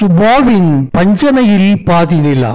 சுபாவின் பஞ்சனையில் பாதி நிலா.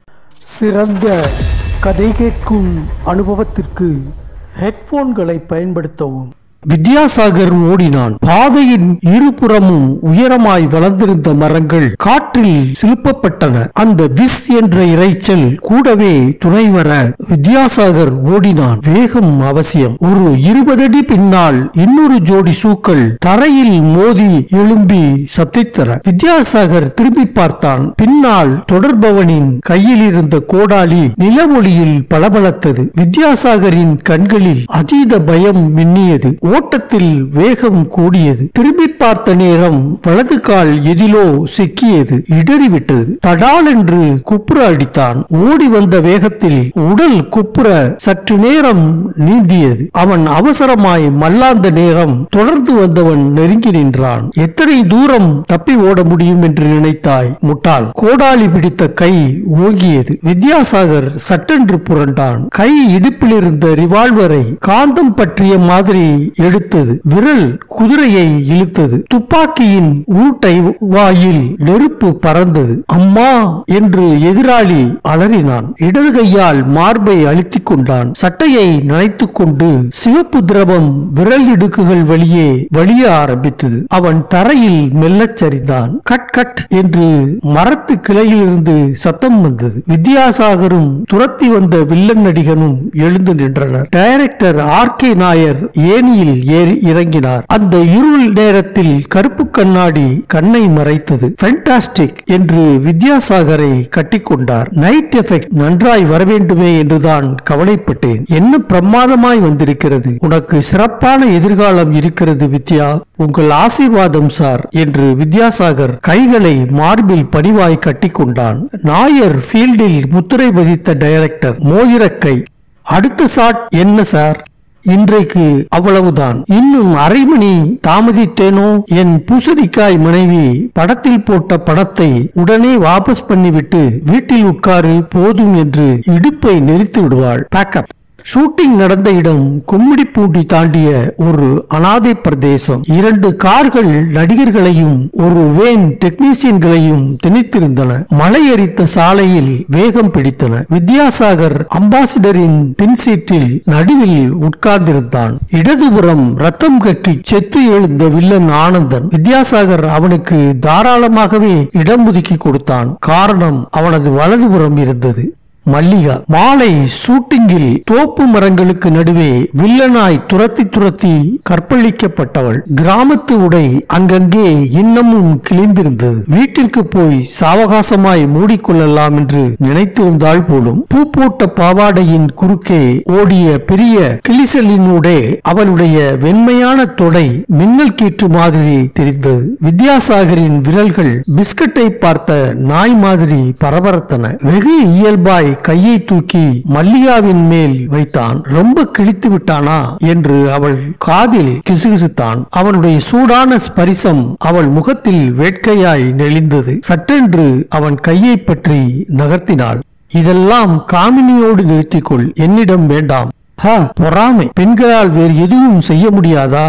சிறந்த கதை கேட்கும் அனுபவத்திற்கு ஹெட்போன்களை பயன்படுத்தவும். வித்யாசாகர் ஓடினான். பாதையின் இருபுறமும் உயரமாய் வளர்ந்திருந்த மரங்கள் காற்றில் சிலுப்பப்பட்டன. அந்த விஸ் என்ற இரைச்சல் கூடவே துணை வர வித்யாசாகர் ஓடினான். வேகம் அவசியம். ஒரு 20 அடி பின்னால் இன்னொரு ஜோடி ஷூக்கள் தரையில் மோதி எழும்பி சப்தித்தன. வித்யாசாகர் திரும்பி பார்த்தான். பின்னால் தொடர்பவனின் கையில் இருந்த கோடாலி நிலவொளியில் பளபளத்தது. வித்யாசாகரின் கண்களில் அதீத பயம் மின்னியது. ஓட்டத்தில் வேகம் கூடியது. திரும்பி பார்த்த நேரம் வலது கால் எதிலோ சிக்கியது. இடறிவிட்டது. தடால் என்று குப்புற அடித்தான். ஓடி வந்த வேகத்தில் உடல் குப்புற சற்று நேரம் நீந்தியது. அவன் அவசரமாய் மல்லாந்த நேரம் தொடர்ந்து வந்தவன் நெருங்கி நின்றான். எத்தனை தூரம் தப்பி ஓட முடியும் என்று நினைத்தாய் முட்டாள்? கோடாலி பிடித்த கை ஓங்கியது. வித்யாசாகர் சட்டென்று புரண்டான். கை இடுப்பில் இருந்த ரிவால்வரை காந்தம் பற்றிய மாதிரி எடுத்தது. விரல் குதிரையை இழுத்தது. துப்பாக்கியின் ஊட்டை வாயில் நெருப்பு பறந்தது. அம்மா என்று எதிராளி அலறினான். இடது கையால் மார்பை அழுத்திக் கொண்டான். சட்டையை நனைத்துக் கொண்டு சிவப்பு திரவம் விரல் இடுக்குகள் வழியே வழிய ஆரம்பித்தது. அவன் தரையில் மெல்லச் சரிந்தான். கட் கட் என்று மரத்து கிளையிலிருந்து சத்தம் வந்தது. வித்யாசாகரும் துரத்தி வந்த வில்லன் நடிகனும் எழுந்து நின்றனர். Director RK. நாயர் ஏனியில் ஏறி இறங்கினார். அந்த இருள் நேரத்தில் கருப்பு கண்ணாடி கண்ணை மறைத்தது. ஃபேண்டாஸ்டிக் என்று வித்யாசாகரை கட்டிக்கொண்டார். நைட் எஃபெக்ட் நன்றாய் வரவேண்டுமே என்றுதான் கவலைப்பட்டேன். என்ன பிரமாதமாய் வந்திருக்கிறது. உனக்கு சிறப்பான எதிர்காலம் இருக்கிறது வித்யா. உங்கள் ஆசீர்வாதம் சார் என்று வித்யாசாகர் கைகளை மார்பில் பணிவாய் கட்டிக்கொண்டான். நாயர் ஃபீல்டில் முத்திரை பதித்த டைரக்டர் மோதிரக்கை. அடுத்த ஷாட் என்ன சார்? இன்றைக்கு அவ்வளவுதான். இன்னும் அரை மணி தாமதித்தேனோ? என் பூசணிக்காய் மனைவி படத்தில் போட்ட பணத்தை உடனே வாபஸ் பண்ணிவிட்டு வீட்டில் உட்காரு போதும் என்று இடுப்பை நெரித்து விடுவாள். பேக்கப். ஷூட்டிங் நடந்த இடம் கும்மிடிப்பூண்டி தாண்டிய ஒரு அனாதை பிரதேசம். 2 கார்கள் நடிகர்களையும் ஒரு வேன் டெக்னீசியன்களையும் திணித்திருந்தன. மழை எரித்த சாலையில் வேகம் பிடித்தன. வித்யாசாகர் அம்பாசிடரின் பின் சீட்டில் நடுவில் உட்கார்ந்திருந்தான். இடதுபுறம் ரத்தம் கக்கி செத்து எழுந்த வில்லன் ஆனந்தன். வித்யாசாகர் அவனுக்கு தாராளமாகவே இடம் ஒதுக்கி கொடுத்தான். காரணம் அவனது வலதுபுறம் இருந்தது. மல்லிகா. மாலை ஷூட்டிங்கில் தோப்பு மரங்களுக்கு நடுவே வில்லனாய் துரத்தி துரத்தி கற்பழிக்கப்பட்டவள். கிராமத்து உடை அங்கங்கே இன்னமும் கிழிந்திருந்தது. வீட்டிற்கு போய் சாவகாசமாய் மூடிக்கொள்ளலாம் என்று நினைத்திருந்தாள் போலும். பூ போட்ட பாவாடையின் குறுக்கே ஓடிய பெரிய கிளிசலினூடே அவளுடைய வெண்மையான தொடை மின்னல் கீற்று மாதிரி தெரிந்தது. வித்யாசாகரின் விரல்கள் பிஸ்கட்டை பார்த்த நாய் மாதிரி பரபரத்தன. வெகு இயல்பாய் கையை தூக்கி மல்லிகாவின் மேல் வைத்தான். ரொம்ப கிழித்து விட்டானா என்று அவள் காதில் கிசுகிசுத்தான். அவனுடைய சூடான ஸ்பரிசம் அவள் முகத்தில் வேட்கையாய் நெளிந்தது. சட்டென்று அவன் கையை பற்றி நகர்த்தினாள். இதெல்லாம் காமினியோடு நிறுத்திக்கொள், என்னிடம் வேண்டாம். பொறாமை. பெண்களால் வேறு எதுவும் செய்ய முடியாதா?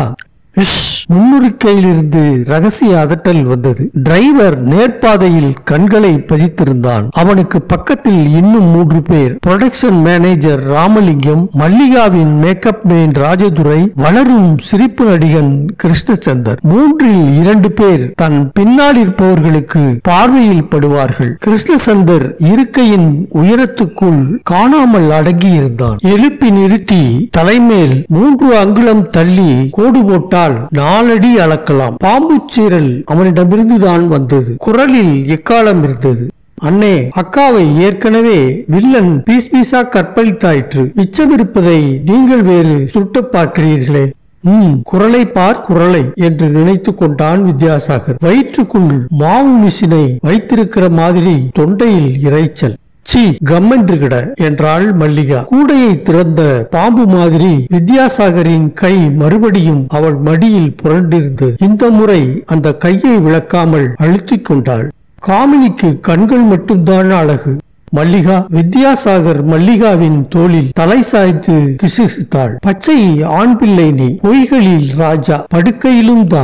முன்னுரிக்கையிலிருந்து ரகசிய அதட்டல் வந்தது. டிரைவர் நேர்பாதையில் கண்களை பதித்திருந்தான். அவனுக்கு பக்கத்தில் இன்னும் 3 பேர். புரொடக்ஷன் மேனேஜர் ராமலிங்கம், மல்லிகாவின் மேக்கப் மேன் ராஜதுரை, வளரும் சிரிப்பு நடிகன் கிருஷ்ணச்சந்தர். 3இல் 2 பேர் தன் பின்னால் இருப்பவர்களுக்கு பார்வையில் படுவார்கள். கிருஷ்ணச்சந்தர் இருக்கையின் உயரத்துக்குள் காணாமல் அடங்கியிருந்தான். எழுப்பி நிறுத்தி தலைமேல் 3 அங்குலம் தள்ளி கோடு போட்டால் 4 அடி அளக்கலாம். பாம்பு சீரல் அவனிடமிருந்துதான் வந்தது. குரலில் எக்காலம் இருந்தது. அண்ணே, அக்காவை ஏற்கனவே வில்லன் பீஸ் பீஸா கற்பழித்தாயிற்று. மிச்சமிருப்பதை நீங்கள் வேறு சுருட்ட பார்க்கிறீர்களே. குரலை பார் குரலை என்று நினைத்து கொண்டான் வித்யாசாகர். வயிற்றுக்குள் மாவு மிஷினை வைத்திருக்கிற மாதிரி தொண்டையில் இரைச்சல். சி கம்மென்றுகிட என்றாள் மல்லிகா. கூடையை திறந்த பாம்பு மாதிரி வித்யாசாகரின் கை மறுபடியும் அவள் மடியில் புரண்டிருந்தது. இந்த முறை அந்த கையை விளக்காமல் அழுத்திக் கொண்டாள். காமினிக்கு கண்கள் மட்டும்தான் அழகு. மல்லிகா. வித்யாசாகர் மல்லிகாவின் தோளில் தலை சாய்த்து கிசுகிசுத்தாள். பச்சை ஆண் பிள்ளை நீ, பொய்களில் ராஜா, படுக்கையிலும் தான்.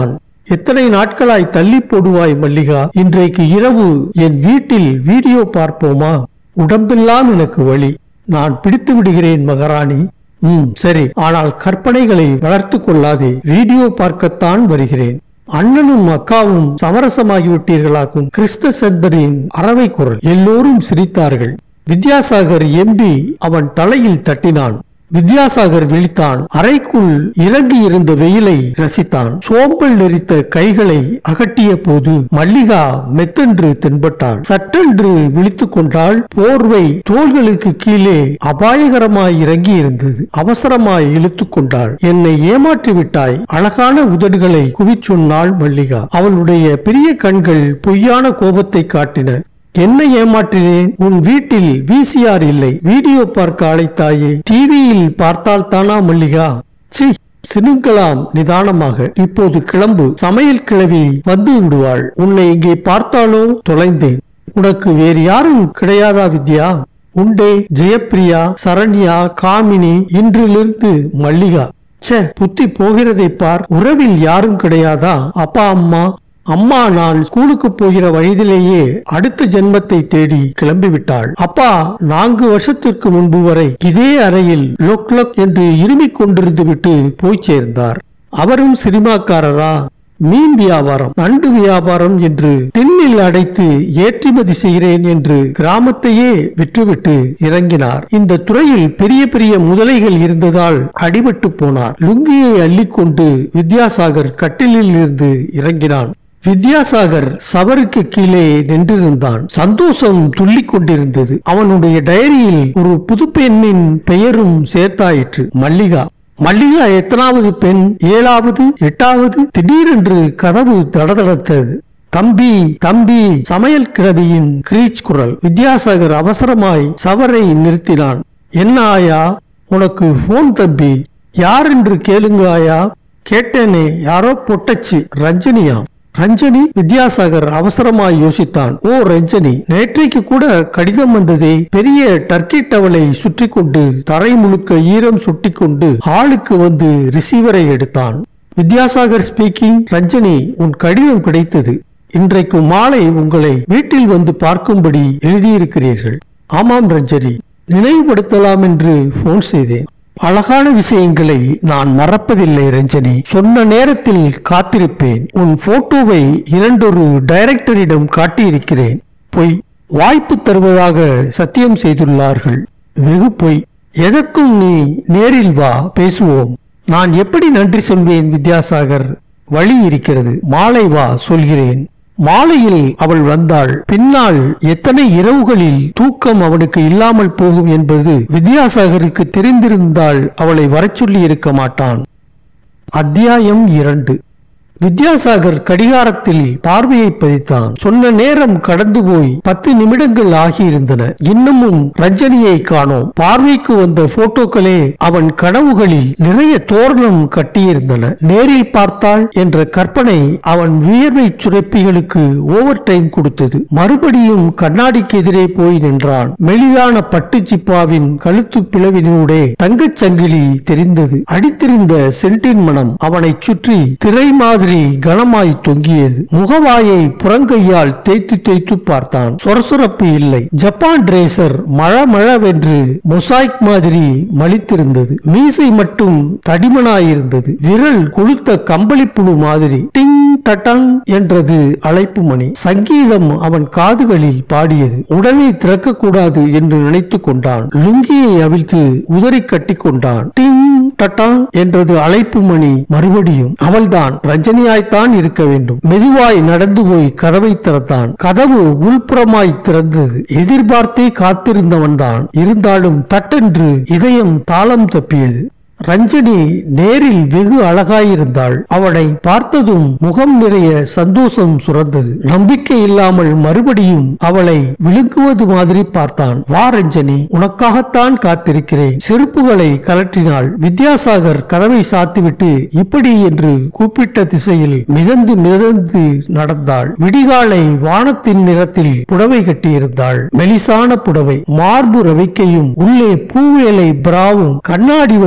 எத்தனை நாட்களாய் தள்ளி போடுவாய் மல்லிகா? இன்றைக்கு இரவு என் வீட்டில் வீடியோ பார்ப்போமா? உடம்பெல்லாம் எனக்கு வலி. நான் பிடித்து விடுகிறேன் மகாராணி. சரி, ஆனால் கற்பனைகளை வளர்த்து கொள்ளாதே. வீடியோ பார்க்கத்தான் வருகிறேன். அண்ணனும் அக்காவும் சமரசமாகிவிட்டீர்களாக்கும். கிருஷ்ணசந்தரின் அரவை குரல். எல்லோரும் சிரித்தார்கள். வித்யாசாகர் எம்பி அவன் தலையில் தட்டினான். வித்யாசாகர் விழித்தான். அறைக்குள் இறங்கி இருந்த வெயிலை ரசித்தான். சோம்பல் நெறித்த கைகளை அகட்டிய போது மல்லிகா மெத்தென்று தென்பட்டாள். சட்டென்று விழித்துக் கொண்டாள். போர்வை தோள்களுக்கு கீழே அபாயகரமாய் இறங்கி இருந்தது. அவசரமாய் இழுத்துக் கொண்டாள். என்னை ஏமாற்றி விட்டாய். அழகான உதடுகளை குவிச்சொன்னாள் மல்லிகா. அவளுடைய பெரிய கண்கள் பொய்யான கோபத்தை காட்டின. என்ன ஏமாற்றினேன்? உன் வீட்டில் VCR இல்லை. வீடியோ பார்க்க அழைத்தாயே. டிவியில் பார்த்தால் தானா மல்லிகா? சி, சினுங்கலாம் நிதானமாக. இப்போது கிளம்பு. சமையல் கிழவி வந்து விடுவாள். உன்னை இங்கே பார்த்தாலோ தொலைந்தேன். உனக்கு வேறு யாரும் கிடையாதா வித்யா? உண்டே, ஜெயப்பிரியா, சரண்யா, காமினி. இன்றிலிருந்து மல்லிகா. ச்சே, புத்தி போகிறதை பார். உறவில் யாரும் கிடையாதா? அப்பா அம்மா? அம்மா நான் ஸ்கூலுக்கு போகிற வயதிலேயே அடுத்த ஜென்மத்தை தேடி கிளம்பிவிட்டாள். அப்பா 4 வருஷத்திற்கு முன்பு வரை இதே அறையில் லொக் லொக் என்று இருமிக் கொண்டிருந்து விட்டு போய் சேர்ந்தார். அவரும் சினிமாக்காரரா? மீன் வியாபாரம், நண்டு வியாபாரம் என்று டின்னில் அடைத்து ஏற்றுமதி செய்கிறேன் என்று கிராமத்தையே விற்றுவிட்டு இறங்கினார். இந்த துறையில் பெரிய பெரிய முதலைகள் இருந்ததால் அடிபட்டு போனார். லுங்கியை அள்ளிக்கொண்டு வித்யாசாகர் கட்டிலில் இருந்து இறங்கினான். வித்யாசாகர் சவருக்கு கீழே நின்றிருந்தான். சந்தோஷம் துள்ளிக் கொண்டிருந்தது. அவனுடைய டைரியில் ஒரு புது பெண்ணின் பெயரும் சேர்த்தாயிற்று, மல்லிகா. மல்லிகா எத்தனாவது பெண்? 7வது, 8வது? திடீரென்று கதவு தடதடத்தது. தம்பி, தம்பி! சமையல் கிழவியின் கிரீச் குரல். வித்யாசாகர் அவசரமாய் சவரை நிறுத்தினான். என்ன ஆயா? உனக்கு போன் தம்பி. யார் என்று கேளுங்க ஆயா. கேட்டேனே, யாரோ பொட்டச்சு. ரஞ்சனியா? ரஞ்சனி? வித்யாசாகர் அவசரமாய் யோசித்தான். ஓ ரஞ்சனி, நேற்றைக்கு கூட கடிதம் வந்ததே. பெரிய டர்க்கி டவலை சுற்றி கொண்டு தரை முழுக்க ஈரம் சுட்டி கொண்டு ஹாலுக்கு வந்து ரிசீவரை எடுத்தான். வித்யாசாகர் ஸ்பீக்கிங். ரஞ்சனி, உன் கடிதம் கிடைத்தது. இன்றைக்கு மாலை உங்களை வீட்டில் வந்து பார்க்கும்படி எழுதியிருக்கிறீர்கள். ஆமாம் ரஞ்சனி, நினைவுபடுத்தலாம் என்று போன் செய்தேன். அழகான விஷயங்களை நான் மறப்பதில்லை ரஞ்சனி. சொன்ன நேரத்தில் காத்திருப்பேன். உன் போட்டோவை 2 டைரக்டரிடம் காட்டியிருக்கிறேன். பொய். வாய்ப்பு தருவதாக சத்தியம் செய்துள்ளார்கள். வெகு பொய். எதற்கும் நீ நேரில் வா, பேசுவோம். நான் எப்படி நன்றி சொல்வேன் வித்யாசாகர்? வழி இருக்கிறது. மாலை வா, சொல்கிறேன். மாலையில் அவள் வந்தாள். பின்னால் எத்தனை இரவுகளில் தூக்கம் அவனுக்கு இல்லாமல் போகும் என்பது வித்யாசாகருக்கு தெரிந்திருந்தால் அவளை வரச் சொல்லி இருக்க மாட்டான். அத்தியாயம் 2. வித்யாசாகர் கடிகாரத்தில் பார்வையை பதித்தான். சொன்ன நேரம் கடந்து போய் 10 நிமிடங்கள் ஆகியிருந்தன. இன்னமும் ரஞ்சனியை காணோம். பார்வைக்கு வந்த போட்டோக்களே அவன் கனவுகளில் நிறைய தோரணம் கட்டியிருந்தன. நேரில் பார்த்தாள் என்ற கற்பனை அவன் வியர்வை சுரப்பிகளுக்கு ஓவர் டைம் கொடுத்தது. மறுபடியும் கண்ணாடிக்கு எதிரே போய் நின்றான். மெலிதான பட்டு சிப்பாவின் கழுத்து பிளவினூடே தங்கச் சங்கிலி தெரிந்தது. அடித்திருந்த சென்டின் மனம் அவனை சுற்றி திரை மாதிரி கனமாய் தொங்கியது. முகவாயை புறங்கையால் தேய்த்து தேய்த்து பார்த்தான். சொரசுரப்பு இல்லை. ஜப்பான் ரேசர் மழவென்று மொசாய்க் மாதிரி மலித்திருந்தது. மீசை மட்டும் தடிமனாயிருந்தது. விரல் கொளுத்த கம்பளிப்புழு மாதிரி. டிங் டட்டங் என்றது அழைப்பு மணி. சங்கீதம் அவன் காதுகளில் பாடியது. உடனே திறக்க கூடாது என்று நினைத்து கொண்டான். லுங்கியை அவிழ்த்து உதறி கட்டி கொண்டான். டிங் டட்டாங் என்றது அழைப்பு மணி. மறுபடியும். அவள்தான் ரஞ்சனியாய்த்தான் இருக்க வேண்டும். மெதுவாய் நடந்து போய் கதவை திறந்தான். கதவு உள்புறமாய் திறந்தது. எதிர்பார்த்தே காத்திருந்தவன்தான். இருந்தாலும் தட்டென்று இதயம் தாளம் தப்பியது. ரஞ்சனி நேரில் வெகு அழகாயிருந்தாள். அவனை பார்த்ததும் முகம் நிறைய சந்தோஷம் சுரந்தது. நம்பிக்கை இல்லாமல் மறுபடியும் அவளை விழுங்குவது மாதிரி பார்த்தான். வா ரஞ்சனி, உனக்காகத்தான் காத்திருக்கிறேன். செருப்புகளை கலற்றினாள். வித்யாசாகர் கதவை சாத்திவிட்டு இப்படி என்று கூப்பிட்ட திசையில் மிதந்து மிதந்து நடந்தாள். விடிகாலை வானத்தின் நிறத்தில் புடவை கட்டியிருந்தாள். மெலிசான புடவை. மார்பு ரவிக்கையும் உள்ளே பூவேலை பிராவும் கண்ணாடி வழியே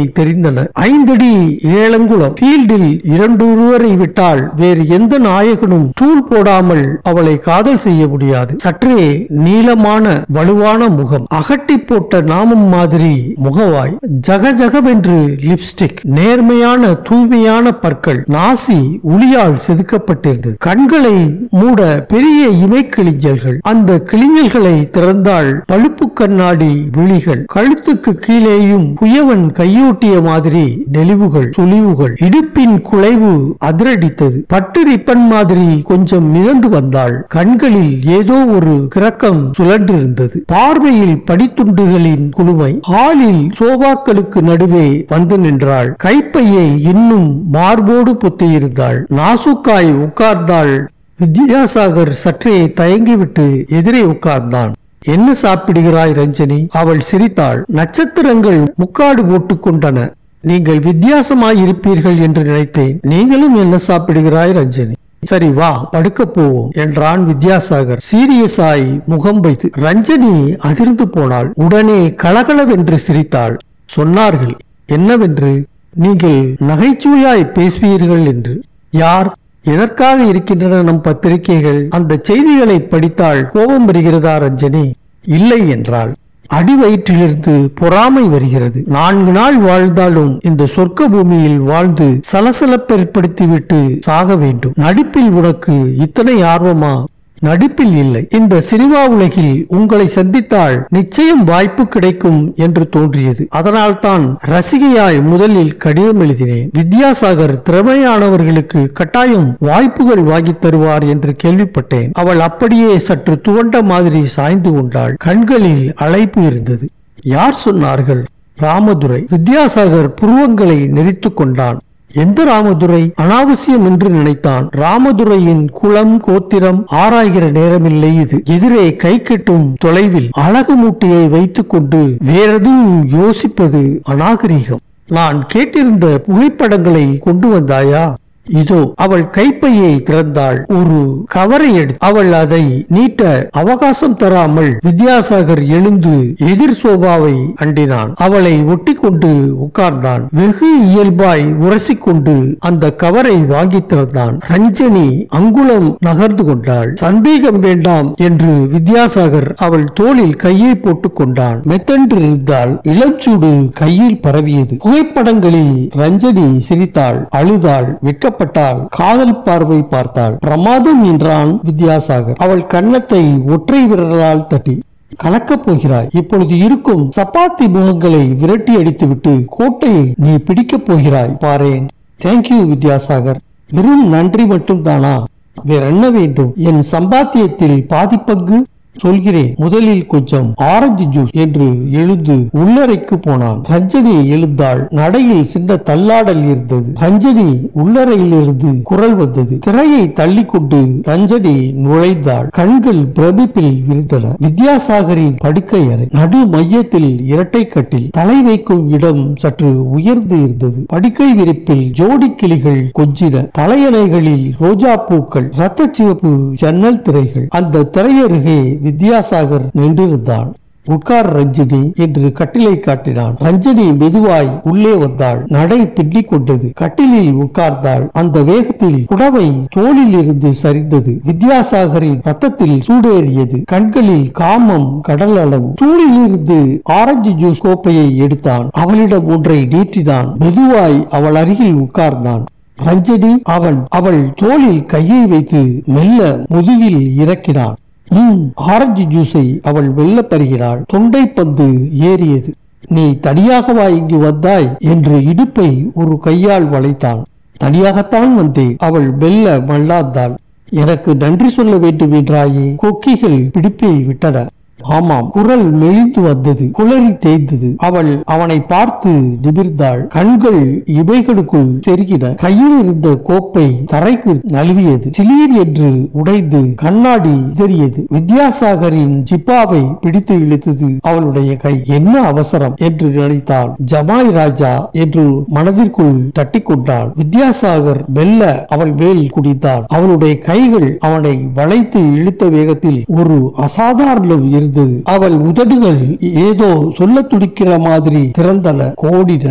தெரிந்தன. 5 அடி ஏழங்குளம் ஃபீல்டில் 2 ஒருவரை விட்டால் வேறு எந்த நாயகனும் தூள் போடாமல் அவளை காதல் செய்ய முடியாது. சற்றே நீளமான வலுவான முகம், அகட்டி போட்ட நாமம் மாதிரி முகவாய், ஜகஜகவென்று லிப்ஸ்டிக், நேர்மையான தூய்மையான பற்கள், நாசி உளியால் செதுக்கப்பட்டிருந்தது. கண்களை மூட பெரிய இமை கிளிஞ்சல்கள், அந்த கிளிஞ்சல்களை திறந்தால் பழுப்பு கண்ணாடி விழிகள், கழுத்துக்கு கீழேயும் குயவன் கையூட்டிய மாதிரி நெளிவுகள் சுழிவுகள், இடுப்பின் குலைவு அதிரடித்தது. பட்டு ரிப்பன் மாதிரி கொஞ்சம் மிதந்து வந்தாள். கண்களில் ஏதோ ஒரு கிரக்கம் சுழன்றிருந்தது. பார்வையில் படித்துண்டுகளின் குழுமை. ஹாலில் சோபாக்களுக்கு நடுவே வந்து நின்றாள். கைப்பையை இன்னும் மார்போடு பொத்தியிருந்தாள். நாசுக்காய் உட்கார்ந்தாள். வித்யாசாகர் சற்றே தயங்கிவிட்டு எதிரே உட்கார்ந்தான். என்ன சாப்பிடுகிறாய் ரஞ்சனி? அவள் சிரித்தாள். நட்சத்திரங்கள் முக்காடு போட்டுக் கொண்டன. நீங்கள் வித்தியாசமாய் இருப்பீர்கள் என்று நினைத்தேன். நீங்களும் என்ன சாப்பிடுகிறாய் ரஞ்சனி? சரி வா படுக்க போவோம் என்றான் வித்யாசாகர் சீரியஸாய் முகம் வைத்து. ரஞ்சனி அதிர்ந்து போனாள். உடனே கலகலவென்று சிரித்தாள். சொன்னார்கள் என்னவென்று? நீங்கள் நகைச்சுவையாய் பேசுவீர்கள் என்று. யார்? எதற்காக இருக்கின்றன நம் பத்திரிகைகள்? அந்த செய்திகளை படித்தால் கோபம் வருகிறதா ரஞ்சனி? இல்லை என்றாள். அடி வயிற்றிலிருந்து பொறாமை வருகிறது. 4 நாள் வாழ்ந்தாலும் இந்த சொர்க்க பூமியில் வாழ்ந்து சலசலப்பை ஏற்படுத்திவிட்டு சாக வேண்டும். நடிப்பில் உனக்கு இத்தனை ஆர்வமா? நடிப்பில் இல்லை, இந்த சினிமா உலகில் உங்களை சந்தித்தால் நிச்சயம் வாய்ப்பு கிடைக்கும் என்று தோன்றியது. அதனால் தான் ரசிகையாய் முதலில் கடிதம் எழுதினேன். வித்யாசாகர் திறமையானவர்களுக்கு கட்டாயம் வாய்ப்புகள் வாங்கி தருவார் என்று கேள்விப்பட்டேன். அவள் அப்படியே சற்று துவண்ட மாதிரி சாய்ந்து கொண்டாள். கண்களில் அழைப்பு இருந்தது. யார் சொன்னார்கள்? ராமதுரை. வித்யாசாகர் புருவங்களை நெறித்துக் கொண்டான். எந்த ராமதுரை? அனாவசியம் என்று நினைத்தான். ராமதுரையின் குலம் கோத்திரம் ஆராய்கிற நேரமில்லை இது. எதிரே கை கெட்டும் தொலைவில் அழகு மூட்டையை வைத்துக் கொண்டு வேறெதுவும் யோசிப்பது அநாகரீகம். நான் கேட்டிருந்த புகைப்படங்களை கொண்டு வந்தாயா? இதோ. அவள் கைப்பையை திறந்தாள். ஒரு கவரை எடுத்து அவள் அதை நீட்ட அவகாசம் தராமல் வித்யாசாகர் எழுந்து எதிர் சோபாவை அண்டினான். அவளை ஒட்டி கொண்டு உட்கார்ந்தான். வெகு இயல்பாய் உரசிக்கொண்டு அந்த கவரை வாங்கி திறந்தான். ரஞ்சனி அங்குலம் நகர்ந்து கொண்டாள். சந்தேகம் வேண்டாம் என்று வித்யாசாகர் அவள் தோளில் கையை போட்டுக் கொண்டான். மெத்தென்று இருந்தால் இளஞ்சூடு கையில் பரவியது. புகைப்படங்களில் ரஞ்சனி சிரித்தாள், அழுதாள், வெட்க காதல் பார்வை பார்த்தாள். பிரமாதம் என்றான் வித்யாசாகர் அவள் கன்னத்தை ஒற்றை விரலால் தட்டி. கலக்கப் போகிறாய். இப்பொழுது இருக்கும் சப்பாத்தி முகங்களை விரட்டி அடித்துவிட்டு கோட்டையை நீ பிடிக்கப் போகிறாய் பாரேன். தேங்க்யூ வித்யாசாகர். வெறும் நன்றி மட்டும் தானா? வேற என்ன வேண்டும்? என் சம்பாத்தியத்தில் பாதி பங்கு சொல்கிறேன். முதலில் கொஞ்சம் ஆரஞ்சு ஜூஸ் என்று எழுந்து உள்ளறைக்கு போனான். ரஞ்சனி எழுந்தாள். நடையில் சின்ன தள்ளாடல் இருந்தது. ரஞ்சனி உள்ளறையிலிருந்து குரல் வந்தது. திரையை தள்ளிக்கொண்டு ரஞ்சனி நுழைந்தாள். கண்கள் பிரமிப்பில் விரிந்தன. வித்யாசாகரின் படுக்கை அறை. நடு மையத்தில் இரட்டை கட்டில். தலை வைக்கும் இடம் சற்று உயர்ந்து இருந்தது. படுக்கை விரிப்பில் ஜோடி கிளிகள் கொஞ்சின. தலையணைகளில் ரோஜா பூக்கள், ரத்த சிவப்பு ஜன்னல் திரைகள். அந்த திரையருகே வித்யாசாகர் நின்றிருந்தான். உட்கார் ரஞ்சினி என்று கட்டிலை காட்டினான். ரஞ்சனி மெதுவாய் உள்ளே வந்தாள். நடை பின்னிக் கொண்டது. கட்டிலில் உட்கார்ந்தாள். அந்த வேகத்தில் புடவை தோளில் இருந்து சரிந்தது. வித்யாசாகரின் ரத்தத்தில் சூடேறியது. கண்களில் காமம் கடல் அளவு. தூளில் இருந்து ஆரஞ்சு ஜூஸ் கோப்பையை எடுத்தான். அவளிடம் ஒன்றை நீட்டினான். மெதுவாய் அவள் அருகில் உட்கார்ந்தான். ரஞ்சனி அவள் தோளில் கையை வைத்து மெல்ல முதுகில் இறக்கினான். ஆரஞ்சு ஜூஸை அவள் வெல்ல பருகினாள். தொண்டை பந்து ஏறியது. நீ தனியாகவா இங்கு வந்தாய் என்று இடுப்பை ஒரு கையால் வளைத்தான். தனியாகத்தான் வந்தேன். அவள் மெல்ல மல்லாந்தாள். எனக்கு நன்றி சொல்ல வேண்டும் என்றாயே. கொக்கிகள் பிடிப்பை விட்டன. ஆமாம். குரல் மெலிந்து வந்தது. குளறி தேய்ந்தது. அவள் அவனை பார்த்து நிமிர்ந்தாள். கண்கள் இமைகளுக்குள் தெருகின. கையில் இருந்த கோப்பை தரைக்கு நழுவியது. சிலீர் என்று உடைந்து கண்ணாடி இதறியது. வித்யாசாகரின் ஜிப்பாவை பிடித்து இழுத்தது அவளுடைய கை. என்ன அவசரம் என்று நினைத்தாள். ஜமாய் ராஜா என்று மனதிற்குள் தட்டி கொண்டாள். வித்யாசாகர் மெல்ல அவள் மேல் குடித்தான். அவளுடைய கைகள் அவனை வளைத்து இழுத்த வேகத்தில் ஒரு அசாதாரணம் இருந்தது. அவள் உதடுகள் ஏதோ சொல்ல துடிக்கிற மாதிரி திறந்தன, கோடின.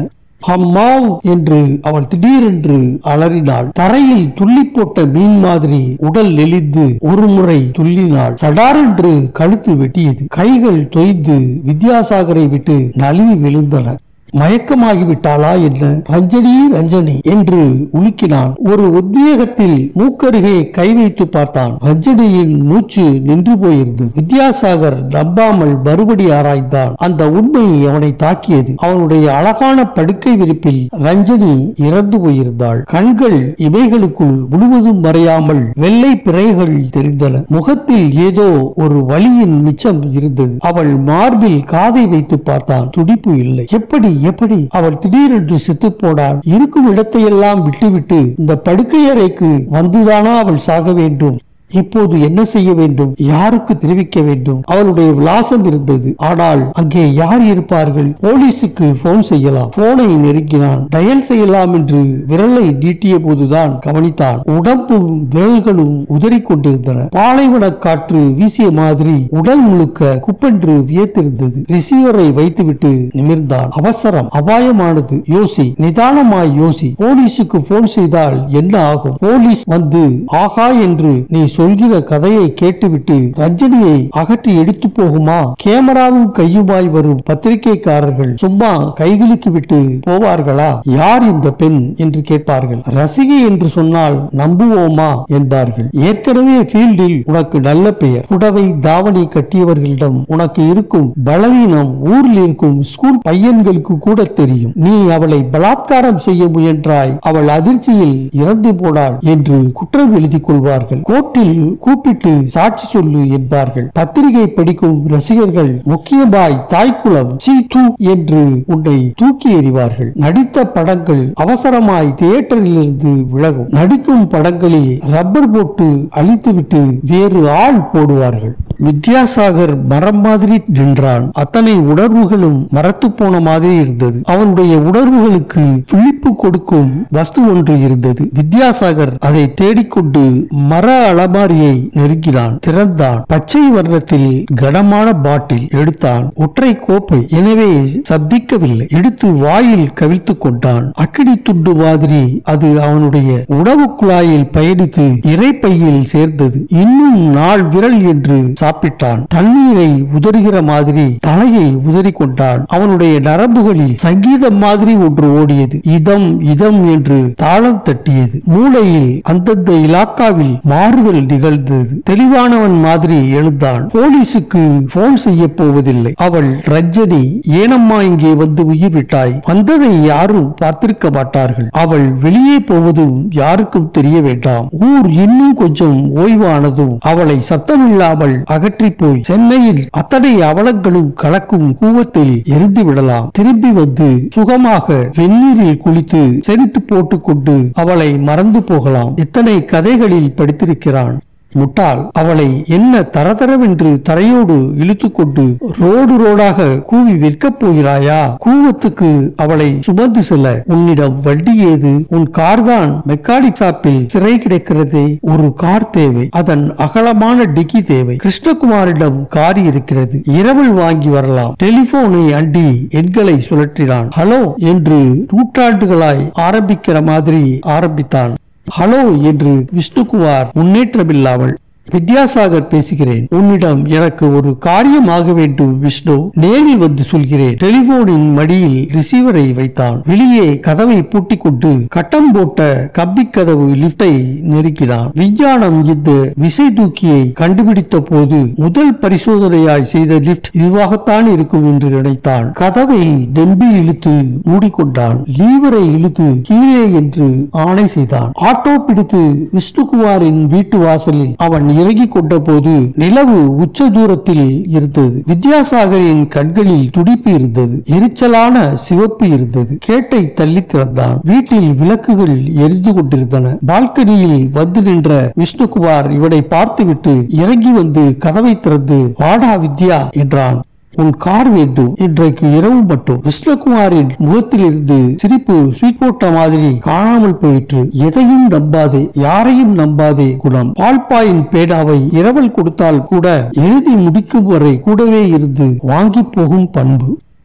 அம்மாவ் என்று அவள் திடீரென்று அலறினாள். தரையில் துள்ளி போட்ட மீன் மாதிரி உடல் நெளிந்து ஒரு முறை துள்ளினாள். சடாரென்று கழுத்து வெட்டியது. கைகள் தொய்ந்து வித்யாசாகரை விட்டு நழுவி விழுந்தன. மயக்கமாகிவிட்டாளா என்ன? ரஞ்சனி ரஞ்சனி என்று உலுக்கினான். ஒரு உத்வேகத்தில் மூக்கருகே கை வைத்து பார்த்தான். ரஞ்சனியின் மூச்சு நின்று போயிருந்தது. வித்யாசாகர் நம்பாமல் மறுபடி ஆராய்ந்தான். அந்த உண்மை அவனை தாக்கியது. அவனுடைய அழகான படுக்கை விரிப்பில் ரஞ்சனி இறந்து போயிருந்தாள். கண்கள் இமைகளுக்குள் முழுவதும் மறையாமல் வெள்ளை பிறைகள் தெரிந்தன. முகத்தில் ஏதோ ஒரு வலியின் மிச்சம் இருந்தது. அவள் மார்பில் காதை வைத்து பார்த்தான். துடிப்பு இல்லை. எப்படி அவள் திடீரென்று செத்து போனாள்? இருக்கும் இடத்தையெல்லாம் விட்டுவிட்டு இந்த படுக்கை அறைக்கு வந்துதானா அவள் சாக வேண்டும்? இப்போது என்ன செய்ய வேண்டும்? யாருக்கு தெரிவிக்க வேண்டும்? அவளுடைய விலாசம் இருந்தது. ஆனால் அங்கே யார் இருப்பார்கள்? போலீஸுக்கு போன் செய்யலாம். போனை நெருங்கினான். டயல் செய்யலாம் என்று விரலை நீட்டிய போதுதான் கவனித்தான். உடம்பும் விரல்களும் உதறிக் கொண்டிருந்தன. பாலைவன காற்று வீசிய மாதிரி உடல் முழுக்க குப்பென்று வியத்திருந்தது. ரிசீவரை வைத்துவிட்டு நிமிர்ந்தான். அவசரம், அபாயமானது. யோசி, நிதானமாய் யோசி. போலீஸுக்கு போன் செய்தால் என்ன ஆகும்? போலீஸ் வந்து ஆகா என்று நீ சொல்கிற கதையை கேட்டுவிட்டு ரஞ்சனியை அகற்றி எடுத்து போகுமா? கேமராவும் கையுமாய் வரும் பத்திரிகைக்காரர்கள் சும்மா கைகளுக்கு விட்டு போவார்களா? யார் இந்த பெண் என்று கேட்பார்கள். ரசிகை என்று சொன்னால் நம்புவோமா என்பார்கள். ஏற்கனவே ஃபீல்டில் உனக்கு நல்ல பெயர். புடவை தாவணி கட்டியவர்களிடம் உனக்கு இருக்கும் பலவீனம் ஊரில் இருக்கும் ஸ்கூல் பையன்களுக்கு கூட தெரியும். நீ அவளை பலாத்காரம் செய்ய முயன்றாய். அவள் அதிர்ச்சியில் இறந்து போனாள் என்று குற்றம் எழுதிக் கொள்வார்கள். கோர்ட்டில் கூப்பிட்டு சாட்சி சொல்லு என்பார்கள். பத்திரிகை படிக்கும் ரசிகர்கள், முக்கியமாய் தாய்க்குளம் சீ என்று உன்னை தூக்கி எறிவார்கள். நடித்த படங்கள் அவசரமாய் தியேட்டரில் இருந்து விலகும். நடிக்கும் படங்களில் ரப்பர் போட்டு அழித்துவிட்டு வேறு ஆள் போடுவார்கள். வித்யாசாகர் மரம் மாதிரி நின்றான். அத்தனை உணர்வுகளும் மரத்து போன மாதிரி இருந்தது. அவனுடைய உணர்வுகளுக்கு விழிப்பு கொடுக்கும் வஸ்து ஒன்று இருந்தது. வித்யாசாகர் அதை தேடிக்கொண்டு மர அலமாரியை நெருங்கினான். திறந்தான். பச்சை வர்ணத்தில் கனமான பாட்டில் எடுத்தான். ஒற்றை கோப்பை, எனவே சப்திக்கவில்லை. எடுத்து வாயில் கவிழ்த்து கொண்டான். அக்கினி துண்டு மாதிரி அது அவனுடைய உணவு குழாயில் பயணித்து இறைப்பையில் சேர்ந்தது. இன்னும் நாள் விரல் என்று சாப்பிட்டான். தண்ணீரை உதறுகிற மாதிரி தலையை உதறி கொண்டான். அவனுடைய நரம்புகளில் சங்கீதம் மாதிரி ஒன்று ஓடியது. இதம் இதம் என்று தாளம் தட்டியது. மூளையில் அந்தந்த இலாக்காவில் மாறுதல் நிகழ்ந்தது. தெளிவானவன் மாதிரி எழுந்தான். போலீஸுக்கு போன் செய்ய போவதில்லை. அவள் ரஞ்சனி. ஏனம்மா இங்கே வந்து உயிர் விட்டாய்? வந்ததை யாரும் பார்த்திருக்க மாட்டார்கள். அவள் வெளியே போவதும் யாருக்கும் தெரிய வேண்டாம். ஊர் இன்னும் கொஞ்சம் ஓய்வானதும் அவளை சத்தமில்லாமல் அகற்றி போய் சென்னையில் அத்தனை அவலங்களும் கலக்கும் கூவத்தில் எரிந்து விடலாம். திரும்பி வந்து சுகமாக வெந்நீரில் குளித்து சென்ட் போட்டுக்கொண்டு அவளை மறந்து போகலாம். இத்தனை கதைகளில் படித்திருக்கிறான். முட்டாள். அவளை என்ன தரதரவென்று தரையோடு இழுத்துக்கொண்டு ரோடு ரோடாக கூவி விற்கப் போகிறாயா? கூவத்துக்கு அவளை சுமந்து செல்ல உன்னிடம் வண்டி ஏது? உன் கார் தான் மெக்கானிக் ஷாப்பில் சிறை கிடைக்கிறதே. ஒரு கார் தேவை. அதன் அகலமான டிக்கி தேவை. கிருஷ்ணகுமாரிடம் கார் இருக்கிறது. இரவல் வாங்கி வரலாம். டெலிபோனை அண்டி எண்களை சுழற்றினான். ஹலோ என்று நூற்றாண்டுகளாய் ஆரம்பிக்கிற மாதிரி ஆரம்பித்தான். ஹலோ என்று விஷ்ணுகுமார் முன்னேற்றமில்லாமல். வித்யாசாகர் பேசுகிறேன். உன்னிடம் எனக்கு ஒரு காரியம் ஆக வேண்டும் விஷ்ணு. நேரில் வந்து சொல்கிறேன். டெலிபோனின் மடியில் ரிசீவரை வைத்தான். வெளியே கதவை பூட்டிக் கொண்டு கட்டம் போட்ட கம்பி கதவு லிப்டை நெருக்கினான். விஞ்ஞானம் இந்த விசை தூக்கியை கண்டுபிடித்த போது முதல் பரிசோதனையாய் செய்த லிப்ட் இதுவாகத்தான் இருக்கும் என்று நினைத்தான். கதவை நம்பி இழுத்து மூடிக்கொண்டான். லீவரை இழுத்து கீழே என்று ஆணை செய்தான். ஆட்டோ பிடித்து விஷ்ணுகுமாரின் வீட்டு வாசலில் அவன் இறங்கிக் கொண்ட போது நிலவு உச்ச தூரத்தில் இருந்தது. வித்யாசாகரின் கண்களில் துடிப்பு இருந்தது. எரிச்சலான சிவப்பு இருந்தது. கேட்டை தள்ளி திறந்தான். வீட்டில் விளக்குகள் எரிந்து கொண்டிருந்தன. பால்கனியில் வந்து நின்ற விஷ்ணுகுமார் இவனை பார்த்துவிட்டு இறங்கி வந்து கதவை திறந்து வாடா வித்யா என்றான். உன் கார் வேண்டும். இன்றைக்கு இரவு மட்டும். விஷ்ணுகுமாரின் முகத்தில் இருந்து சிரிப்பு ஸ்வீட் போட்ட மாதிரி காணாமல் போயிற்று. எதையும் நம்பாதே, யாரையும் நம்பாதே குணம். பால்பாயின் பேடாவை இரவல் கொடுத்தால் கூட எழுதி முடிக்கும் வரை கூடவே இருந்து வாங்கி போகும் பண்பு.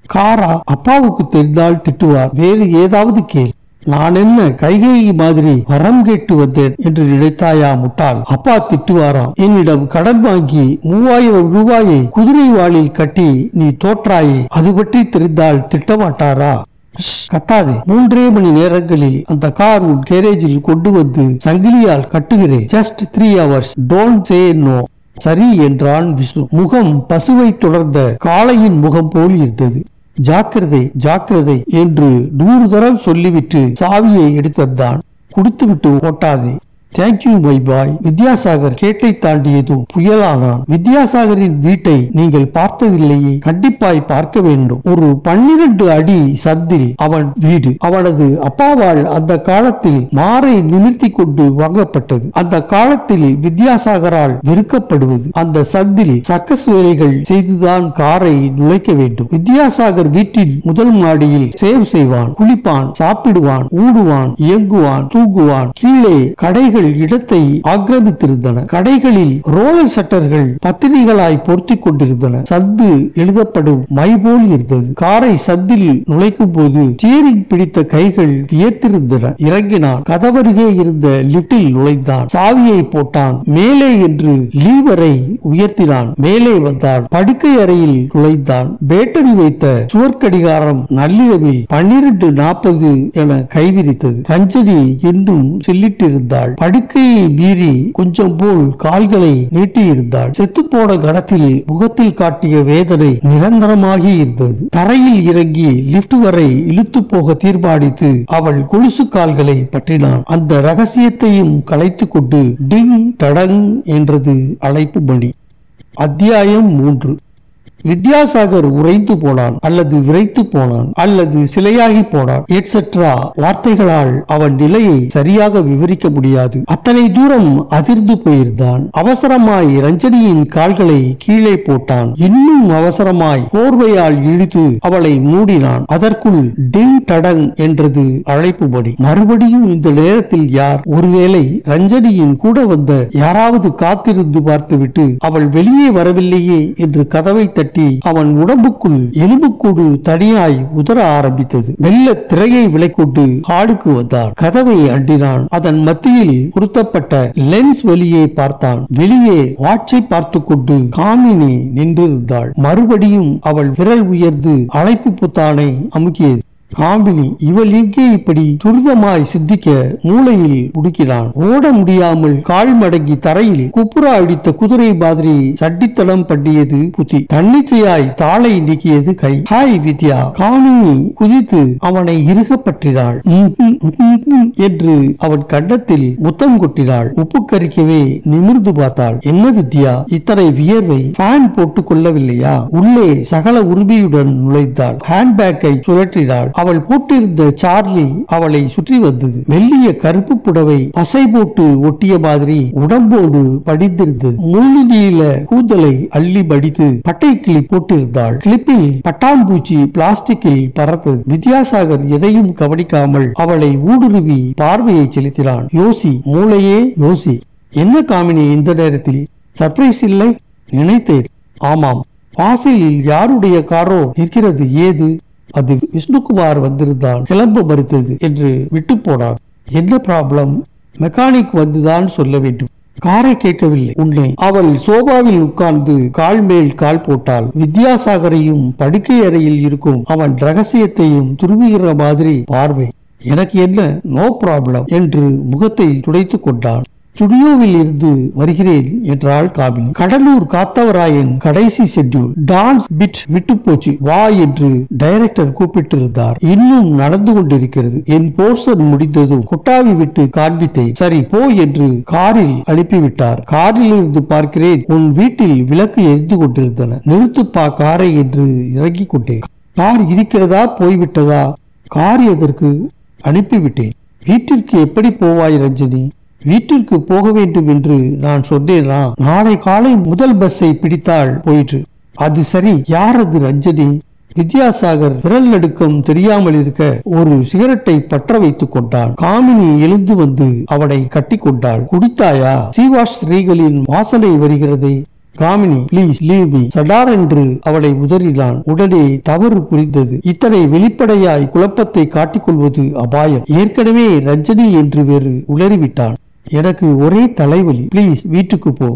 காரா அப்பாவுக்கு தெரிந்தால் திட்டுவார். வேறு ஏதாவது கேள். நான் என்ன கைகேயி மாதிரி வரம் கேட்டு வந்தேன் என்று நினைத்தாயா முட்டாள்? அப்பா திட்டுவாராம். என்னிடம் கடன் வாங்கி 3000 ரூபாயை குதிரை வாளில் கட்டி நீ தோற்றாயே, அது பற்றி தெரிந்தால் திட்டமாட்டாரா? கத்தாதே. 3 மணி நேரங்களில் அந்த கார் உன் கேரேஜில் கொண்டு வந்து சங்கிலியால் கட்டுகிறேன். Just 3 hours. Don't say no. சரி என்றான் விஷ்ணு. முகம் பசுவை தொடர்ந்த காளையின் முகம் போல் இருந்தது. ஜாக்கிரதை ஜாக்கிரதை என்று 100 தடவை சொல்லிவிட்டு சாவியை எடுத்தான். குடித்துவிட்டு ஓட்டாதே. Thank you my boy. வித்யாசாகர் கேட்டை தாண்டியதும் புயலானான். வித்யாசாகரின் வீட்டை நீங்கள் பார்த்ததில்லையே? கண்டிப்பாய் பார்க்க வேண்டும். ஒரு 12 அடி சந்தில் அவன் வீடு. அவனது அப்பாவால் அந்த காலத்தில் மாரை நிமிர்த்தி கொண்டு வாங்கப்பட்டது. அந்த காலத்தில் வித்யாசாகரால் வெறுக்கப்படுவது. அந்த சந்தில் சர்க்கஸ் வேலைகள் செய்துதான் காரை நுழைக்க வேண்டும். வித்யாசாகர் வீட்டின் முதல் மாடியில் சேவ் செய்வான், குளிப்பான், சாப்பிடுவான், ஊடுவான், இயங்குவான், தூங்குவான். கீழே கடைகள் இடத்தை ஆக்கிரமித்திருந்தன. கடைகளில் ரோலர் சட்டர்கள் பத்திரிகைகளாய் பொருத்தி கொண்டிருந்தன. சந்து எழுதப்படும் மை போல் இருந்தது. காரை சந்தில் நுழைக்கும் போது ஸ்டீரிங் பிடித்த கைகள் வியர்த்திருந்தன. இறங்கினான். கதவருகே இருந்த லிப்டில் நுழைந்தான். சாவியை போட்டான். மேலே என்று லீவரை உயர்த்தினான். மேலே வந்தான். படுக்கை அறையில் நுழைந்தான். பேட்டரி வைத்த சுவர்கடிகாரம் நள்ளிரவில் 12:40 என கைவிரித்தது. ரஞ்சனி இன்னும் சில்லிட்டிருந்தாள். படுக்கையை மீறி கொஞ்சம் போல் கால்களை நீட்டியிருந்தாள். செத்துப்போன கணத்தில் முகத்தில் காட்டிய வேதனை நிரந்தரமாகி இருந்தது. தரையில் இறங்கி லிப்ட் வரை இழுத்து போக தீர்மானித்து அவள் கொலுசு கால்களை பற்றினான். அந்த ரகசியத்தையும் கலைத்து கொண்டு டிங் டடங் என்றது அழைப்பு மணி. அத்தியாயம் 3. வித்யாசாகர் உறைந்து போனான், அல்லது விரைத்து போனான், அல்லது சிலையாகி போனான், எட்ஸெட்ரா. வார்த்தைகளால் அவன் நிலையை சரியாக விவரிக்க முடியாது. அத்தனை தூரம் அதிர்ந்து போயிருந்தான். அவசரமாய் ரஞ்சனியின் கால்களை கீழே போட்டான். இன்னும் அவசரமாய் போர்வையால் இழுத்து அவளை மூடினான். அதற்குள் டிங் டடங் என்றது அழைப்பு மணி. மறுபடியும் இந்த நேரத்தில் யார்? ஒருவேளை ரஞ்சனியின் கூட வந்த யாராவது காத்திருந்து பார்த்துவிட்டு அவள் வெளியே வரவில்லையே என்று கதவை தட்டி அவன் உடம்புக்குள் எலும்புக்கூடு தனியாய் உதற ஆரம்பித்தது. மெல்ல திரையை விலைக்கொண்டு ஹாலுக்கு வந்தான். கதவை அண்டினான். அதன் மத்தியில் பொருத்தப்பட்ட லென்ஸ் வெளியே பார்த்தான். வெளியே வாட்சை பார்த்து கொண்டு காமினி நின்றிருந்தாள். மறுபடியும் அவள் விரல் உயர்ந்து அழைப்பு புத்தானை அமுக்கியது. காமினி, இவள் எங்கே இப்படி துரிதமாய் சிந்திக்க மூளையில் முடுக்கினான். ஓட முடியாமல் கால் மடங்கி தரையில் குப்புரா அடித்த குதிரை மாதிரி சட்டித்தளம் பண்ணியது புத்தி. தன்னிச்சையாய் தாளை நீக்கியது கை. ஹாய் வித்யா. காமினி குதித்து அவனை இறுக பற்றினாள். என்று அவன் கண்டத்தில் முத்தம் கொட்டினாள். உப்பு கரிக்கவே நிமிர்ந்து பார்த்தாள். என்ன வித்யா, இத்தனை வியர்வை? ஃபேன் போட்டுக் கொள்ளவில்லையா? உள்ளே சகல உரிமையுடன் நுழைந்தாள். ஹேண்ட்பேக்கை சுழற்றினாள். அவள் போட்டிருந்த சார்லி அவளை சுற்றி வந்தது. மெல்லிய கருப்பு புடவை பசை போட்டு ஒட்டிய மாதிரி உடம்போடு படிந்திருந்தது. முள்ளு நீல கூந்தலை அள்ளி மடித்து பட்டை கிளிப் போட்டிருந்தாள். கிளிப்பில் பட்டாம்பூச்சி பிளாஸ்டிக்கில் பறந்தது. வித்யாசாகர் எதையும் கவனிக்காமல் அவளை ஊடுருவி பார்வையை செலுத்தினான். யோசி, மூளையே யோசி. என்ன காமினி இந்த நேரத்தில்? சர்ப்ரைஸ் இல்லை? நினைத்தேன். ஆமாம், வாசலில் யாருடைய காரோ நிற்கிறது. ஏது? அது விஷ்ணுகுமார் வந்திருந்தான். கிளம்ப மறுத்தது என்று விட்டு போனான். என்ன ப்ராப்ளம்? மெக்கானிக் வந்துதான் சொல்ல வேண்டும். காரை கேட்கவில்லை. உன்னை. அவள் சோபாவில் உட்கார்ந்து கால் மேல் கால் போட்டாள். வித்யாசாகரையும் படுக்கை அறையில் இருக்கும் அவன் ரகசியத்தையும் துருவுகிற மாதிரி பார்வை. எனக்கு என்ன? நோ ப்ராப்ளம் என்று முகத்தை துடைத்துக் கொண்டான். ஸ்டுடியோவில் இருந்து வருகிறேன் என்றாள் காமினி. கடலூர் காத்தவராயன் கடைசி ஷெட்யூல் டான்ஸ் பிட் விட்டு போச்சு, வா என்று டைரக்டர் கூப்பிட்டிருந்தார். இன்னும் நடந்து கொண்டிருக்கிறது. என் போர்ஷன் முடிந்ததும் கொட்டாவி விட்டு காண்பித்தேன். சரி போ என்று காரில் அனுப்பிவிட்டார். காரில் இருந்து பார்க்கிறேன், உன் வீட்டில் விளக்கு எரிந்து கொண்டிருந்தன. நிறுத்துப்பா காரை என்று இறங்கிக் கொண்டேன். கார் இருக்கிறதா? போய்விட்டதா? கார் எதற்கு? அனுப்பிவிட்டேன். வீட்டிற்கு எப்படி போவாய் ரஞ்சனி? வீட்டிற்கு போக வேண்டும் என்று நான் சொன்னேனா? நாளை காலை முதல் பஸ்ஸை பிடித்தால் போயிற்று. அது சரி, யார் அது ரஞ்சனி? வித்யாசாகர் விரல் நடுக்கம் தெரியாமல் இருக்க ஒரு சிகரெட்டை பற்ற வைத்துக் கொண்டான். காமினி எழுந்து வந்து அவனை கட்டி கொண்டாள். குடித்தாயா? சீவாஷ் ரீகலின் வாசனை வருகிறதே. Kamini please leave me. சடார் என்று அவளை உதறினான். உடனே தவறு புரிந்தது. இத்தனை வெளிப்படையாய் குழப்பத்தை காட்டிக்கொள்வது அபாயம். ஏற்கனவே ரஞ்சனி என்று வேறு உளறிவிட்டான். எனக்கு ஒரே தலைவலி. ப்ளீஸ் வீட்டுக்கு போ.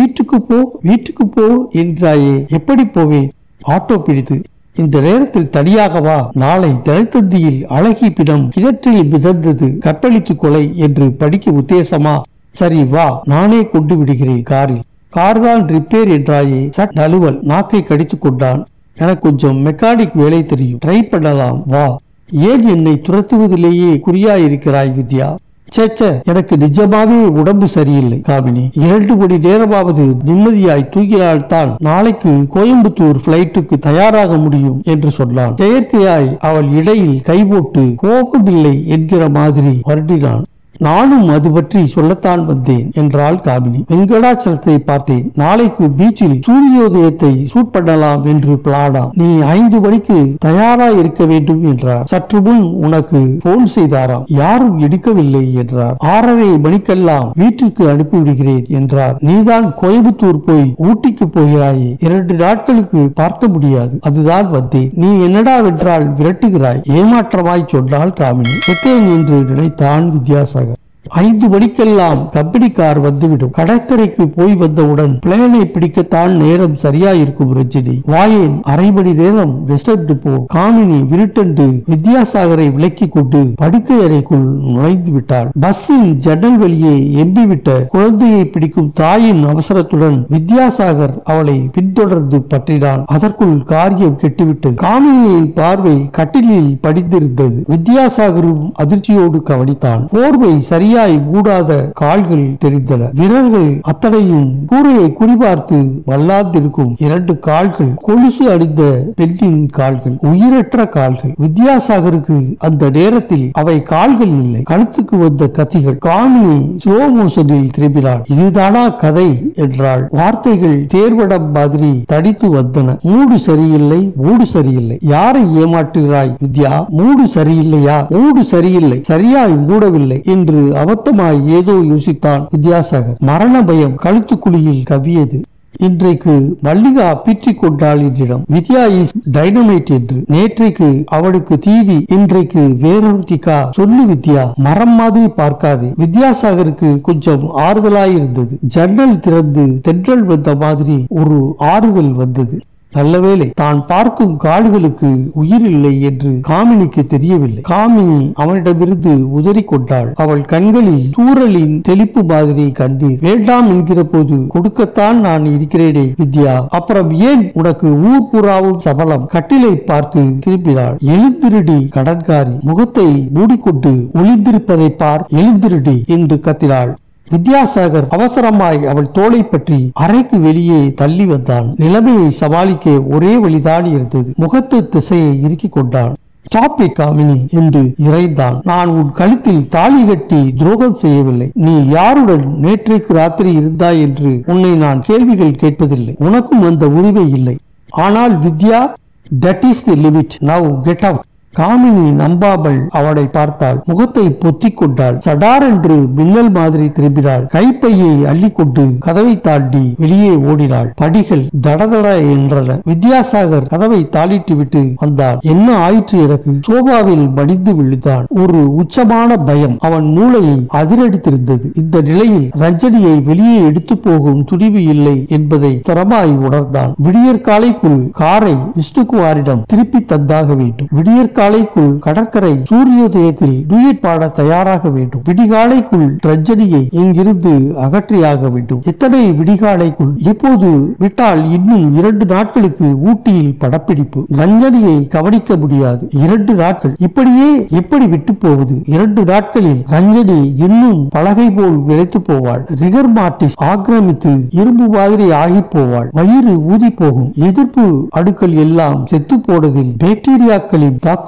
வீட்டுக்கு போ என்றாயே. எப்படி போவேன்? ஆட்டோ பிடித்து. இந்த நேரத்தில் தனியாகவா? நாளை தினத்தந்தியில் அழகி பிணம் கிணற்றில் மிதந்தது, கற்பழித்து கொலை என்று படிக்க உத்தேசமா? சரி வா, நானே கொண்டு விடுகிறேன் காரில். கார் தான் ரிப்பேர் என்றாயே. சட் நழுவல். நாக்கை கடித்துக் கொண்டான். எனக்கு கொஞ்சம் மெக்கானிக் வேலை தெரியும், ட்ரை பண்ணலாம் வா. ஏன் என்னை துரத்துவதிலேயே குறியாயிருக்கிறாய் வித்யா? சேச்ச, எனக்கு நிஜமாவே உடம்பு சரியில்லை காமினி. 2 மணி நேரமாவது நிம்மதியாய் தூங்கினால்தான் நாளைக்கு கோயம்புத்தூர் பிளைட்டுக்கு தயாராக முடியும் என்று சொன்னான். செயற்கையாய் அவள் இடையில் கை போட்டு கோபமில்லை என்கிற மாதிரி வருடினான். நானும் அது பற்றி சொல்லத்தான் வந்தேன் என்றாள் காமினி. வெங்கடாச்சலத்தை பார்த்தேன். நாளைக்கு பீச்சில் சூரியோதயத்தை ஷூட் பண்ணலாம் என்று பிளானா. நீ 5 மணிக்கு தயாரா இருக்க வேண்டும் என்றார். சற்று முன் உனக்கு போன் செய்தாராம், யாரும் எடுக்கவில்லை என்றார். 6:30 மணிக்கெல்லாம் வீட்டுக்கு அனுப்பிவிடுகிறேன் என்றார். நீதான் கோயம்புத்தூர் போய் ஊட்டிக்கு போகிறாயே, 2 நாட்களுக்கு பார்க்க முடியாது, அதுதான் வந்தேன். நீ என்னடா வென்றால் விரட்டுகிறாய், ஏமாற்றமாய் சொன்னாள் காமினி. செத்தேன் என்று நினைத்தான் வித்யாசாகர். 5 மணிக்கெல்லாம் கம்பெனி கார் வந்துவிடும். கடற்கரைக்கு போய் வந்தவுடன் பிளேனை பிடிக்கத்தான் நேரம் சரியா இருக்கும். ரஞ்சினி வாயேன், 1/2 மணி நேரம் ரெஸ்ட் போ. காமினி விருட்டென்று வித்யாசாகரை விலக்கி கொண்டு படுக்கை அறைக்குள் நுழைந்து விட்டாள். பஸ்ஸில் ஜன்னல் வழியே எம்பிவிட்ட குழந்தையை பிடிக்கும் தாயின் அவசரத்துடன் வித்யாசாகர் அவளை பின்தொடர்ந்து பற்றினான். அதற்குள் காரியம் கெட்டுவிட்டது. காமினியின் பார்வை கட்டிலில் படிந்திருந்தது. வித்யாசாகரும் அதிர்ச்சியோடு கவனித்தான். போர்வை சரியா மூடாத கால்கள் தெரிந்தன. விரல்கள் அத்தனையும் கூரையை குறிபார்த்து வல்லாந்திருக்கும் 2 கால்கள், கொலுசு அணிந்த பெண்ணின் கால்கள், உயிரற்ற கால்கள். வித்யாசாகருக்கு அந்த நேரத்தில் அவை கால்கள் இல்லை, கழுத்துக்கு வந்த கத்திகள். காமினி ஸ்லோ மோஷனில் திரும்பினாள். இதுதானா கதை என்றாள். வார்த்தைகள் தேர்வடம் மாதிரி தடித்து வந்தன. மூடு சரியில்லை, மூடு சரியில்லை. யாரை ஏமாற்றுகிறாய் வித்யா? மூடு சரியில்லையா? மூடு சரியில்லை, சரியாய் மூடவில்லை என்று அபத்தமாய் ஏதோ யோசித்தான் வித்யாசாகர். மரண பயம் கழுத்துக்குழியில் கவ்வியது. இன்றைக்கு மல்லிகா பீற்றிக் கொண்டாள் என்னிடம். வித்யா இஸ் டைனமைட் என்று. நேற்றைக்கு அவளுக்கு தீவி, இன்றைக்கு வேறொருத்திக்கா? சொல்லு வித்யா, மரம் மாதிரி பார்க்காதே. வித்யாசாகருக்கு கொஞ்சம் ஆறுதலாயிருந்தது. ஜன்னல் திறந்து தென்றல் வந்த மாதிரி ஒரு ஆறுதல் வந்தது. நல்லவேளை தான் பார்க்கும் காடுகளுக்கு உயிர் இல்லை என்று காமினிக்கு தெரியவில்லை. காமினி அவனிடமிருந்து உதறி கொண்டாள். அவள் கண்களில் தூறலின் தெளிப்பு மாதிரி கண்ணீர். வேண்டாம் என்கிற போது கொடுக்கத்தான் நான் இருக்கிறேனே வித்யா, அப்புறம் ஏன் உனக்கு ஊர் பூராவும் சபலம்? கட்டிலை பார்த்து திரும்பினாள். எழுந்திருடி கடன்காரி, முகத்தை மூடிக்கொண்டு ஒளிந்திருப்பதை பார், எழுந்திருடி என்று கத்தினாள். வித்யாசாகர் அவசரமாய் அவள் தோளை பற்றி அறைக்கு வெளியே தள்ளி வந்தான். நிலைமையை சமாளிக்க ஒரே வழிதான் இருந்தது. முகத்து திசையை இறுக்கிக் கொண்டான். ஸ்டாப் இட் காமினி என்று இறைந்தான். நான் உன் கழுத்தில் தாலி கட்டி துரோகம் செய்யவில்லை. நீ யாருடன் நேற்றைக்கு ராத்திரி இருந்தாய் என்று உன்னை நான் கேள்விகள் கேட்பதில்லை. உனக்கும் அந்த உரிமை இல்லை. ஆனால் Vidya, that is the limit. Now get out. Kamini நம்பாமல் அவளை பார்த்தாள். முகத்தை பொத்திக் கொண்டாள். சடார் என்று மின்னல் மாதிரி திரும்பினாள். கைப்பையை அள்ளிக்கொண்டு கதவை தாண்டி வெளியே ஓடினாள். படிகள் தடதட என்றன. வித்யாசாகர் கதவை தாளிட்டு விட்டு வந்தான். என்ன ஆயிற்று எனக்கு? சோபாவில் மடிந்து விழுந்தான். ஒரு உச்சமான பயம் அவன் மூளையை அதிரடித்திருந்தது. இந்த நிலையில் ரஞ்சனியை வெளியே எடுத்து போகும் துணிவு இல்லை என்பதை திறமாய் உணர்ந்தான். விடியற்காலைக்குள் காரை விஷ்ணுகுமாரிடம் திருப்பி தந்தாக வேண்டும். விடியற்காலைக்குள் கடற்கரை சூரியோதயத்தில் டூயட் பாட தயாராக வேண்டும். விடிகாலைக்குள் ரஞ்சனியை இங்கிருந்து அகற்றியாக வேண்டும். எத்தனை விடிகாலைக்குள்? எப்போது விட்டால் இன்னும் 2 நாட்களுக்கு ஊட்டியில் படப்பிடிப்பு. ரஞ்சனியை கவனிக்க முடியாது. 2 நாட்கள் இப்படியே எப்படி விட்டு போவது? 2 நாட்களில் ரஞ்சனி இன்னும் பலகை போல் விளைத்து போவாள். ரிகர் மார்டிஸ் ஆக்கிரமித்து இரும்பு மாதிரி ஆகி போவாள். வயிறு ஊதி போகும். எதிர்ப்பு அடுக்கள் எல்லாம் செத்து போனதில் பாக்டீரியாக்களின் தாக்கு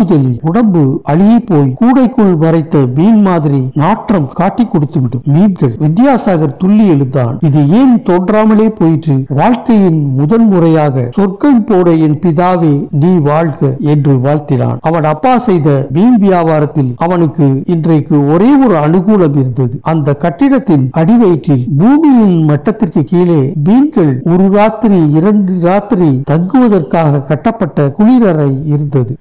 தாக்குதலில் உடம்பு அழுகி போய் கூடைக்குள் வரைத்த மீன் மாதிரி நாற்றம் காட்டி கொடுத்துவிடும். மீன்கள். வித்யாசாகர் துள்ளி எழுந்தான். இது ஏன் தோன்றாமலே போயிற்று? வாழ்க்கையின் முதன் முறையாக சொர்க்கம் போட என் பிதாவே நீ வாழ்க என்று வாழ்த்தினான். அவன் அப்பா செய்த மீன் வியாபாரத்தில் அவனுக்கு இன்றைக்கு ஒரே ஒரு அனுகூலம் இருந்தது. அந்த கட்டிடத்தின் அடிவயிற்றில் பூமியின் மட்டத்திற்கு கீழே மீன்கள் ஒரு ராத்திரி 2 ராத்திரி தங்குவதற்காக கட்டப்பட்ட குளிரறை இருந்தது.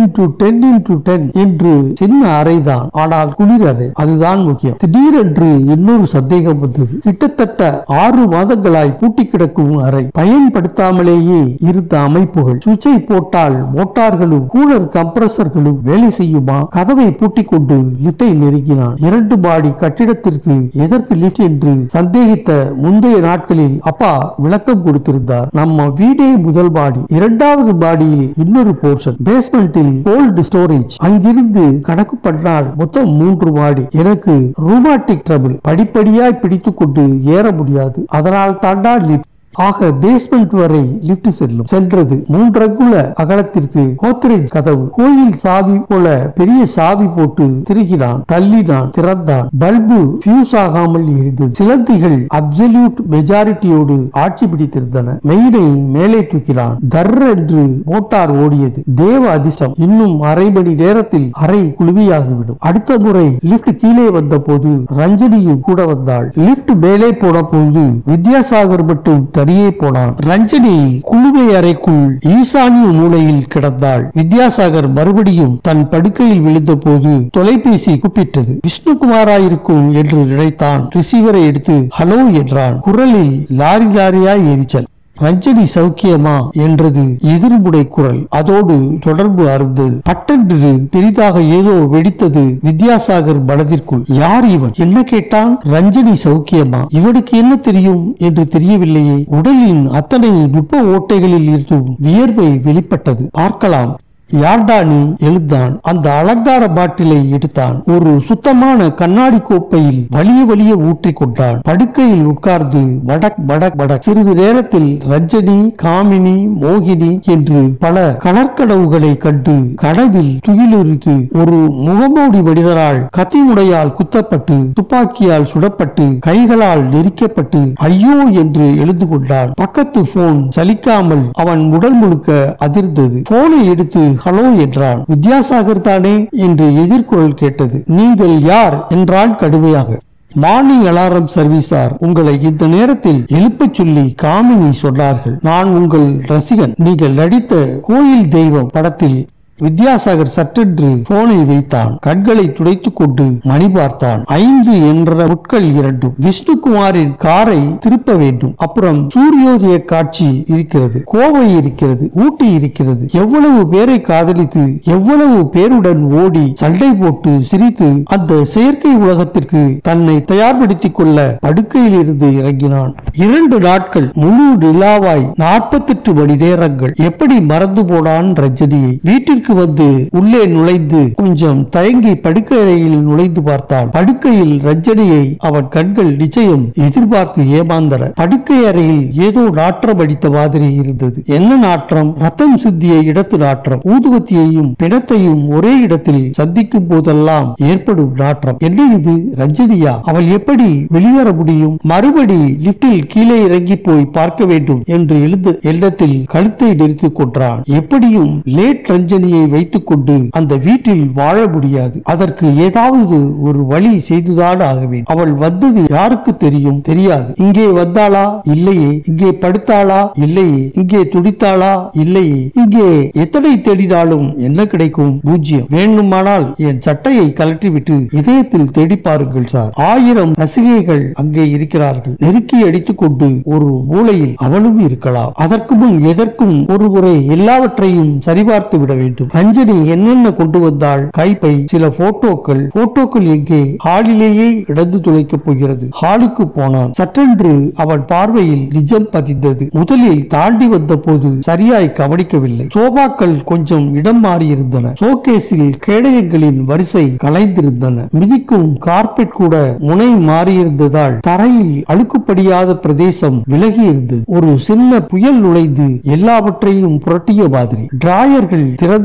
10x10x10 என்று சின்ன அறைதான், ஆனால் குளிரறை. அதுதான் முக்கியம். திடீரென்று இன்னொரு சந்தேகம் வந்தது. கிட்டத்தட்ட 6 மாதங்களாய் பூட்டி கிடக்கும் அறை, பயன்படுத்தாமலேயே இருந்த அமைப்புகள், சுவிட்சை போட்டால் மோட்டார்களும் கூலர் கம்ப்ரஸர்களும் வேலை செய்யுமா? கதவை பூட்டிக் கொண்டு லிப்டை நெருங்கினான். 2 மாடி கட்டிடத்திற்கு எதற்கு லிப்ட் என்று சந்தேகித்த முந்தைய நாட்களில் அப்பா விளக்கம் கொடுத்திருந்தார். நம்ம வீடே முதல் மாடி, 2வது மாடியில் இன்னொரு போர்ஷன், பேஸ்மெண்டில் கோல்ட் ஸ்டோரேஜ். அங்கிருந்து கணக்கு பண்ணால் மொத்தம் 3 மாடி. எனக்கு ரூமாட்டிக் ட்ரபிள், படிப்படியாய் பிடித்துக் கொண்டு ஏற முடியாது. அதனால் தாண்டா லிப்ட். ஆக பேஸ்மெண்ட் வரை லிப்ட் சென்றது. 3 அங்குல அகலத்திற்கு கோத்ரேஜ் கதவு. கோயில் சாவி போல பெரிய சாவி போட்டு திருகினான், தள்ளினான், திறந்தான். பல்பு ஃபியூஸ் ஆகாமல் இருந்தது. சிலந்திகள் அப்சல்யூட் மெஜாரிட்டியோடு ஆட்சி பிடித்திருந்தன. மெயினை மேலே தூக்கினான். தர் என்று மோட்டார் ஓடியது. தேவ அதிர்ஷ்டம், இன்னும் அரை மணி நேரத்தில் அறை குளுமையாகிவிடும். அடுத்த முறை லிப்ட் கீழே வந்த போது ரஞ்சனியும் கூட வந்தாள். லிப்ட் மேலே போன போது வித்யாசாகர் மட்டும் தனியே போனான். ரஞ்சனி குளுமை அறைக்குள் ஈசானிய மூலையில் கிடந்தாள். வித்யாசாகர் மறுபடியும் தன் படுக்கையில் விழுந்த போது தொலைபேசி கூப்பிட்டது. விஷ்ணுகுமாராயிருக்கும் என்று நினைத்தான். ரிசீவரை எடுத்து ஹலோ என்றான். குரலில் லாரியாய் எரிச்சல். ரஞ்சனி சௌக்கியமா என்றது எதிர்முனை குரல். அதோடு தொடர்பு அறுந்தது. பட்டென்று பெரிதாக ஏதோ வெடித்தது வித்யாசாகர் மனதிற்குள். யார் இவன்? என்ன கேட்டான்? ரஞ்சனி சௌக்கியமா? இவனுக்கு என்ன தெரியும் என்று தெரியவில்லையே. உடலின் அத்தனை நுட்ப ஓட்டைகளில் இருந்தும் வியர்வை வெளிப்பட்டது. பார்க்கலாம். யார்டா நீ? எழுந்தான். அந்த அலங்கார பாட்டிலை எடுத்தான். ஒரு சுத்தமான கண்ணாடி கோப்பையில் வலிய ஊற்றிக் கொண்டான். படுக்கையில் உட்கார்ந்து வடக் வடக் வடக். சிறிது நேரத்தில் ரஞ்சனி, காமினி, மோகினி என்று பல கனற்கனவுகளை கண்டு கனவில் துயிலுரித்து ஒரு முகமூடி மனிதரால் கத்திமுனையால் குத்தப்பட்டு துப்பாக்கியால் சுடப்பட்டு கைகளால் நெரிக்கப்பட்டு ஐயோ என்று எழுந்து கொண்டான். பக்கத்து போன் சலிக்காமல் அவன் உடல் முழுக்க அதிர்ந்தது. போனை எடுத்து ஹலோ என்றான். வித்யாசாகர் தானே என்று எதிர்குரல் கேட்டது. நீங்கள் யார் என்றான் கடுமையாக. மார்னிங் அலாரம் சர்வீசார், உங்களை இந்த நேரத்தில் எழுப்பச் சொல்லி காமினி சொன்னார்கள். நான் உங்கள் ரசிகன். நீங்கள் நடித்த கோயில் தெய்வம் படத்தில். வித்யாசாகர் சட்டென்று போனை வைத்தான். கண்களை துடைத்துக் கொண்டு மணி பார்த்தான். 5 என்ற முட்கள் 2. விஷ்ணுகுமாரின் காரை திருப்ப வேண்டும். அப்புறம் சூரியோதய காட்சி இருக்கிறது, கோவை இருக்கிறது, ஊட்டி இருக்கிறது. எவ்வளவு பேரை காதலித்து எவ்வளவு பேருடன் ஓடி சண்டை போட்டு சிரித்து அந்த செயற்கை உலகத்திற்கு தன்னை தயார்படுத்திக் கொள்ள படுக்கையில் இருந்து இறங்கினான். 2 நாட்கள் முழு நிலாவாய் 48 மணி நேரங்கள். எப்படி மறந்து போனான் ரஜினியை. வீட்டிற்கு வந்து உள்ளே நுழைந்து கொஞ்சம் தயங்கி படுக்கை அறையில் நுழைந்து பார்த்தான். படுக்கையில் ரஞ்சனியை அவன் கண்கள் நிச்சயம் எதிர்பார்த்து ஏமாந்தன. படுக்கை அறையில் ஏதோ நாற்றம் அடித்த மாதிரி இருந்தது. என்ன நாற்றம்? ரத்தம் சிந்திய இடத்து நாற்றம். ஊதுவத்தியையும் பிணத்தையும் ஒரே இடத்தில் சந்திக்கும் போதெல்லாம் ஏற்படும் நாற்றம். என்ன இது? ரஞ்சனியா? அவள் எப்படி வெளிவர முடியும்? மறுபடி லிப்டில் கீழே இறங்கி போய் பார்க்க வேண்டும் என்று எழுந்த எண்ணத்தில் கழுத்தை நெரித்துக் கொண்டான். எப்படியும் லேட் ரஞ்சனியை வைத்துக் கொண்டு அந்த வீட்டில் வாழ முடியாது. அதற்கு ஏதாவது ஒரு வழி செய்துதான் ஆகவேன். அவள் வந்தது யாருக்கு தெரியும்? தெரியாது. இங்கே வந்தாளா? இல்லையே. இங்கே படுத்தாளா? இல்லையே. இங்கே துடித்தாளா? இல்லையே. இங்கே எத்தனை தேடினாலும் என்ன கிடைக்கும்? பூஜ்ஜியம். வேண்டுமானால் என் சட்டையை கலட்டிவிட்டு இதயத்தில் தேடி பாருங்கள் சார். 1000 ரசிகைகள் அங்கே இருக்கிறார்கள். நெருக்கி அடித்துக் கொண்டு ஒரு மூலையில் அவளும் இருக்கலாம். அதற்கு முன் எதற்கும் ஒரு முறை எல்லாவற்றையும் சரிபார்த்து விட வேண்டும். ரஞ்சனி என்னென்ன கொண்டு வந்தாள்? கைப்பை, சில போட்டோக்கள் எங்கே? ஹாலிலேயே இடந்து துளைக்கப் போகிறது. ஹாலுக்கு போனான். சற்றென்று அவன் பார்வையில் நிஜம் பதிந்தது. முதலில் தாண்டி வந்த போது சரியாய் கவனிக்கவில்லை. சோபாக்கள் கொஞ்சம் இடம் மாறியிருந்தன. ஷோகேஸில் கேடயங்களின் வரிசை கலைந்திருந்தன. மிதிக்கும் கார்பெட் கூட முனை மாறியிருந்ததால் தரையில் அழுக்குப்படியாத பிரதேசம் விலகி இருந்தது. ஒரு சின்ன புயல் நுழைந்து எல்லாவற்றையும் புரட்டிய மாதிரி. டிராயர்கள் திறந்து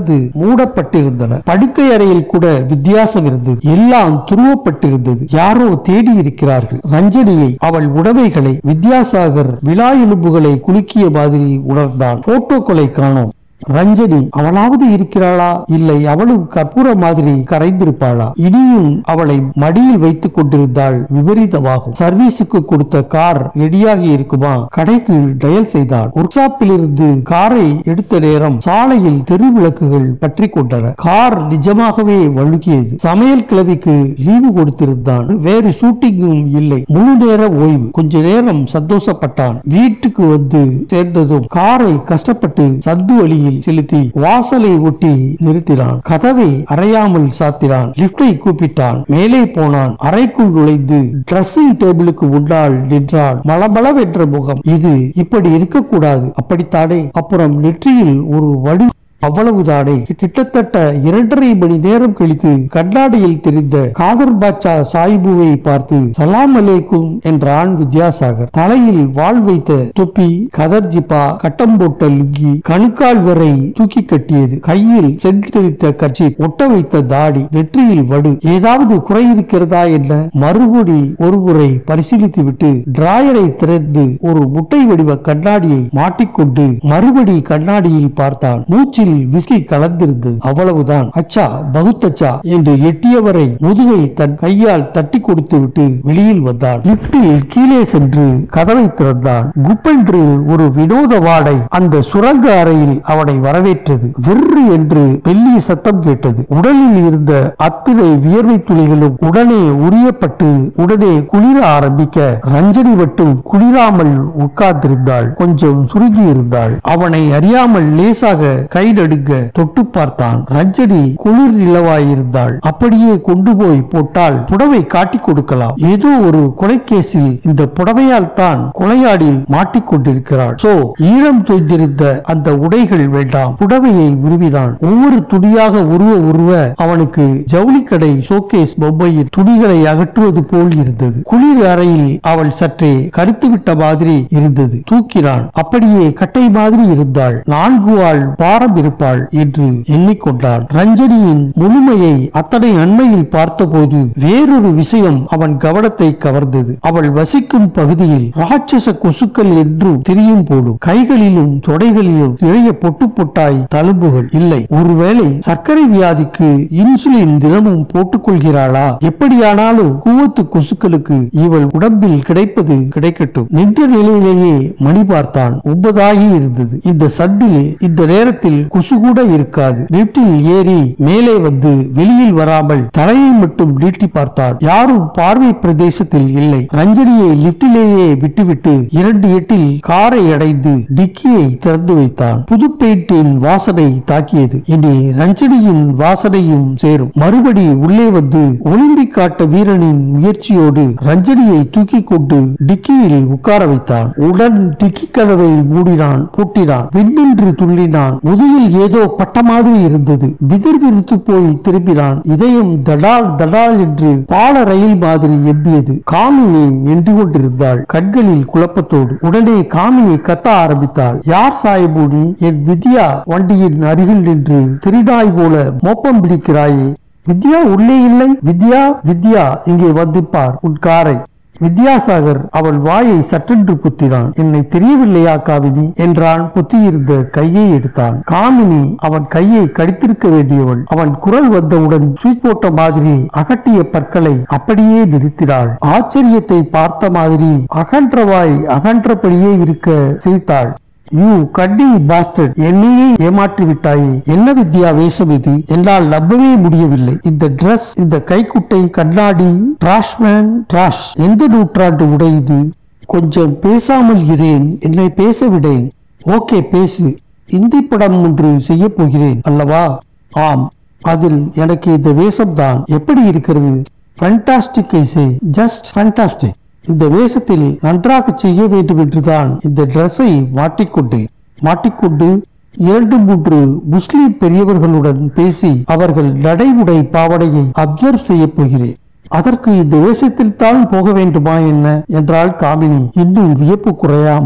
திறந்து மூடப்பட்டிருந்தன. படுக்கை அறையில் கூட வித்தியாசம் இருந்தது. எல்லாம் துருவப்பட்டிருந்தது. யாரோ தேடி இருக்கிறார்கள் ரஞ்சனியை, அவள் உடைமைகளை. வித்யாசாகர் விழா எலும்புகளை குலுக்கிய மாதிரி உணர்ந்தான். போட்டோக்களை காணோம். ரஞ்சனி அவளாவது இருக்கிறாளா, இல்லை அவளும் கற்பூர மாதிரி கரைந்திருப்பாளா? இனியும் அவளை மடியில் வைத்துக் கொண்டிருந்தால் விபரீதமாகும். சர்வீஸுக்கு கொடுத்த கார் ரெடியாகி இருக்குமா? கடைக்கு டயல் செய்தாள். ஒர்க் ஷாப்பில் இருந்து காரை எடுத்த நேரம் சாலையில் தெரு விளக்குகள் பற்றி கொண்டன. கார் நிஜமாகவே வழுகியது. சமையல் கிழவிக்கு லீவு கொடுத்திருந்தான். வேறு ஷூட்டிங்கும் இல்லை. முழு நேர ஓய்வு. கொஞ்ச நேரம் சந்தோஷப்பட்டான். வீட்டுக்கு வந்து சேர்ந்ததும் காரை கஷ்டப்பட்டு சந்து வழியில் செலுத்தி வாசலை ஒட்டி நிறுத்தினான். கதவை அறையாமல் சாத்தினான். லிப்டை கூப்பிட்டான். மேலே போனான். அறைக்குள் நுழைந்து டிரெஸ்ஸிங் டேபிளுக்கு முன்னால் நின்றான். மளமளவென்ற முகம். இது இப்படி இருக்கக்கூடாது, அப்படித்தானே? அப்புறம் நெற்றியில் ஒரு வடு, அவ்வளவுதானே? கிட்டத்தட்ட 2.5 மணி நேரம் கழித்து கண்ணாடியில் தெரிந்த காதர் பாட்சா சாயிபுவை பார்த்து சலாம் அலைக்கும் என்றான் வித்யாசாகர். தலையில் வாள் வைத்த தொப்பி, கதர் ஜிப்பா, கட்டம் போட்ட லுங்கி, கணுக்கால் வரை தூக்கி கட்டியது. கையில் சென்று தெரித்த கட்சி, ஒட்ட வைத்த தாடி, நெற்றியில் வடு. ஏதாவது குறை இருக்கிறதா என்ன? மறுபடி ஒருமுறை பரிசீலித்து விட்டு டிராயரை திறந்து ஒரு முட்டை வடிவ கண்ணாடியை மாட்டிக்கொண்டு மறுபடி கண்ணாடியில் பார்த்தான். மூச்சில் விஸ்கி கலந்திருந்தது. அவ்வளவுதான். அச்சா பகுத் அச்சா என்று எட்டியவரை முதுகை தன் கையால் தட்டி கொடுத்து விட்டு வெளியில் வந்தான். லிப்டில் கீழே சென்று கதவை திறந்தான். குப்பென்று ஒரு வினோத வாடை அந்த சுரங்க அறையில் அவனை வரவேற்றது. வெறு என்று மெல்லிய சத்தம் கேட்டது. உடலில் இருந்த அத்தனை வியர்வை துளிகளும் உடனே உரியப்பட்டு உடனே குளிர ஆரம்பிக்க ரஞ்சனி மட்டும் குளிராமல் உட்கார்ந்திருந்தாள். கொஞ்சம் சுருங்கி இருந்தாள். அவனை அறியாமல் லேசாக கை நடுங்க தொட்டு பார்த்தான். ரஞ்சனி குளிர் நிலவாயிருந்தாள். அப்படியே கொண்டு போய் போட்டால் புடவை காட்டி கொடுக்கலாம். ஏதோ ஒரு கொலைக்கேசில் இந்த புடவையால் தான் கொலையாடி மாட்டிக்கொண்டிருக்கிறாள். சோ ஈரம் தோய்ந்திருந்த அந்த உடைகள் வேண்டாம். புடவையை உருவினான். ஒவ்வொரு துணியாக உருவ அவனுக்கு ஜவுளி கடை ஷோகேஸ் பொம்மையின் துணிகளை அகற்றுவது போல் இருந்தது. குளிர் அறையில் அவள் சற்றே கருத்து விட்ட மாதிரி இருந்தது. தூக்கினான். அப்படியே கட்டை மாதிரி இருந்தாள். 4 ஆள் பாரம் இருப்பாள் என்று எண்ணிக்கொண்டான். ரஞ்சனியின் முழுமையை அத்தனை அண்மையில் பார்த்தபோது வேறொரு விஷயம் அவன் கவனத்தை கவர்ந்தது. அவள் வசிக்கும் பகுதியில் ராட்சச கொசுக்கள் என்றும் தெரியும் போலும். கைகளிலும் தொடைகளிலும் நிறைய பொட்டு பொட்டாய் தழும்புகள். இல்லை, ஒருவேளை சர்க்கரை வியாதிக்கு இன்சுலின் தினமும் போட்டுக் கொள்கிறாளா? எப்படியானாலும் கூவத்து கொசுக்களுக்கு இவள் உடம்பில் கிடைப்பது கிடைக்கட்டும். நின்ற நிலையிலேயே மணி பார்த்தான். 9 ஆகி இருந்தது. இந்த சந்தில் இந்த நேரத்தில் கொசு கூட இருக்காது. லிப்டில் ஏறி மேலே வந்து வெளியில் வராமல் தலையை மட்டும் நீட்டி பார்த்தான். யாரும் பார்வை பிரதேசத்தில் இல்லை. ரஞ்சனியை லிப்டிலேயே விட்டுவிட்டு 2 எட்டில் காரை அடைந்து டிக்கியை திறந்து வைத்தான். புது பெயிண்டின் வாசனை தாக்கியது. இனி ரஞ்சனியின் வாசனையும் சேரும். மறுபடி உள்ளே வந்து ஒலிம்பிக் ஆட்ட வீரனின் முயற்சியோடு ரஞ்சனியை தூக்கி கொண்டு டிக்கியில் உட்கார வைத்தான். உடன் டிக்கி கதவை மூடினான், பூட்டினான். விண்ணின்று துள்ளினான். முதுகில் ஏதோ பட்ட மாதிரி இருந்தது. விதிர் விதித்து போய் திரும்பினான். இதயம் தடால் தடால் என்று பால ரயில் மாதிரி எம்பியது. காமினி நின்று கொண்டிருந்தாள், கண்களில் குழப்பத்தோடு. உடனே காமினி கத்த ஆரம்பித்தாள். யார் சாயபூடி? என் வித்யா வண்டியின் அருகில் நின்று திருநாய் போல மோப்பம் பிடிக்கிறாயே. வித்யா உள்ளே இல்லை. வித்யா, வித்யா இங்கே வந்து பார் உன் காரை. வித்யாசாகர் அவள் வாயை சற்றென்று புத்தினான். என்னை தெரியவில்லையா காமினி என்றான். புத்தியிருந்த கையை எடுத்தான். காமினி அவன் கையை கடித்திருக்க வேண்டியவள். அவன் குரல் வந்தவுடன் சுவிட்ச் போட்ட மாதிரி அகட்டிய பற்களை அப்படியே நிறுத்தினாள். ஆச்சரியத்தை பார்த்த மாதிரி அகன்றவாய் அகன்றபடியே இருக்க சிரித்தாள். யூ கட்டிங் பாஸ்டர்ட், என்னையே ஏமாற்றி விட்டாயே. என்ன வித்யா வேஷம் இது? என்னால் நம்பவே முடியவில்லை. இந்த டிரஸ், இந்த கைக்குட்டை, கண்ணாடி, டிராஷ்மேன் டிராஷ். எந்த நூற்றாண்டு உடை இது? கொஞ்சம் பேசாமல் இரேன், என்னை பேச விடேன். ஓகே பேசு. இந்தி படம் ஒன்று செய்ய போகிறேன் அல்லவா? ஆம், அதில் எனக்கு இந்த வேஷம்தான் எப்படி இருக்கிறது? Fantastic I say, just fantastic. இந்த வேஷத்தில் நன்றாக செய்ய வேண்டும் என்றுதான் இந்த டிரெஸ்ஸை மாட்டிக்கொண்டு 2-3 முஸ்லிம் பெரியவர்களுடன் பேசி அவர்கள் நடைமுறை பாவனையை அப்சர்வ் செய்ய போகிறேன். அதற்கு இந்த வேஷத்தில் தான் போக வேண்டுமா என்ன என்றாள் காமினி இன்னும் வியப்பு குறையாமல்.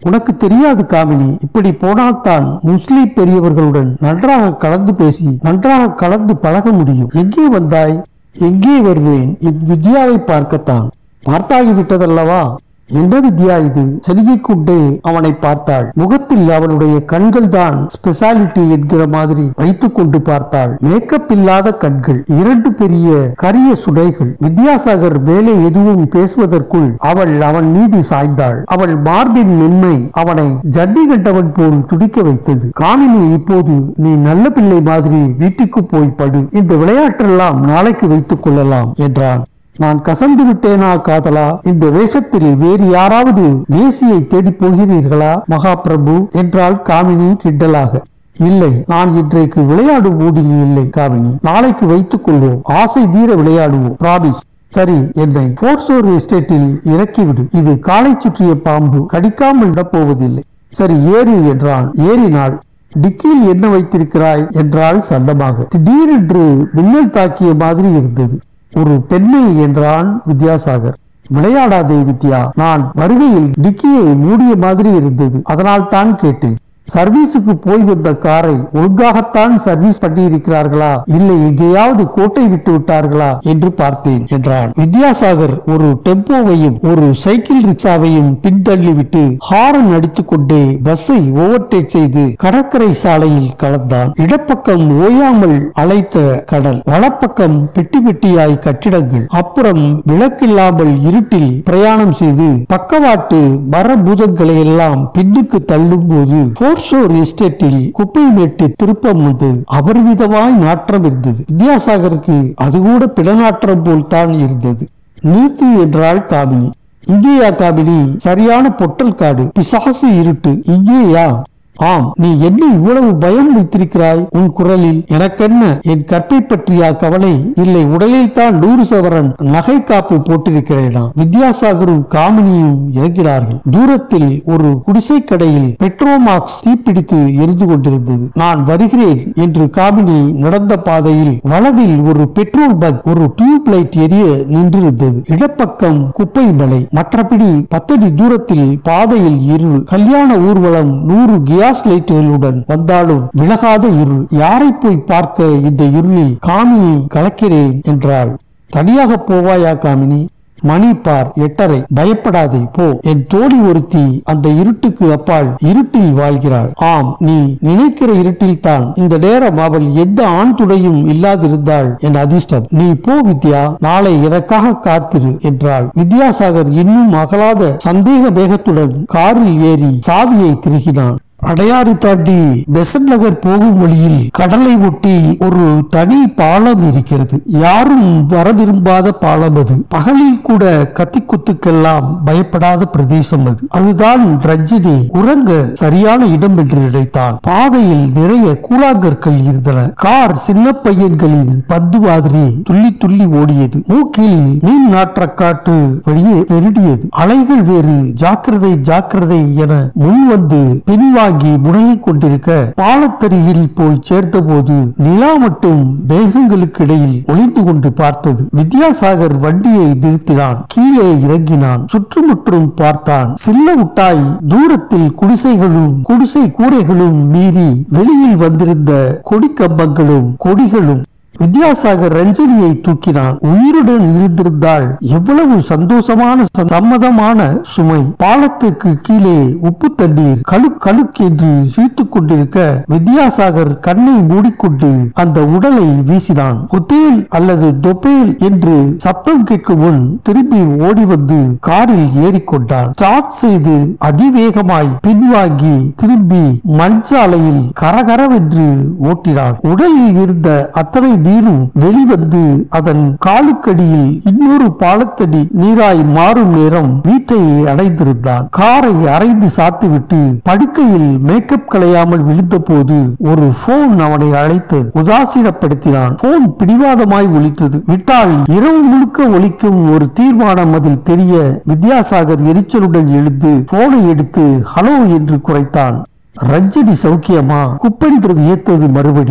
உனக்கு தெரியாது காமினி, இப்படி போனால்தான் முஸ்லிம் பெரியவர்களுடன் நன்றாக கலந்து பேசி நன்றாக கலந்து பழக முடியும். எங்கே வந்தாய்? எங்கே வருவேன்? வித்யாவை பார்க்கத்தான். பார்த்தாகிவிட்டதல்லவா? என்ன வித்யா இது? செருகிக் கொண்டே அவனை பார்த்தாள். முகத்தில் அவளுடைய கண்கள் தான் ஸ்பெஷாலிட்டி என்கிற மாதிரி வைத்துக் கொண்டு பார்த்தாள். மேக்கப் இல்லாத கண்கள், 2 பெரிய கரிய சுடைகள். வித்யாசாகர் மேலே எதுவும் பேசுவதற்குள் அவன் மீது சாய்ந்தாள். அவள் மார்பின் மென்மை அவனை ஜன்னி கண்டவன் போல் துடிக்க வைத்தது. காமினி, இப்போது நீ நல்ல பிள்ளை மாதிரி வீட்டுக்கு போய் படு. இந்த விளையாட்டெல்லாம் நாளைக்கு வைத்துக் கொள்ளலாம் என்றான். நான் கசந்து விட்டேனா காதலா? இந்த வேஷத்தில் வேறு யாராவது வேசியை தேடி போகிறீர்களா மகாபிரபு என்றாள் காமினி கிண்டலாக. இல்லை, நான் இன்றைக்கு விளையாடும் மூடில் இல்லை காமினி. நாளைக்கு வைத்துக் கொள்வோம். ஆசை தீர விளையாடுவோம். பிராமிஸ். சரி, என்னை போர்சோர் எஸ்டேட்டில் இறக்கிவிடு. இது காலை சுற்றிய பாம்பு, கடிக்காமல் விடப்போவதில்லை. சரி ஏறு என்றான். ஏறினாள். டிக்கியில் என்ன வைத்திருக்கிறாய் என்றாள் சண்டமாக. திடீரென்று மின்னல் தாக்கிய மாதிரி இருந்தது. ஒரு பெண்ணை என்றான் வித்யாசாகர். விளையாடாதே வித்யா, நான் வருகையில் டிக்கியை மூடிய மாதிரி இருந்தது, அதனால் தான் கேட்டேன். சர்வீஸுக்கு போய் வந்த காரை ஒழுங்காகத்தான் சர்வீஸ் பண்ணி இருக்கிறார்களா, இல்லை எங்கேயாவது கோட்டை விட்டு விட்டார்களா என்று பார்த்தேன் என்றான். வித்யாசாகர் ஒரு டெம்போவையும் ஒரு சைக்கிள் ரிக்ஷாவையும் பின்தள்ளிவிட்டு ஹாரன் அடித்துக் கொண்டே பஸ்ஸை ஓவர்டேக் செய்து கடற்கரை சாலையில் கலந்தான். இடப்பக்கம் ஓயாமல் அலைத்த கடல், வலப்பக்கம் பெட்டி பெட்டியாய் கட்டிடங்கள், அப்புறம் விளக்கில்லாமல் இருட்டில் பிரயாணம் செய்து பக்கவாட்டு மரபூதங்களை எல்லாம் பின்னுக்கு தள்ளும் போது போர்சோர் எஸ்டேட்டில் குப்பை மேட்டு திருப்பம் வந்து அபரிமிதமாய் நாற்றம் இருந்தது. வித்யாசாகருக்கு அது கூட பிடநாற்றம் போல் தான் இருந்தது. நிறுத்தி என்றாள் காமினி. இங்கேயா காமினி? சரியான பொட்டல் காடு, பிசாசு இருட்டு. இங்கேயா? ஆம். நீ என்ன இவ்வளவு பயம் வைத்திருக்கிறாய் உன் குரலில்? எனக்கென்ன, என் கற்பை பற்றியா கவலை? இல்லை, உடலில் தான் 100 சவரன் நகை காப்பு போட்டிருக்கிறேனா? வித்யாசாகரும் காமினியும் இறங்கினார்கள். தூரத்தில் ஒரு குடிசை கடையில் பெட்ரோமாக்ஸ் தீப்பிடித்து எரிந்து கொண்டிருந்தது. நான் வருகிறேன் என்று காமினி நடந்த பாதையில் வலதில் ஒரு பெட்ரோல் பங்க், ஒரு டியூப் லைட் எரிய நின்றிருந்தது. இடப்பக்கம் குப்பை மலை, மற்றபடி 10 அடி தூரத்தில் பாதையில் இருள். கல்யாண ஊர்வலம் 100 கியாஸ் லைட்டுகளுடன் வந்தாலும் விலகாத இருள். யாரை போய் பார்க்க இந்த இருளில்? காமினி கலக்கிறேன் என்றாள். தனியாக போவாயா காமினி? மணி பார் 8:30. பயப்படாதே போ. என் தோழி ஒருத்தி அந்த இருட்டுக்கு அப்பால் இருட்டில் வாழ்கிறாள். ஆம், நீ நினைக்கிற இருட்டில் தான். இந்த நேரம் அவள் எந்த ஆண் துணையும் இல்லாதிருந்தாள் என் அதிர்ஷ்டம். நீ போ வித்யா, நாளை எனக்காக காத்திரு என்றாள். வித்யாசாகர் இன்னும் அகலாத சந்தேக வேகத்துடன் காரில் ஏறி சாவியை திருகினான். அடையாறு தாண்டி பெசன்ட் நகர் போகும் வழியில் கடலை ஒட்டி ஒரு தனி பாலம் இருக்கிறது. யாரும் வர விரும்பாத பாலம் அது. பகலில் கூட கத்தி குத்துக்கெல்லாம் பயப்படாத பிரதேசம் அது. அதுதான் ரஞ்சினி உறங்க சரியான இடம் என்று நினைத்தான். பாதையில் நிறைய கூழாங்கற்கள் இருந்தன. கார் சின்ன பையன்களின் பந்து மாதிரி துள்ளி துள்ளி ஓடியது. மூக்கில் மீன் நாற்ற காற்று வெளியே நெருடியது. அலைகள் வேறு ஜாக்கிரதை ஜாக்கிரதை என முன் வந்து பின்வாங்கி முனையை கொண்டிருக்க பாலத்தருகில் போய் சேர்ந்த போது நிலா மட்டும் மேகங்களுக்கு இடையில் ஒளிந்து கொண்டு பார்த்தது. வித்யாசாகர் வண்டியை நிறுத்தினான். கீழே இறங்கினான். சுற்றுமுற்றும் பார்த்தான். சில்ல விட்டாய் தூரத்தில் குடிசைகளும் குடிசை கூரைகளும் மீறி வெளியில் வந்திருந்த கொடி கம்பங்களும் கொடிகளும். வித்யாசாகர் ரஞ்சனியை தூக்கினான். உயிருடன் இருந்திருந்தால் எவ்வளவு சந்தோஷமான சம்மதமான சுமை. பாலத்துக்கு கீழே உப்பு தண்ணீர் கழுக் கழுக் என்று சீத்துக் கொண்டிருக்க வித்யாசாகர் கண்ணை மூடிக்கொண்டு அந்த உடலை வீசினான். ஒத்தேல் அல்லது தொப்பேல் என்று சப்தம் கேட்கும் முன் திரும்பி ஓடி வந்து காரில் ஏறிக்கொண்டான். ஸ்டார்ட் செய்து அதிவேகமாய் பின்வாங்கி திரும்பி மண்சாலையில் கரகரவென்று ஓட்டினான். உடலில் இருந்த அத்தனை நீரும் வெளிவந்து அதன் காலுக்கடியில் இன்னொரு பாலத்தடி நீராய் மாறும் நேரம் வீட்டை அடைந்திருந்தான். காரை அரைந்து சாத்திவிட்டு படுக்கையில் மேக்கப் களையாமல் விழுந்த போது ஒரு போன் அவனை அழைத்து உதாசீனப்படுத்தினான். போன் பிடிவாதமாய் ஒலித்தது. விட்டால் இரவு முழுக்க ஒலிக்கும் ஒரு தீர்மானம் அதில் தெரிய வித்யாசாகர் எரிச்சலுடன் எழுந்து போனை எடுத்து ஹலோ என்று குறைத்தான். ரஞ்சனி சௌக்கியமா? குப்பென்று வியத்தது மறுபடி.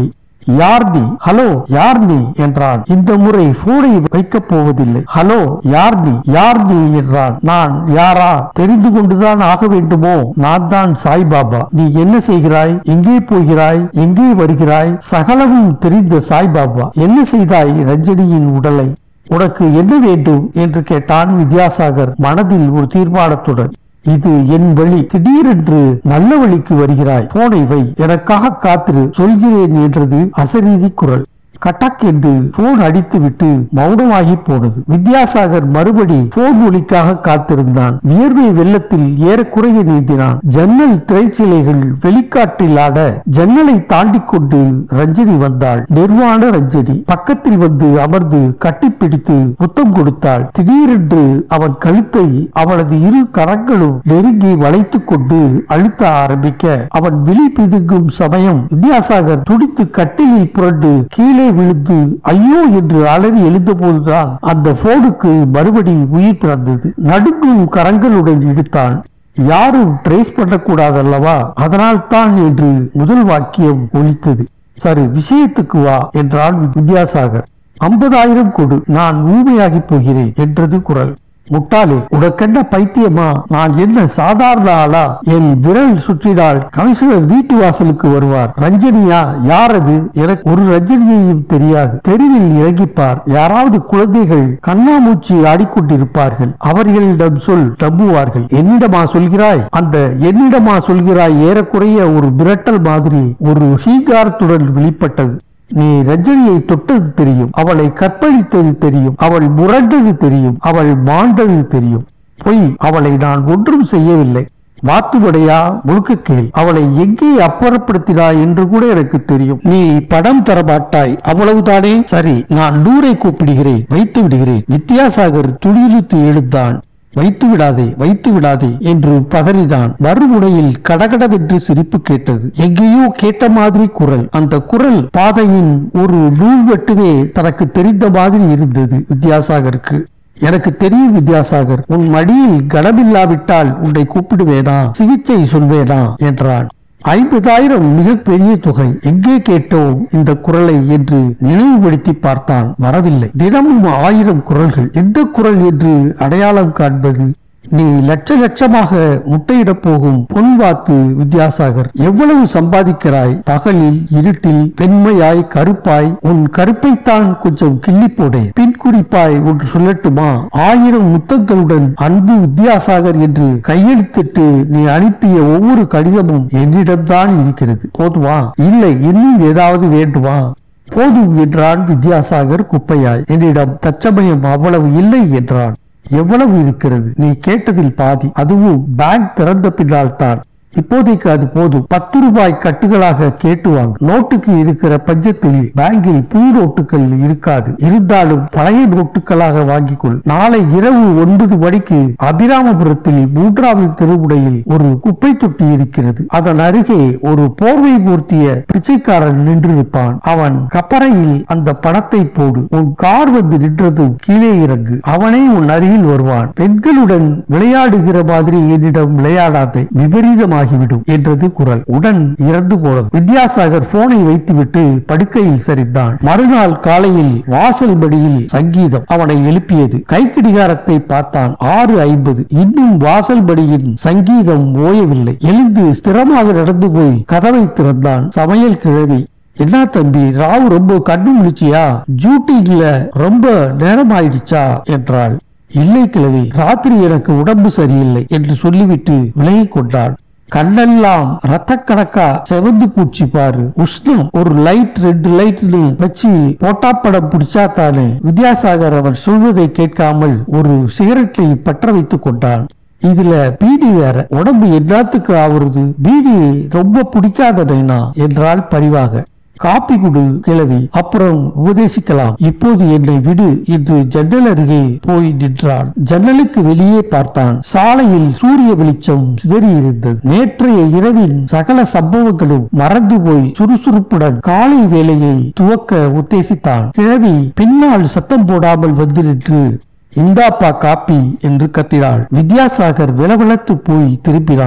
யார் நீ? ஹலோ, யார் நீ என்றான். இந்த முறை போனை வைக்கப் போவதில்லை. ஹலோ, யார் நீ? யார் நீ என்றான். நான் யாரா? தெரிந்து கொண்டுதான் ஆக வேண்டுமோ? நான் தான் சாய்பாபா. நீ என்ன செய்கிறாய்? எங்கே போகிறாய்? எங்கே வருகிறாய்? சகலமும் தெரிந்த சாய்பாபா. என்ன செய்தாய் ரஞ்சனியின் உடலை? உனக்கு என்ன வேண்டும் என்று கேட்டான் வித்யாசாகர் மனதில் ஒரு தீர்மானத்துடன். இது என் வழி. திடீரென்று நல்ல வழிக்கு வருகிறாய். போனை வை, எனக்காக காத்திரு, சொல்கிறேன் என்றது அசரீரி குரல். கட்டக் என்று போன் அடித்து விட்டு மௌனமாகி போனது. வித்யாசாகர் மறுபடி போன் ஒலிக்காக காத்திருந்தான். வியர்வை வெள்ளத்தில் ஏறக்குறைய நீந்தினான். ஜன்னல் திரைச்சிலைகள் வெளிக்காட்டில் ஆட ஜன்னலை தாண்டி கொண்டு ரஞ்சனி வந்தாள். நிர்வாண ரஞ்சனி பக்கத்தில் வந்து அமர்ந்து கட்டிப்பிடித்து முத்தம் கொடுத்தாள். திடீரென்று அவன் கழுத்தை அவளது இரு கரங்களும் நெருங்கி வளைத்துக் கொண்டு அழுத்த ஆரம்பிக்க அவன் விழி பிதுங்கும் சமயம் வித்யாசாகர் துடித்து கட்டிலில் புரண்டு கீழே விழுந்து ஐயோ என்று அலறி எழுந்தபோதுதான் அந்த போனுக்கு மறுபடி உயிர் பிறந்தது. நடுங்கும் கரங்களுடன் இழுத்தான். யாரும் ட்ரேஸ் பண்ணக்கூடாதல்லவா, அதனால் தான் என்று முதல் வாக்கியம் ஒலித்தது. சரி, விஷயத்துக்கு வா என்றான் வித்யாசாகர். 50,000 கொடு, நான் ஊமையாகி போகிறேன் என்றது குரல். முட்டாளே, உனக்கென்ன பைத்தியமா? நான் என்ன சாதாரண ஆளா? என் விரல் சுற்றினால் கமிஷனர் வீட்டு வாசலுக்கு வருவார். ரஞ்சனியா? யார் அது? எனக்கு ஒரு ரஞ்சனியையும் தெரியாது. தெருவில் இறங்கிப்பார். யாராவது குழந்தைகள் கண்ணாமூச்சி ஆடிக்கொண்டிருப்பார்கள். அவர்களிடம் சொல், நம்புவார்கள். என்னிடமா சொல்கிறாய்? அந்த என்னிடமா சொல்கிறாய் ஏறக்குறைய ஒரு மிரட்டல் மாதிரி ஒரு ஹீகாரத்துடன் வெளிப்பட்டது. நீ ரஞ்சனியை தொட்டது தெரியும், அவளை கற்பழித்தது தெரியும், அவள் முரண்டது தெரியும், அவள் மாண்டது தெரியும். பொய், அவளை நான் ஒன்றும் செய்யவில்லை. வாத்துவடையா? முழுக்க கேள். அவளை எங்கே அப்புறப்படுத்தினாய் என்று கூட எனக்கு தெரியும். நீ படம் தரமாட்டாய், அவ்வளவுதானே? சரி, நான் 100 கூப்பிடுகிறேன், வைத்து விடுகிறேன். வித்யாசாகர் துடியிழுத்து எழுந்தான். வைத்து விடாதே, வைத்து விடாதே என்று பதறினான். மறுமுனையில் கடகடவென்று சிரிப்பு கேட்டது. எங்கேயோ கேட்ட மாதிரி குரல். அந்த குரல் பாதையின் ஒரு நூல் மட்டுமே தனக்கு தெரிந்த மாதிரி இருந்தது வித்யாசாகருக்கு. எனக்கு தெரியும் வித்யாசாகர், உன் மடியில் கனமில்லாவிட்டால் உன்னை கூப்பிடுவேனா, சிகிச்சை சொல்வேனா என்றான். 50,000 மிக பெரிய தொகை. எங்கே கேட்டோம் இந்த குரலை என்று நினைவுபடுத்தி பார்த்தான். வரவில்லை. தினமும் 1000 குரல்கள். எந்த குரல் என்று அடையாளம் காண்பது? நீ லட்ச லட்சமாக முட்டையிடப் போகும் பொன்வாத்து வித்யாசாகர். எவ்வளவு சம்பாதிக்கிறாய்? பகலில் இருட்டில் வெண்மையாய் கருப்பாய். உன் கருப்பைத்தான் கொஞ்சம் கிள்ளி போடே. பின் குறிப்பாய் ஒன்று சொல்லட்டுமா? 1000 முத்தங்களுடன் அன்பு வித்யாசாகர் என்று கையெழுத்திட்டு நீ அனுப்பிய ஒவ்வொரு கடிதமும் என்னிடம்தான் இருக்கிறது. போதுமா? இல்லை, இன்னும் ஏதாவது வேண்டுமா? போதும் என்றான் வித்யாசாகர் குப்பையாய். என்னிடம் தற்சமயம் அவ்வளவு இல்லை என்றான். எவ்வளவு இருக்கிறது? நீ கேட்டதில் பாதி, அதுவும் பேங்க் திறந்த பின்னால் தான். இப்போதைக்கு அது போதும். 10 ரூபாய் கட்டுகளாக கேட்டு வாங்க. நோட்டுக்கு இருக்கிற பஞ்சத்தில் பேங்கில் புது நோட்டுகள் இருக்காது. இருந்தாலும் பழைய நோட்டுகளாக வாங்கிக்கொள். நாளை இரவு 9 மணிக்கு அபிராமபுரத்தில் 3வது தெருமுனையில் ஒரு குப்பை தொட்டி இருக்கிறது. அதன் அருகே ஒரு போர்வை மூர்த்திய பிச்சைக்காரன் நின்றிருப்பான். அவன் கப்பறையில் அந்த பணத்தை போடு. உன் கார் வந்து நின்றதும் கீழே இறங்கு. அவனே உன் அருகில் வருவான். பெண்களுடன் விளையாடுகிற மாதிரி என்னிடம் விளையாடாதே, விபரீதமாக என்றது குரல். உடன் இறந்து போனது. வித்யாசாகர் போனை வைத்துவிட்டு படுக்கையில் சரிந்தான். மறுநாள் காலையில் வாசல் படியில் சங்கீதம் அவனை எழுப்பியது. கைக்கடிகாரத்தை பார்த்தான். 6:50. இன்னும் வாசல் படியின் சங்கீதம் ஓயவில்லை. எழுந்து ஸ்திரமாக நடந்து போய் கதவை திறந்தான். சமையல் கிழவி. என்ன தம்பி, ராவு ரொம்ப கண்ணு முழிச்சியா? ஜூட்டிங்ல ரொம்ப நேரம் ஆயிடுச்சா என்றாள். இல்லை கிழவி, ராத்திரி எனக்கு உடம்பு சரியில்லை என்று சொல்லிவிட்டு விலகி கொண்டான். கண்ணெல்லாம் ரத்த கணக்கா செவந்து பூச்சி பாரு. உஷ்ணம். ஒரு லைட் 2 லைட்னு வச்சு போட்டா படம் பிடிச்சா தானே. வித்யாசாகர் அவர் சொல்வதை கேட்காமல் ஒரு சிகரெட்டை பற்ற வைத்துக் கொண்டான். இதுல பீடி வேற. உடம்பு எல்லாத்துக்கு ஆவறது. பீடி ரொம்ப பிடிக்காதனா என்றால் பரிவாக. காப்பி குடு கிழவி, அப்புறம் உபதேசிக்கலாம். இப்போது என்னை விடு என்று ஜன்னல் அருகே போய் நின்றான். ஜன்னலுக்கு வெளியே பார்த்தான். சாலையில் சூரிய வெளிச்சம் சிதறி இருந்தது. நேற்றைய இரவின் சகல சம்பவங்களும் மறந்து போய் சுறுசுறுப்புடன் காலை வேலையை துவக்க உத்தேசித்தான். கிழவி பின்னால் சத்தம் போடாமல் வந்து நின்று இந்தாப்பா காப்பி என்று கத்தினாள். வித்யாசாகர் விளவளத்து போய் திரும்பினான்.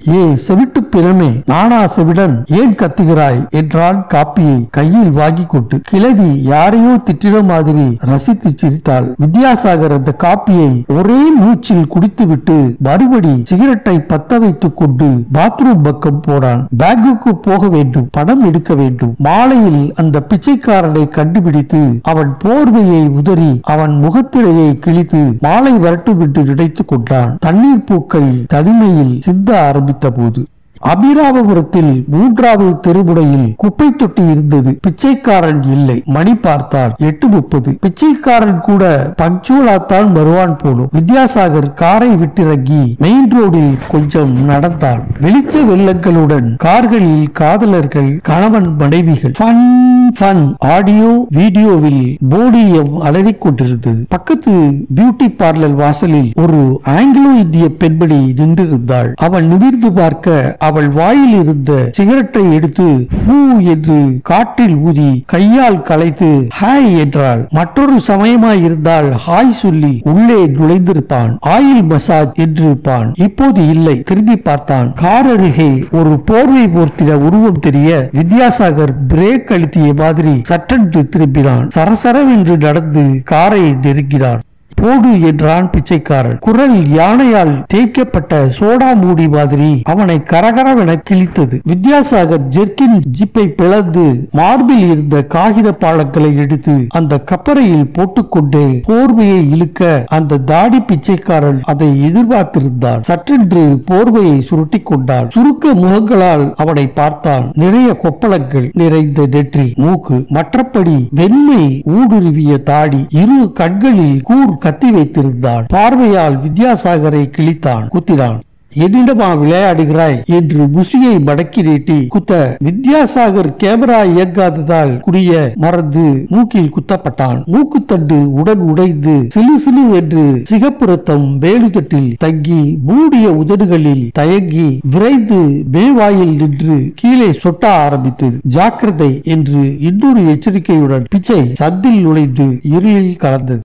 செவிட்டு பிணமே, நானா செவிடன், ஏன் கத்துகிறாய் என்றான் காப்பியை கையில் வாங்கி கொண்டு. கிழவி யாரையோ திட்டின மாதிரி ரசித்து சிரித்தாள். வித்யாசாகர் அந்த காப்பியை ஒரே மூச்சில் குடித்துவிட்டு மறுபடி சிகரெட்டை பத்த வைத்துக் கொண்டு பாத்ரூம் பக்கம் போனான். பேங்குக்கு போக வேண்டும், பணம் எடுக்க வேண்டும். மாலையில் அந்த பிச்சைக்காரனை கண்டுபிடித்து அவன் போர்வையை உதறி அவன் முகத்திரையை கிழித்து மாலை வரட்டும் என்று நினைத்துக் கொண்டான். தண்ணீர் பூக்கள் தனிமையில் சிந்த ஆரம்பித்த போது அபிராமபுரத்தில் 3வது தெருமுனையில் குப்பை தொட்டி இருந்தது. பிச்சைக்காரன் இல்லை. மணி பார்த்தான் 8:30. பிச்சைக்காரன் கூட பஞ்சுவலாத்தான் வருவான் போலும். வித்யாசாகர் காரை விட்டிறங்கி மெயின் ரோடில் கொஞ்சம் நடந்தான். வெளிச்ச வெள்ளங்களுடன் கார்களில் காதலர்கள், கணவன் மனைவிகள். ஃபன் ஆடியோ வீடியோவில் போடியம் அலறிக் கொண்டிருந்தது. பக்கத்து பியூட்டி பார்லர் வாசலில் ஒரு ஆங்கிலோ இந்திய பெண்மணி நின்றிருந்தாள். அவன் நிமிர்ந்து பார்க்க அவள் வாயில் இருந்த சிகரெட்டை எடுத்து பூ என்று காற்றில் ஊதி கையால் கலைத்து ஹாய் என்றாள். மற்றொரு சமயமாய் இருந்தால் ஹாய் சொல்லி உள்ளே நுழைந்திருப்பான். Oil massage என்றிருப்பான். இப்போது இல்லை. திரும்பி பார்த்தான். கார் அருகே ஒரு போர்வை போர்த்தின உருவம் தெரிய வித்யாசாகர் பிரேக் அழுத்திய மாதிரி சட்டென்று திரும்பினான். சரசரவென்று நடந்து காரை நெருங்கினான். போடு என்றான் பிச்சைக்காரன். குரல் யானையால் தேய்க்கப்பட்ட சோடா மூடி மாதிரி அவனை கரகரவென கிழித்தது. வித்யாசாகர் ஜெர்கின் ஜிப்பை பிளந்து மார்பில் இருந்த காகித பாலங்களை எடுத்து அந்த கப்பறையில் போட்டுக்கொண்டு போர்வையை இழுக்க அந்த தாடி பிச்சைக்காரன் அதை எதிர்பார்த்திருந்தான். சற்றென்று போர்வையை சுருட்டி கொண்டான். சுருக்க முகங்களால் அவனை பார்த்தான். நிறைய கொப்பளங்கள் நிறைந்த நெற்றி, மூக்கு, மற்றபடி வெண்மை ஊடுருவிய தாடி. இரு கண்களில் கூர் கத்தி வைத்திருந்தான். பார்வையால் வித்யாசாகரை கிழித்தான், குத்தினான். என்னிடமா விளையாடுகிறாய் என்று முஷ்டியை மடக்கி நீட்டி குத்த வித்யாசாகர் கேமரா இயங்காததால் குடிய மறந்து மூக்கில் குத்தப்பட்டான். மூக்குத்தண்டு உடன் உடைந்து சிலு சிலு என்று சிகப்பு ரத்தம் வேலுதட்டில் தங்கி மூடிய உதடுகளில் தயங்கி விரைந்து மேவாயில் நின்று கீழே சொட்ட ஆரம்பித்தது. ஜாக்கிரதை என்று இன்னொரு எச்சரிக்கையுடன் பிச்சை சந்தில் நுழைந்து இருளில் கலந்தது.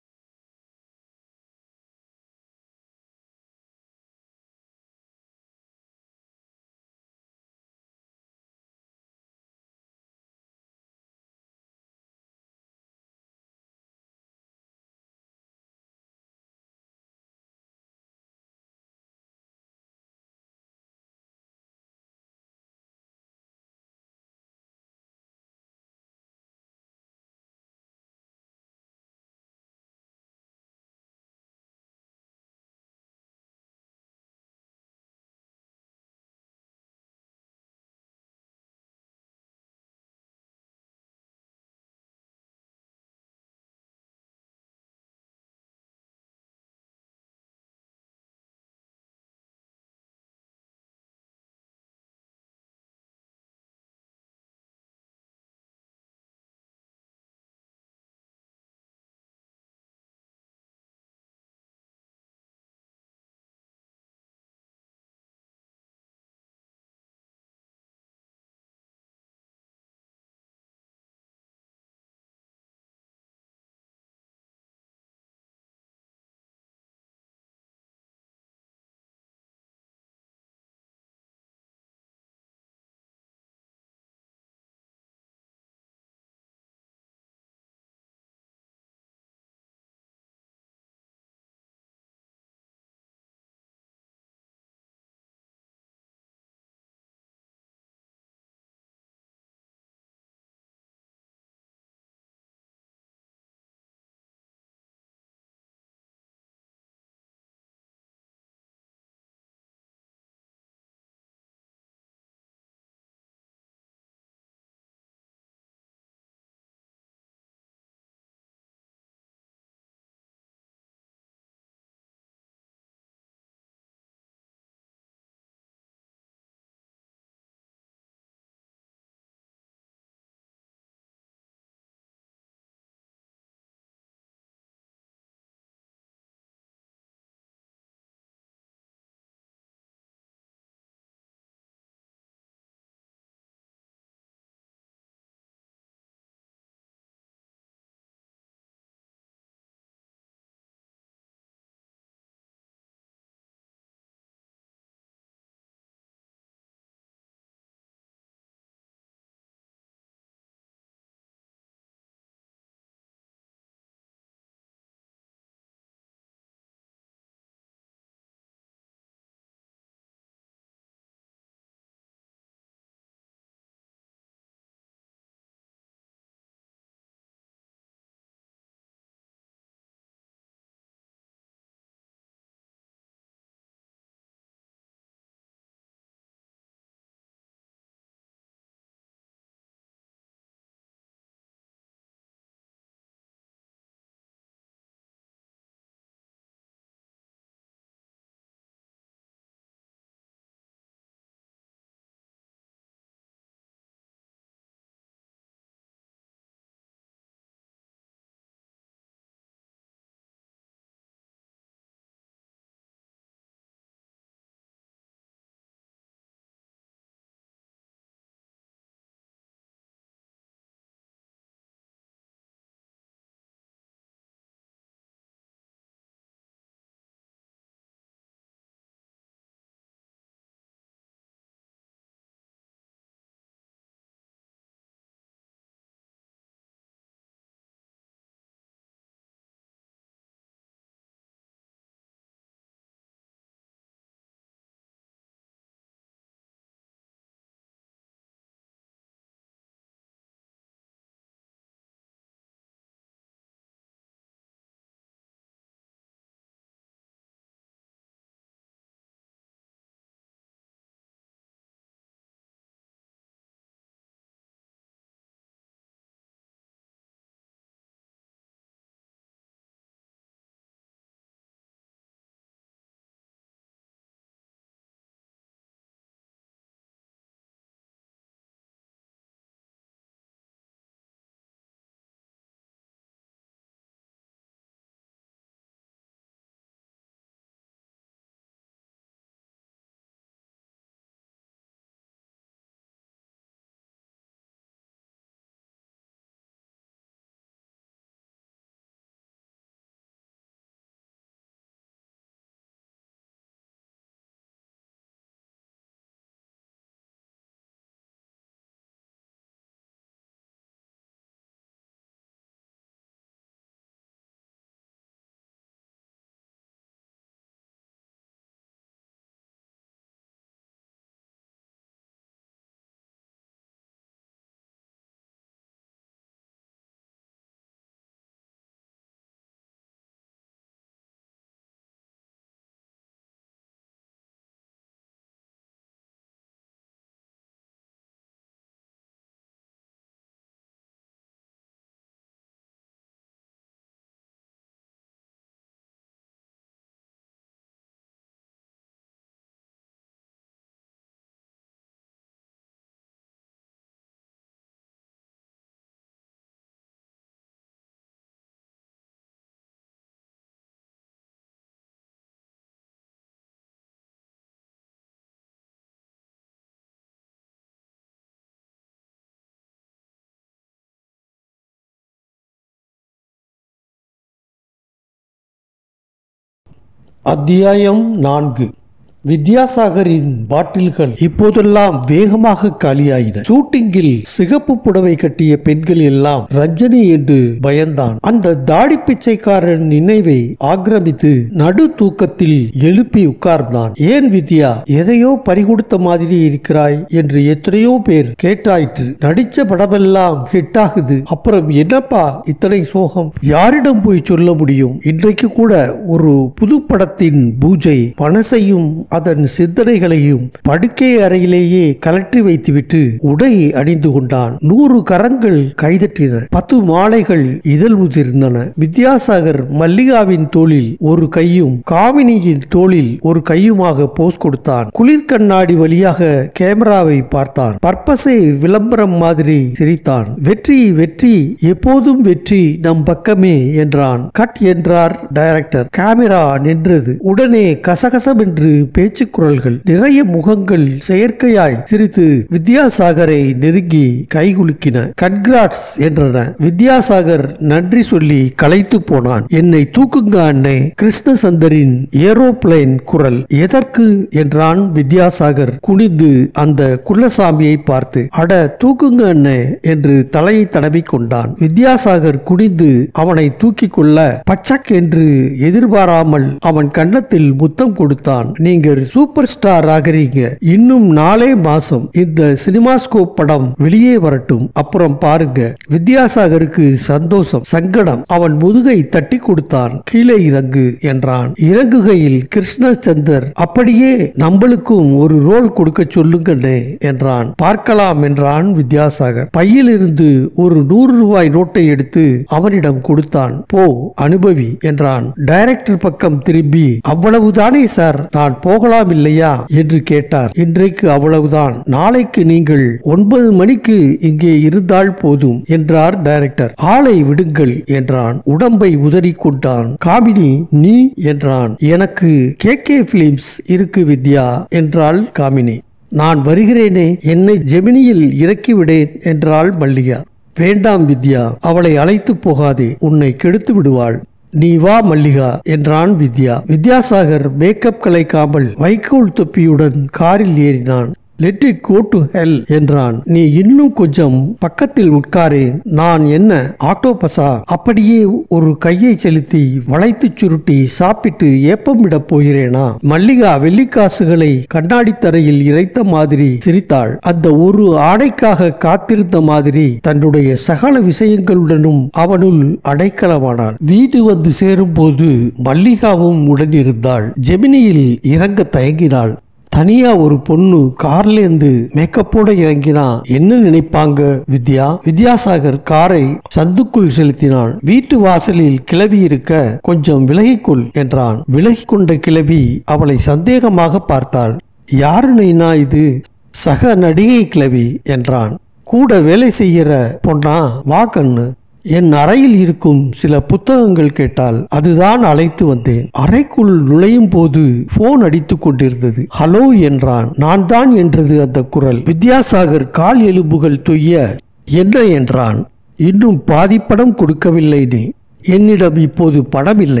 அத்தியாயம் 4. வித்யாசாகரின் பாட்டில்கள் இப்போதெல்லாம் வேகமாக காலியாயின. ஷூட்டிங்கில் சிகப்பு புடவை கட்டிய பெண்கள் எல்லாம் ரஞ்சனி என்று பயந்தான். அந்த தாடி பிச்சைக்காரன் நினைவை ஆக்கிரமித்து நடு தூக்கத்தில் எழுப்பி உட்கார்ந்தான். ஏன் வித்யா, எதையோ பறிகொடுத்த மாதிரி இருக்கிறாய் என்று எத்தனையோ பேர் கேட்டாயிற்று. நடிச்ச படமெல்லாம் ஹிட் ஆகுது, அப்புறம் என்னப்பா இத்தனை சோகம்? யாரிடம் போய் சொல்ல முடியும்? இன்றைக்கு கூட ஒரு புது படத்தின் பூஜை. மனசையும் அதன் சிந்தனைகளையும் படுக்கை அறையிலேயே கலற்றி வைத்துவிட்டு உடை அணிந்து கொண்டான். 100 கரங்கள் கைதட்டின, 10 மாலைகள் இதழ் உதிர்ந்தன. வித்யாசாகர் மல்லிகாவின் தோளில் ஒரு கையும் காமினியின் தோளில் ஒரு கையுமாக போஸ் கொடுத்தான். குளிர் கண்ணாடி வழியாக கேமராவை பார்த்தான். பர்பஸை விளம்பரம் மாதிரி சிரித்தான். வெற்றி வெற்றி, எப்போதும் வெற்றி நம் பக்கமே என்றான். கட் என்றார் டைரக்டர். கேமரா நின்றது. உடனே கசகசமென்று பேச்சு குரல்கள். நிறைய முகங்கள் செயற்கையாய் சிரித்து வித்யாசாகரை நெருங்கி கைகுலுக்கின. கன்கிராட்ஸ் என்றன. வித்யாசாகர் நன்றி சொல்லி களைத்து போனான். என்னை தூக்குங்க அண்ணே. கிருஷ்ணசந்தரின் ஏரோப்ளேன் குரல். எதற்கு என்றான் வித்யாசாகர் குனிந்து அந்த குள்ளசாமியை பார்த்து. அட தூக்குங்க அண்ணே என்று தலையை தடவி கொண்டான். வித்யாசாகர் குனிந்து அவனை தூக்கி கொள்ள பச்சக் என்று எதிர்பாராமல் அவன் கன்னத்தில் முத்தம் கொடுத்தான். நீங்க சூப்பர் ஸ்டார் ஆகிறீங்க. இன்னும் 4 மாசம் இந்த சினிமாஸ்கோப் படம் வெளியே வரட்டும், அப்புறம் பாருங்க. வித்யாசாகருக்கு சந்தோஷம், சங்கடம். அவன் முதுகை தட்டி கொடுத்தான். கீழே இறங்கு என்றான். இறங்குகையில் கிருஷ்ணச்சந்தர், அப்படியே நம்மளுக்கும் ஒரு ரோல் கொடுக்க சொல்லுங்கண்ணே என்றான். பார்க்கலாம் என்றான் வித்யாசாகர். பையில் இருந்து ஒரு 100 ரூபாய் நோட்டை எடுத்து அவனிடம் கொடுத்தான். போ அனுபவி என்றான். டைரக்டர் பக்கம் திரும்பி, அவ்வளவுதானே சார், நான் போகலாம் இல்லையா என்று கேட்டார். இன்றைக்கு அவ்வளவுதான், நாளைக்கு நீங்கள் 9 மணிக்கு இங்கே இருந்தால் போதும் என்றார் டைரக்டர். ஆளை விடுங்கள் என்றான். உடம்பை உதறி கொண்டான். காமினி நீ என்றான். எனக்கு KK பிலிம்ஸ் இருக்கு வித்யா என்றாள் காமினி. நான் வருகிறேனே, என்னை ஜெமினியில் இறக்கிவிடேன் என்றாள் மல்லிகா. வேண்டாம் வித்யா, அவளை அழைத்து போகாதே, உன்னை கெடுத்து விடுவாள். நீ வா மல்லிகா என்றான் வித்யா. வித்யாசாகர் மேக்கப் கலைக்காமல் வைக்கோல் தொப்பியுடன் காரில் ஏறினான். Let it go to hell என்றான். நீ இன்னும் கொஞ்சம் பக்கத்தில் உட்காரேன். நான் என்ன ஆட்டோபஸா? அப்படியே ஒரு கையை செலுத்தி வளைத்து சுருட்டி சாப்பிட்டு ஏப்பம் விட போகிறேனா? மல்லிகா வெள்ளிக்காசுகளை கண்ணாடி தரையில் இறைத்த மாதிரி சிரித்தாள். அந்த ஒரு ஆடைக்காக காத்திருந்த மாதிரி தன்னுடைய சகல விஷயங்களுடனும் அவனுள் அடைக்கலமானாள். வீடு வந்து சேரும் போது மல்லிகாவும் உடனிருந்தாள். ஜெமினியில் இறங்க தயங்கினாள். தனியா ஒரு பொண்ணு கார்லேருந்து மேக்கப்போட இறங்கினா என்ன நினைப்பாங்க வித்யா? வித்யாசாகர் காரை சந்துக்குள் செலுத்தினான். வீட்டு வாசலில் கிளவி இருக்க கொஞ்சம் விலகிக்கொள் என்றான். விலகி கொண்ட கிளவி அவளை சந்தேகமாக பார்த்தாள். யாரு நைனா இது? சக நடிகை கிளவி என்றான். கூட வேலை செய்யற பொண்ணா? வா கண்ணு. என் அறையில் இருக்கும் சில புத்தகங்கள் கேட்டால் அதுதான் அழைத்து வந்தேன். அறைக்குள் நுழையும் போது போன் அடித்துக் கொண்டிருந்தது. ஹலோ என்றான். நான் தான் என்றது அந்த குரல். வித்யாசாகர் கால் எலும்புகள் தொய்ய என்ன என்றான். இன்னும் பாதி படம் கொடுக்கவில்லை நீ. என்னிடம் இப்போது படம் இல்லை.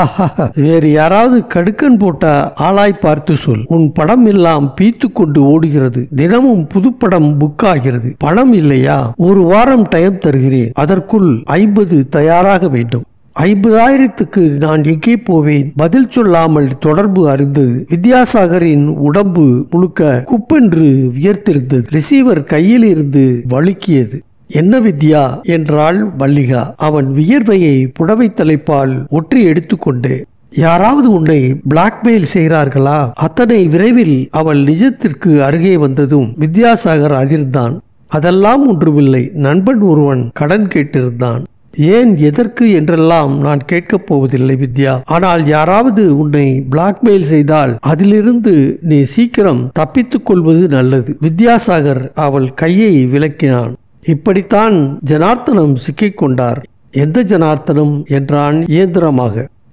வேறு யாராவது கடுக்கன் போட்ட ஆளாய் பார்த்து சொல். உன் படம் எல்லாம் பீத்து கொண்டு ஓடுகிறது. தினமும் புதுப்படம் புக் ஆகிறது. பணம் இல்லையா? ஒரு வாரம் டைம் தருகிறேன். அதற்குள் 50 தயாராக வேண்டும். 50,000க்கு நான் எங்கே போவேன்? பதில் சொல்லாமல் தொடர்பு அருந்தது. வித்யாசாகரின் உடம்பு முழுக்க குப்பென்று வியர்த்திருந்தது. ரிசீவர் கையில் இருந்து வழுக்கியது. என்ன வித்யா என்றாள் மல்லிகா. அவன் வியர்வையை புடவை தலைப்பால் ஒற்றி எடுத்துக்கொண்டு, யாராவது உன்னை பிளாக்மெயில் செய்கிறார்களா? அத்தனை விரைவில் அவள் நிஜத்திற்கு அருகே வந்ததும் வித்யாசாகர் அதிர்ந்தான். அதெல்லாம் ஒன்றுமில்லை. நண்பன் ஒருவன் கடன் கேட்டிருந்தான். ஏன், எதற்கு என்றெல்லாம் நான் கேட்கப் போவதில்லை வித்யா. ஆனால் யாராவது உன்னை பிளாக்மெயில் செய்தால் அதிலிருந்து நீ சீக்கிரம் தப்பித்துக் கொள்வது நல்லது. வித்யாசாகர் அவள் கையை விலக்கினான். இப்படித்தான் ஜனார்த்தனம் சிக்கிக் கொண்டார். எந்த ஜனார்த்தனம் என்றான் இயந்திரமாக.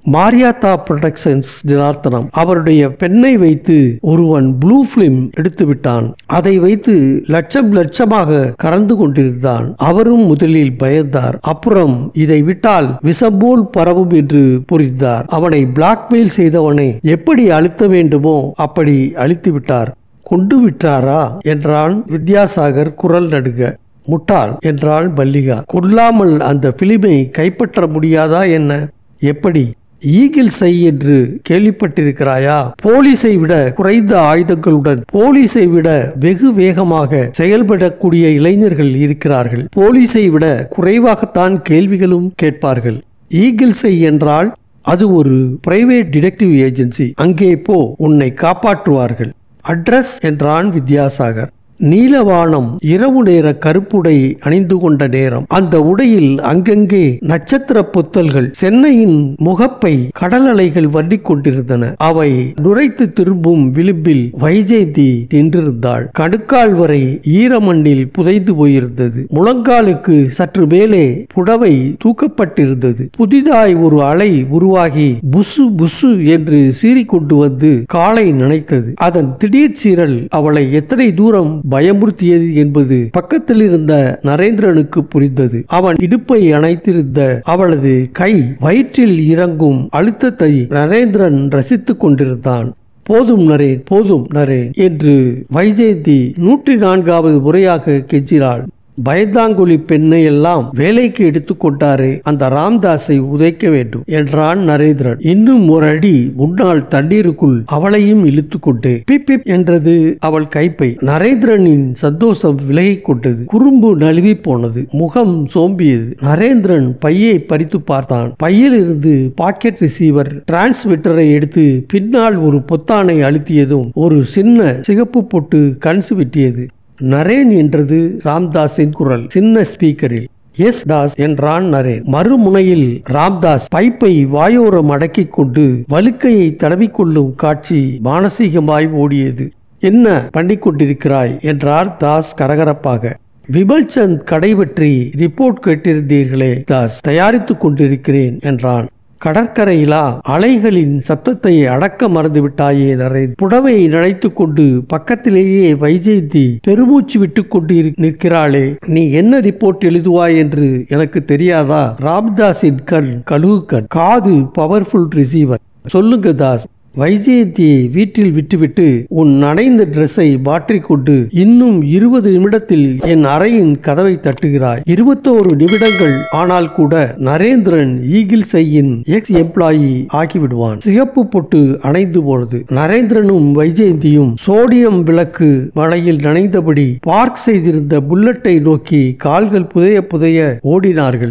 மாரியாத்தா புரொடக்ஷன்ஸ் ஜனார்த்தனம். அவருடைய பெண்ணை வைத்து ஒருவன் ப்ளூ பிலிம் எடுத்து விட்டான். அதை வைத்து லட்சம் லட்சமாக கறந்து கொண்டிருந்தான். அவரும் முதலில் பயந்தார். அப்புறம் இதை விட்டால் விஷம் போல் பரவும் என்று புரிந்தார். அவனை பிளாக்மெயில் செய்தவனை எப்படி அழுத்த வேண்டுமோ அப்படி அழித்து விட்டார். கொண்டு விட்டாரா என்றான் வித்யாசாகர் குரல் நடுங்க. முட்டாள் என்றாள் மல்லிகா. கொல்லாமல் அந்த பிலிமை கைப்பற்ற முடியாதா என்ன? எப்படி? ஈகிள் சை என்று கேள்விப்பட்டிருக்கிறாயா? போலீஸை விட குறைந்த ஆயுதங்களுடன் போலீஸை விட வெகு வேகமாக செயல்படக்கூடிய இளைஞர்கள் இருக்கிறார்கள். போலீஸை விட குறைவாகத்தான் கேள்விகளும் கேட்பார்கள். ஈகிள் சை என்றால் அது ஒரு பிரைவேட் டிடெக்டிவ் ஏஜென்சி. அங்கே போ, உன்னை காப்பாற்றுவார்கள். அட்ரஸ் என்றான் வித்யாசாகர். நீலவானம் இரவு நேர கருப்புடை அணிந்து கொண்ட நேரம். அந்த உடையில் அங்கங்கே நட்சத்திர பொத்தல்கள். சென்னையின் முகப்பை கடல் அலைகள் வண்டிக் கொண்டிருந்தன. அவை நுரைத்து திரும்பும் விளிம்பில் வைஜெயந்தி நின்றிருந்தாள். கணுக்கால் வரை ஈரமண்ணில் புதைந்து போயிருந்தது. முழங்காலுக்கு சற்று மேலே புடவை தூக்கப்பட்டிருந்தது. புதிதாய் ஒரு அலை உருவாகி புசு புசு என்று சீறிக்கொண்டு வந்து காலை நினைத்தது. அதன் திடீர் சீரல் அவளை எத்தனை தூரம் பயமுறுத்தியது என்பது பக்கத்தில் இருந்த நரேந்திரனுக்கு புரிந்தது. அவன் இடுப்பை அணைத்திருந்த அவளது கை வயிற்றில் இறங்கும் அழுத்தத்தை நரேந்திரன் ரசித்துக் கொண்டிருந்தான். போதும் நரேன், போதும் நரேன் என்று வைஜெயந்தி 104வது முறையாக கெஞ்சினாள். பயந்தாங்குழி பெண்ணை எல்லாம் வேலைக்கு எடுத்துக்கொண்டாரே, அந்த ராம்தாஸை உதைக்க வேண்டும் என்றான் நரேந்திரன். இன்னும் ஒரு அடி முன்னால் தண்ணீருக்குள் அவளையும் இழுத்து கொண்டு பிப் பிப் என்றது அவள் கைப்பை. நரேந்திரனின் சந்தோஷம் விலகிக் கொண்டது. குறும்பு நழுவி போனது. முகம் சோம்பியது. நரேந்திரன் பையை பறித்து பார்த்தான். பையில் இருந்து பாக்கெட் ரிசீவர் டிரான்ஸ்மிட்டரை எடுத்து பின்னால் ஒரு பொத்தானை அழுத்தியதும் ஒரு சின்ன சிகப்பு பொட்டு கண் விட்டியது. நரேன் என்றது ராம்தாஸின் குரல் சின்ன ஸ்பீக்கரில். எஸ் தாஸ் என்றான் நரேன். மறுமுனையில் ராம்தாஸ் பைப்பை வாயோரம் அடக்கிக் கொண்டு வழுக்கையை தடவிக்கொள்ளும் காட்சி மானசீகமாய் ஓடியது. என்ன பண்ணிக் கொண்டிருக்கிறாய் என்றார் தாஸ் கரகரப்பாக. விமல்சந்த் கடை பற்றி ரிப்போர்ட் கேட்டிருந்தீர்களே தாஸ், தயாரித்துக் கொண்டிருக்கிறேன் என்றான். கடற்கரையிலா? அலைகளின் சத்தத்தை அடக்க மறந்து விட்டாயே நரேன். புடவை நனைத்துக் கொண்டு பக்கத்திலேயே வைஜெயந்தி பெருமூச்சு விட்டு கொண்டு நிற்கிறாளே, நீ என்ன ரிப்போர்ட் எழுதுவாய் என்று எனக்கு தெரியாதா? ராம்தாஸின் கண் கழுகு கண், காது பவர்ஃபுல் ரிசீவர். சொல்லுங்க தாஸ். வைஜெயந்தியை வீட்டில் விட்டுவிட்டு உன் நனைந்த டிரெஸ்ஸை மாற்றிக்கொண்டு இன்னும் 20 நிமிடத்தில் என் அறையின் கதவை தட்டுகிறாய். 21 நிமிடங்கள் ஆனால் கூட நரேந்திரன் ஈகிள் சையின் எக்ஸ் எம்ப்ளாயி ஆகிவிடுவான். சிகப்பு பொட்டு அணைந்து போனது. நரேந்திரனும் வைஜெயந்தியும் சோடியம் விளக்கு மழையில் நனைந்தபடி பார்க் செய்திருந்த புல்லட்டை நோக்கி கால்கள் புதைய புதைய ஓடினார்கள்.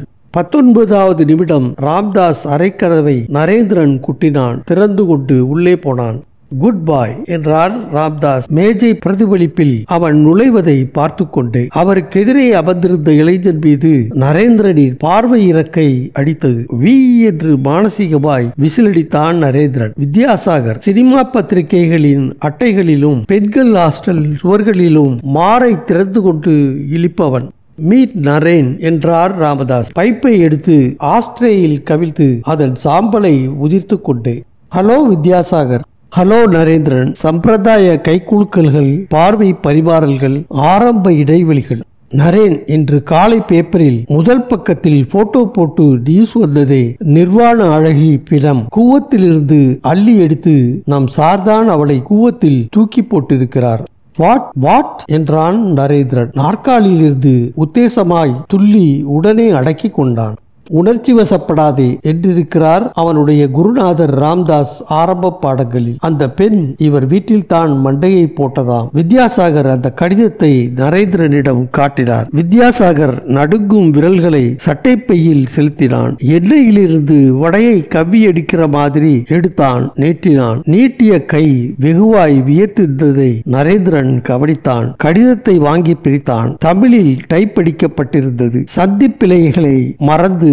19வது நிமிடம் ராம்தாஸ் அரைக்கதவை நரேந்திரன் குட்டினான். திறந்து கொண்டு உள்ளே போனான். குட் பாய் என்றார் ராம்தாஸ் மேஜை பிரதிபலிப்பில் அவன் நுழைவதை பார்த்து கொண்டே. அவருக்கு எதிரே அமர்ந்திருந்த இளைஞன் மீது நரேந்திரனின் பார்வை இறக்கை அடித்தது. வி என்று மானசீகமாய் விசிலடித்தான் நரேந்திரன். வித்யாசாகர் சினிமா பத்திரிகைகளின் அட்டைகளிலும் பெண்கள் ஹாஸ்டல் சுவர்களிலும் மாரை திறந்து கொண்டு இழிப்பவன். மீட் நரேன் என்றார் ராமதாஸ். பைப்பை எடுத்து ஆஸ்ட்ரேயில் கவிழ்த்து அதன் சாம்பலை உதிர்த்து கொண்டே. ஹலோ வித்யாசாகர். ஹலோ நரேந்திரன். சம்பிரதாய கைக்குலுக்கல்கள், பார்வை பரிமாறல்கள், ஆரம்ப இடைவெளிகள். நரேன் என்று காலை பேப்பரில் முதல் பக்கத்தில் போட்டோ போட்டு நியூஸ் வந்ததே. நிர்வாண அழகி பிணம் கூவத்திலிருந்து அள்ளி எடுத்து நம் சார்தான் அவளை கூவத்தில் தூக்கி போட்டிருக்கிறார். வாட் வாட் என்றான் நரேந்திரன். நாற்காலியிலிருந்து உத்தேசமாய் துள்ளி உடனே அடக்கி கொண்டான். உணர்ச்சி வசப்படாதே என்றிருக்கிறார் அவனுடைய குருநாதர் ராம்தாஸ் ஆரம்ப பாடங்களில். அந்த பெண் இவர் வீட்டில் தான் மண்டையை போட்டதாம். வித்யாசாகர் அந்த கடிதத்தை நரேந்திரனிடம் காட்டினார். வித்யாசாகர் நடுங்கும் விரல்களை சட்டைப்பையில் செலுத்தினான். எண்ணெயிலிருந்து வடையை கவ்வி அடிக்கிற மாதிரி எடுத்தான், நீட்டினான். நீட்டிய கை வெகுவாய் வியர்த்திருந்ததை நரேந்திரன் கவனித்தான். கடிதத்தை வாங்கி பிரித்தான். தமிழில் டைப் அடிக்கப்பட்டிருந்தது. சந்திப்பிழைகளை மறந்து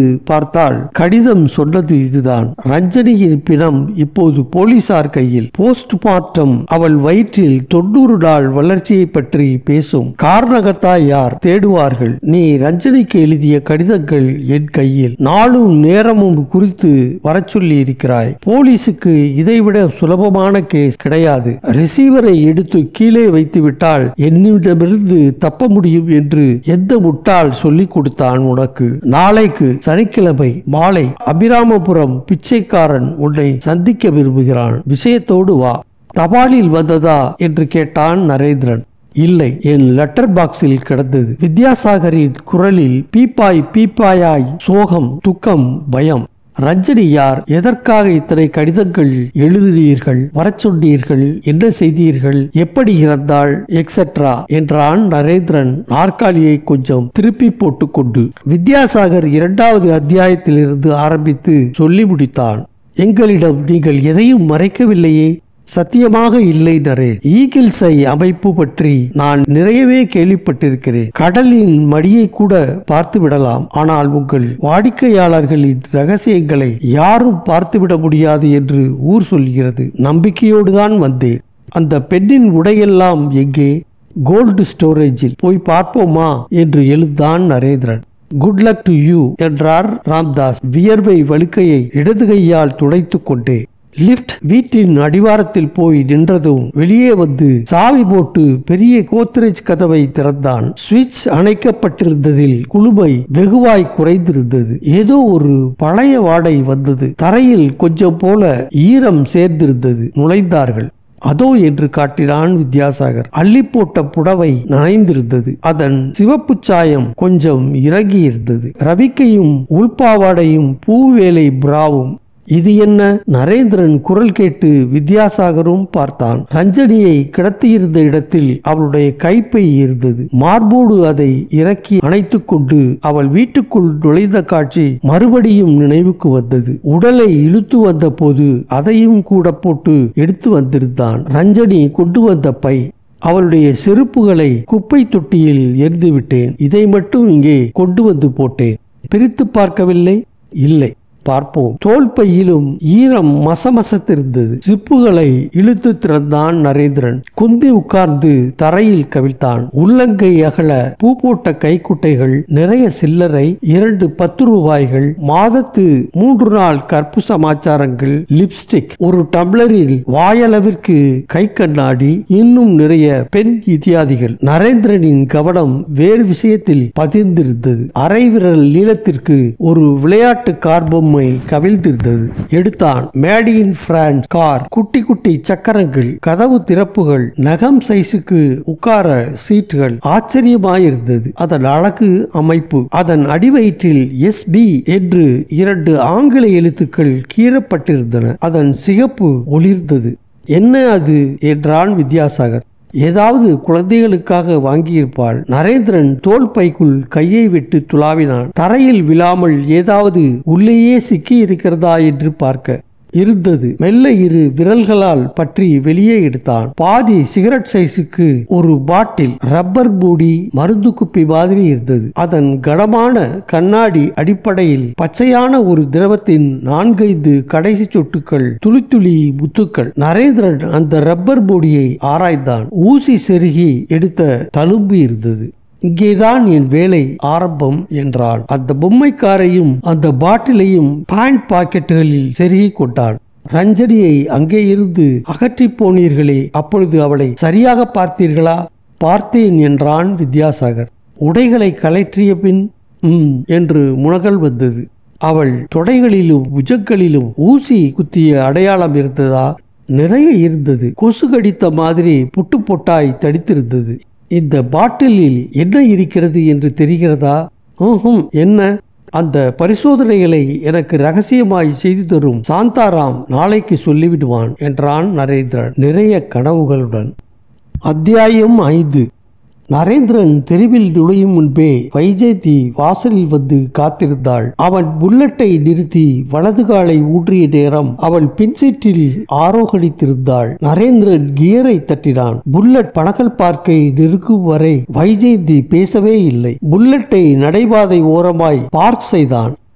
பார்த்தால் கடிதம் சொன்னது இதுதான். ரஞ்சனியின் பிணம் இப்போது போலீசார் கையில். போஸ்ட்மார்ட்டம் அவள் வயிற்றில் 90 நாள் வளர்ச்சியை பற்றி பேசும். காரணகத்தாய் யார் தேடுவார்கள். நீ ரஞ்சனிக்கு எழுதிய கடிதங்கள் என் கையில். நாளும் நேரமும் குறித்து வர சொல்லி இருக்கிறாய். போலீசுக்கு இதைவிட சுலபமான கேஸ் கிடையாது. ரிசீவரை எடுத்து கீழே வைத்து விட்டால் என்னிடமிருந்து தப்ப முடியும் என்று எந்த முட்டாள் சொல்லிக் கொடுத்தான் உனக்கு? நாளைக்கு சனிக்கிழமை மாலை அபிராமபுரம் பிச்சைக்காரன் உன்னை சந்திக்க விரும்புகிறான். விஷயத்தோடு வா. தபாலில் வந்ததா என்று கேட்டான் நரேந்திரன். இல்லை, என் லெட்டர் பாக்ஸில் கிடந்தது. வித்யாசாகரின் குரலில் பீப்பாய் பீப்பாயாய் சோகம், துக்கம், பயம். ரஞ்சனி யார்? எதற்காக இத்தனை கடிதங்கள் எழுதினீர்கள்? வர சொன்னீர்கள்? என்ன செய்தீர்கள்? எப்படி இறந்தாள்? எக்ஸெட்ரா என்றான் நரேந்திரன் நாற்காலியை கொஞ்சம் திருப்பி போட்டுக்கொண்டு. வித்யாசாகர் 2வது அத்தியாயத்திலிருந்து ஆரம்பித்து சொல்லி முடித்தான். எங்களிடம் நீங்கள் எதையும் மறைக்கவில்லையே. சத்தியமாக இல்லை நரேன். ஈகிள்ஸை அமைப்பு பற்றி நான் நிறையவே கேள்விப்பட்டிருக்கிறேன். கடலின் மடியை கூட பார்த்து விடலாம். ஆனால் உங்கள் வாடிக்கையாளர்களின் ரகசியங்களை யாரும் பார்த்துவிட முடியாது என்று ஊர் சொல்கிறது. நம்பிக்கையோடுதான் வந்தேன். அந்த பெண்ணின் உடையெல்லாம் எங்கே? கோல்டு ஸ்டோரேஜில். போய் பார்ப்போமா என்று எழுந்தான் Narendran. Good luck to you என்றார் ராம்தாஸ் வியர்வை வழுக்கையை இடது கையால் துடைத்து கொண்டே. லிப்ட் வீட்டின் அடிவாரத்தில் போய் நின்றதும் வெளியே வந்து சாவி போட்டு பெரிய கோத்ரேஜ் கதவை திறந்தான். சுவிட்ச் அணைக்கப்பட்டிருந்ததில் குளுமை வெகுவாய் குறைந்திருந்தது. ஏதோ ஒரு பழைய வாடை வந்தது. தரையில் கொஞ்சம் போல ஈரம் சேர்ந்திருந்தது. நுழைந்தார்கள். அதோ என்று காட்டினான் வித்யாசாகர். அள்ளி போட்ட புடவை நனைந்திருந்தது. அதன் சிவப்பு சாயம் கொஞ்சம் இறங்கி இருந்தது. ரவிக்கையும் உள்பாவாடையும் பூவேலை பிராவும். இது என்ன? நரேந்திரன் குரல் கேட்டு வித்யாசாகரும் பார்த்தான். ரஞ்சனியை கிடத்தியிருந்த இடத்தில் அவளுடைய கைப்பை இருந்தது. மார்போடு அதை இறக்கி அணைத்துக் கொண்டு அவள் வீட்டுக்குள் நுழைந்த காட்சி மறுபடியும் நினைவுக்கு வந்தது. உடலை இழுத்து வந்த போது அதையும் கூட போட்டு எடுத்து வந்திருந்தான். ரஞ்சனி கொண்டு வந்த பை. அவளுடைய செருப்புகளை குப்பை தொட்டியில் எரிந்து விட்டேன். இதை மட்டும் இங்கே கொண்டு வந்து போட்டேன். பிரித்து பார்க்கவில்லை? இல்லை, பார்ப்போம். தோல் பையிலும் ஈரம் மசமசத்திருந்தது. சிப்புகளை இழுத்து திறந்தான் நரேந்திரன். குந்தி உட்கார்ந்து தரையில் கவிழ்த்தான். உள்ளங்கை அகல பூ போட்ட கைக்குட்டைகள், நிறைய சில்லறை, 2 10 ரூபாய்கள், மாதத்து 3 நாள் கற்பு சமாச்சாரங்கள், லிப்ஸ்டிக், ஒரு டம்ளரில் வாயளவிற்கு கை கண்ணாடி, இன்னும் நிறைய பெண் இத்தியாதிகள். நரேந்திரனின் கவனம் வேறு விஷயத்தில் பதிந்திருந்தது. அரை விரல் நீளத்திற்கு ஒரு விளையாட்டு கார்பம் கவிழ்ந்திருந்தது. எடுத்தான். Made in France car. குட்டி குட்டி சக்கரங்கள், கதவு திறப்புகள், நகம் சைஸுக்கு உட்கார சீட்டுகள். ஆச்சரியமாயிருந்தது அதன் அழகு, அமைப்பு. அதன் அடிவயிற்றில் SB என்று 2 ஆங்கில எழுத்துக்கள் கீறப்பட்டிருந்தன. அதன் சிகப்பு ஒளிர்ந்தது. என்ன அது என்றான் வித்யாசாகர். ஏதாவது குழந்தைகளுக்காக வாங்கியிருப்பாள். நரேந்திரன் தோல் பைக்குள் கையை விட்டு துளாவினான். தரையில் விழாமல் ஏதாவது உள்ளேயே சிக்கி இருக்கிறதா என்று பார்க்க இருந்தது. மெல்ல 2 விரல்களால் பற்றி வெளியே எடுத்தான். பாதி சிகரெட் சைஸுக்கு ஒரு பாட்டில். ரப்பர் மூடி, மருந்து குப்பி மாதிரி இருந்தது. அதன் கனமான கண்ணாடி அடிப்படையில் பச்சையான ஒரு திரவத்தின் 4-5 கடைசி சொட்டுக்கள், துளி துளி முத்துக்கள். நரேந்திரன் அந்த ரப்பர் மூடியை ஆராய்ந்தான். ஊசி செருகி எடுத்த தழும்பு இருந்தது. இங்கேதான் என் வேலை ஆரம்பம் என்றான். அந்த பொம்மைக்காரையும் அந்த பாட்டிலையும் பேண்ட் பாக்கெட்டுகளில் செருகி கொண்டான். ரஞ்சனியை அங்கே இருந்து அகற்றி போனீர்களே, அப்பொழுது அவளை சரியாக பார்த்தீர்களா? பார்த்தேன் என்றான் வித்யாசாகர். உடைகளை கலற்றிய பின் என்று முனகல் வந்தது. அவள் தொடைகளிலும் புஜங்களிலும் ஊசி குத்திய அடையாளம் இருந்ததா? நிறைய இருந்தது. கொசு கடித்த மாதிரி புட்டு பொட்டாய் தடித்திருந்தது. இந்த பாட்டிலில் என்ன இருக்கிறது என்று தெரிகிறதா? என்ன? அந்த பரிசோதனைகளை எனக்கு ரகசியமாய் செய்து தரும் சாந்தாராம் நாளைக்கு சொல்லிவிடுவான் என்றான் நரேந்திரன் நிறைய கனவுகளுடன். அத்தியாயம் 5. நரேந்திரன் தெருவில் நுழையும் முன்பே வைஜெயந்தி வாசலில் வந்து காத்திருந்தாள். அவன் புல்லட்டை நிறுத்தி வலது காலை ஊன்றிய நேரம் அவள் பின்சீட்டில் ஆரோகணித்திருந்தாள். நரேந்திரன் கியரை தட்டினான். புல்லட் பனகல் பார்க்கை நெருக்கும் வரை வைஜெயந்தி பேசவே இல்லை. புல்லட்டை நடைபாதை ஓரமாய் பார்க் செய்தான்.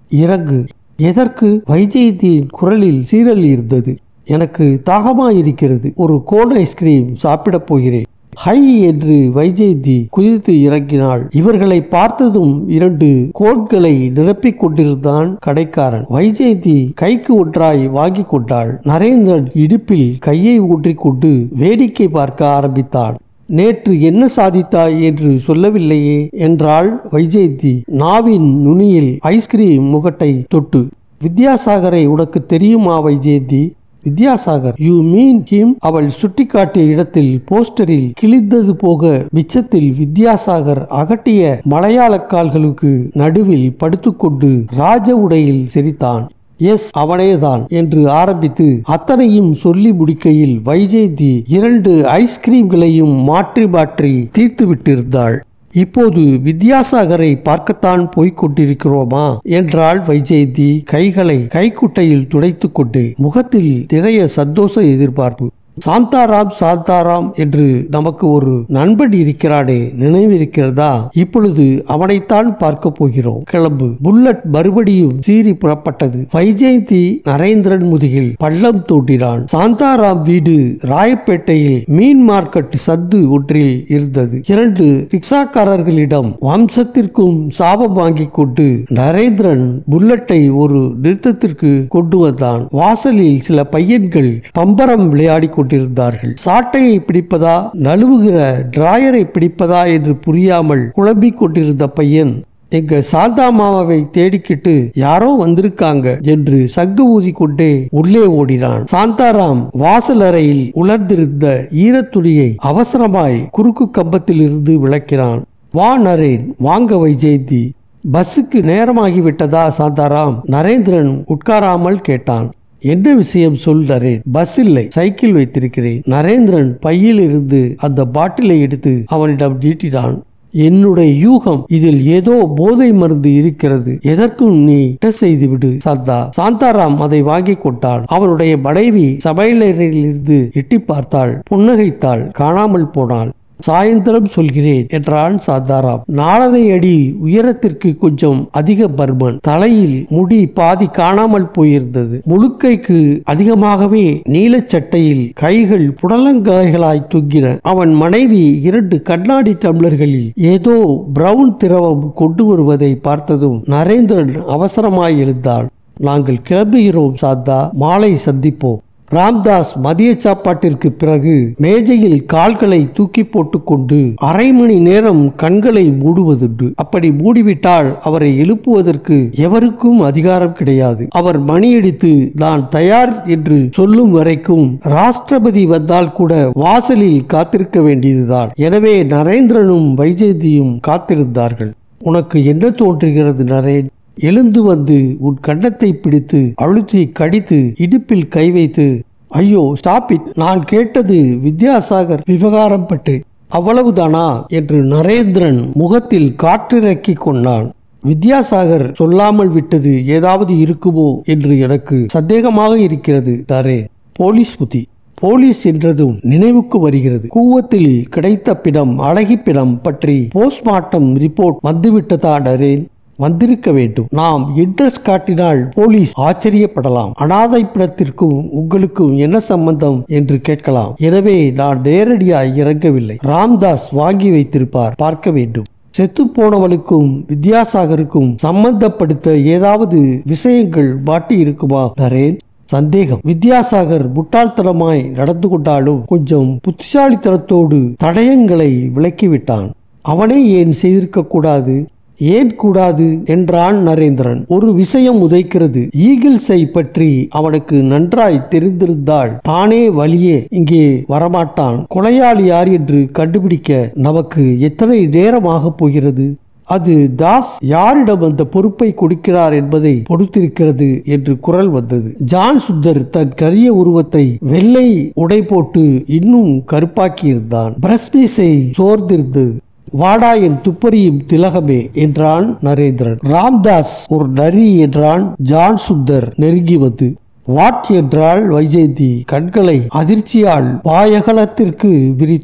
இறங்கு. எதற்கு? வைஜெயந்தியின் குரலில் சீரல் இருந்தது. எனக்கு தாகமாயிருக்கிறது. ஒரு கோன் ஐஸ்கிரீம் சாப்பிடப் போகிறேன். ஹை என்று வைஜெயந்தி குதித்து இறங்கினாள். இவர்களை பார்த்ததும் 2 கோன்களை நிரப்பிக் கொண்டிருந்தான் கடைக்காரன். வைஜெயந்தி கைக்கு ஒன்றாய் வாங்கி கொண்டாள். நரேந்திரன் இடுப்பில் கையை ஊன்றிக்கொண்டு வேடிக்கை பார்க்க ஆரம்பித்தான். நேற்று என்ன சாதித்தாய் என்று சொல்லவில்லையே என்றாள் வைஜெயந்தி நாவின் நுனியில் ஐஸ்கிரீம் முகட்டை தொட்டு. வித்யாசாகரை உனக்கு தெரியுமா Vaijayanthi? Vidyasagar? You mean him? அவள் சுட்டிக்காட்டிய இடத்தில் போஸ்டரில் கிழிந்தது போக மிச்சத்தில் வித்யாசாகர் அகட்டிய மலையாள கால்களுக்கு நடுவில் படுத்துக்கொண்டு ராஜ உடையில் சிரித்தான். எஸ், அவனேதான் என்று ஆரம்பித்து அத்தனையும் சொல்லி முடிக்கையில் வைஜெயந்தி 2 ஐஸ்கிரீம்களையும் மாற்றி மாற்றி தீர்த்து விட்டிருந்தாள். இப்போது வித்யாசாகரை பார்க்கத்தான் போய்க் கொண்டிருக்கிறோமா என்றாள் வைஜெயந்தி கைகளை கைக்குட்டையில் துடைத்துக் கொண்டு. முகத்தில் நிறைய சந்தோஷ எதிர்பார்ப்பு. சாந்தாராம் சாந்தாராம் என்று நமக்கு ஒரு நண்பன் இருக்கிறானே, நினைவிருக்கிறதா? இப்பொழுது அவனைத்தான் பார்க்க போகிறோம். கிளம்பு. புல்லட் மறுபடியும் சீறி புறப்பட்டது. வைஜெயந்தி நரேந்திரன் முதுகில் பள்ளம் தோண்டினான். சாந்தாராம் வீடு ராயப்பேட்டையில் மீன் மார்க்கெட் சந்து ஒன்றில் இருந்தது. 2 ரிக்ஷாக்காரர்களிடம் வம்சத்திற்கும் சாபம் வாங்கி கொண்டு நரேந்திரன் புல்லட்டை ஒரு நிறுத்தத்திற்கு கொண்டு வந்தான். வாசலில் சில பையன்கள் பம்பரம் விளையாடி கொண்டிருந்தார்கள். சாட்டையை பிடிப்பதா நழுவுகிற டிராயரை பிடிப்பதா என்று புரியாமல் குழம்பிக் கொண்டிருந்த பையன் எங்க சாந்தாமாவை தேடிக்கிட்டு யாரோ வந்திருக்காங்க என்று சங்கு ஊதி கொண்டே உள்ளே ஓடினான். சாந்தாராம் வாசல் அறையில் உலர்ந்திருந்த ஈரத்துணியை அவசரமாய் குறுக்கு கம்பத்தில் இருந்து விளக்கினான். வா நரேன். வாங்க வைஜெயந்தி. பஸ்ஸுக்கு நேரமாகிவிட்டதா சாந்தாராம்? நரேந்திரன் உட்காராமல் கேட்டான். என்ன விஷயம் சொல் நரேன். பஸ் இல்லை, சைக்கிள் வைத்திருக்கிறேன். நரேந்திரன் பையில் இருந்து அந்த பாட்டிலை எடுத்து அவனிடம் நீட்டினான். என்னுடைய யூகம், இதில் ஏதோ போதை மருந்து இருக்கிறது. எதற்கும் நீ டெஸ்ட் செய்துவிடு சாந்தா. சாந்தாராம் அதை வாங்கி கொண்டான். அவனுடைய மனைவி சமையலறையில் இருந்து எட்டி பார்த்தாள், புன்னகைத்தாள், காணாமல் போனாள். சாயந்தரம் சொல்கிறேன் என்றான் சாந்தாராம். 4.5 அடி உயரத்திற்கு கொஞ்சம் அதிக பர்மன். தலையில் முடி பாதி காணாமல் போயிருந்தது. முழுக்கைக்கு அதிகமாகவே நீலச்சட்டையில் கைகள் புடலங்காய்களாய் தொங்கின. அவன் மனைவி 2 கண்ணாடி டம்ளர்களில் ஏதோ பிரவுன் திரவம் கொண்டு வருவதை பார்த்ததும் நரேந்திரன் அவசரமாய் எழுந்தான். நாங்கள் கிளம்புகிறோம் சாந்தா, மாலை சந்திப்போம். ராம்தாஸ் மதிய சாப்பாட்டிற்கு பிறகு மேஜையில் கால்களை தூக்கி போட்டுக்கொண்டு 1/2 மணி நேரம் கண்களை மூடுவதுண்டு. அப்படி மூடிவிட்டால் அவரை எழுப்புவதற்கு எவருக்கும் அதிகாரம் கிடையாது. அவர் மணியடித்து நான் தயார் என்று சொல்லும் வரைக்கும் ராஷ்டிரபதி வந்தால் கூட வாசலில் காத்திருக்க வேண்டியதுதான். எனவே நரேந்திரனும் வைஜெயந்தியும் காத்திருந்தார்கள். உனக்கு என்ன தோன்றுகிறது நரேன்? எழுந்து வந்து உன் கன்னத்தை பிடித்து அழுத்தி கடித்து இடுப்பில் கை வைத்து, ஐயோ ஸ்டாப் இட், நான் கேட்டது வித்யாசாகர் விவகாரம் பற்றி, அவ்வளவுதானா என்று நரேந்திரன் முகத்தில் காற்றிறக்கி கொண்டான். வித்யாசாகர் சொல்லாமல் விட்டது ஏதாவது இருக்குமோ என்று எனக்கு சந்தேகமாக இருக்கிறது நரேன். போலீஸ் புத்தி. போலீஸ் என்றதும் நினைவுக்கு வருகிறது. கூவத்தில் கிடைத்த பிணம், அழகி பிணம் பற்றி போஸ்ட்மார்ட்டம் ரிப்போர்ட் வந்துவிட்டதா நரேன்? வந்திருக்க வேண்டும். நாம் இன்ட்ரெஸ்ட் காட்டினால் போலீஸ் ஆச்சரியப்படலாம். அனாதை பிணத்திற்கும் உங்களுக்கும் என்ன சம்பந்தம் என்று கேட்கலாம். எனவே நான் நேரடியாய் இறங்கவில்லை. ராம்தாஸ் வாங்கி வைத்திருப்பார், பார்க்க வேண்டும். செத்து போனவனுக்கும் வித்யாசாகருக்கும் சம்பந்தப்படுத்த ஏதாவது விஷயங்கள் மாட்டி இருக்குமா நரேன்? சந்தேகம். வித்யாசாகர் முட்டாள்தனமாய் நடந்து கொண்டாலும் கொஞ்சம் புத்திசாலித்தனத்தோடு தடயங்களை விளக்கிவிட்டான். அவனே ஏன் செய்திருக்க கூடாது? ஏன் கூடாது என்றான் நரேந்திரன். ஒரு விஷயம் உதைக்கிறது. ஈகிள்ஸை பற்றி அவனுக்கு நன்றாய் தெரிந்திருந்தால் தானே வழியே இங்கே வரமாட்டான். கொலையாளி யார் என்று கண்டுபிடிக்க நமக்கு எத்தனை நேரமாக போகிறது? அது தாஸ் யாரிடம் அந்த பொறுப்பை கொடுக்கிறார் என்பதை பொறுத்திருக்கிறது என்று குரல் வந்தது. ஜான் சுந்தர் தன் கரிய உருவத்தை வெள்ளை உடை போட்டு இன்னும் கருப்பாக்கி இருந்தான். பிரஸ்பீஸை சோர்ந்திருந்தது. வாடா என் துப்பறியும் திலகமே என்றான் நரேந்திரன். ராம்தாஸ் ஒரு நரி என்றான் ஜான் சுந்தர் நெருங்கி வந்து. வாட் என்றாள் வைஜெயந்தி கண்களை அதிர்ச்சியால் வாயகலத்திற்கு விரித்து.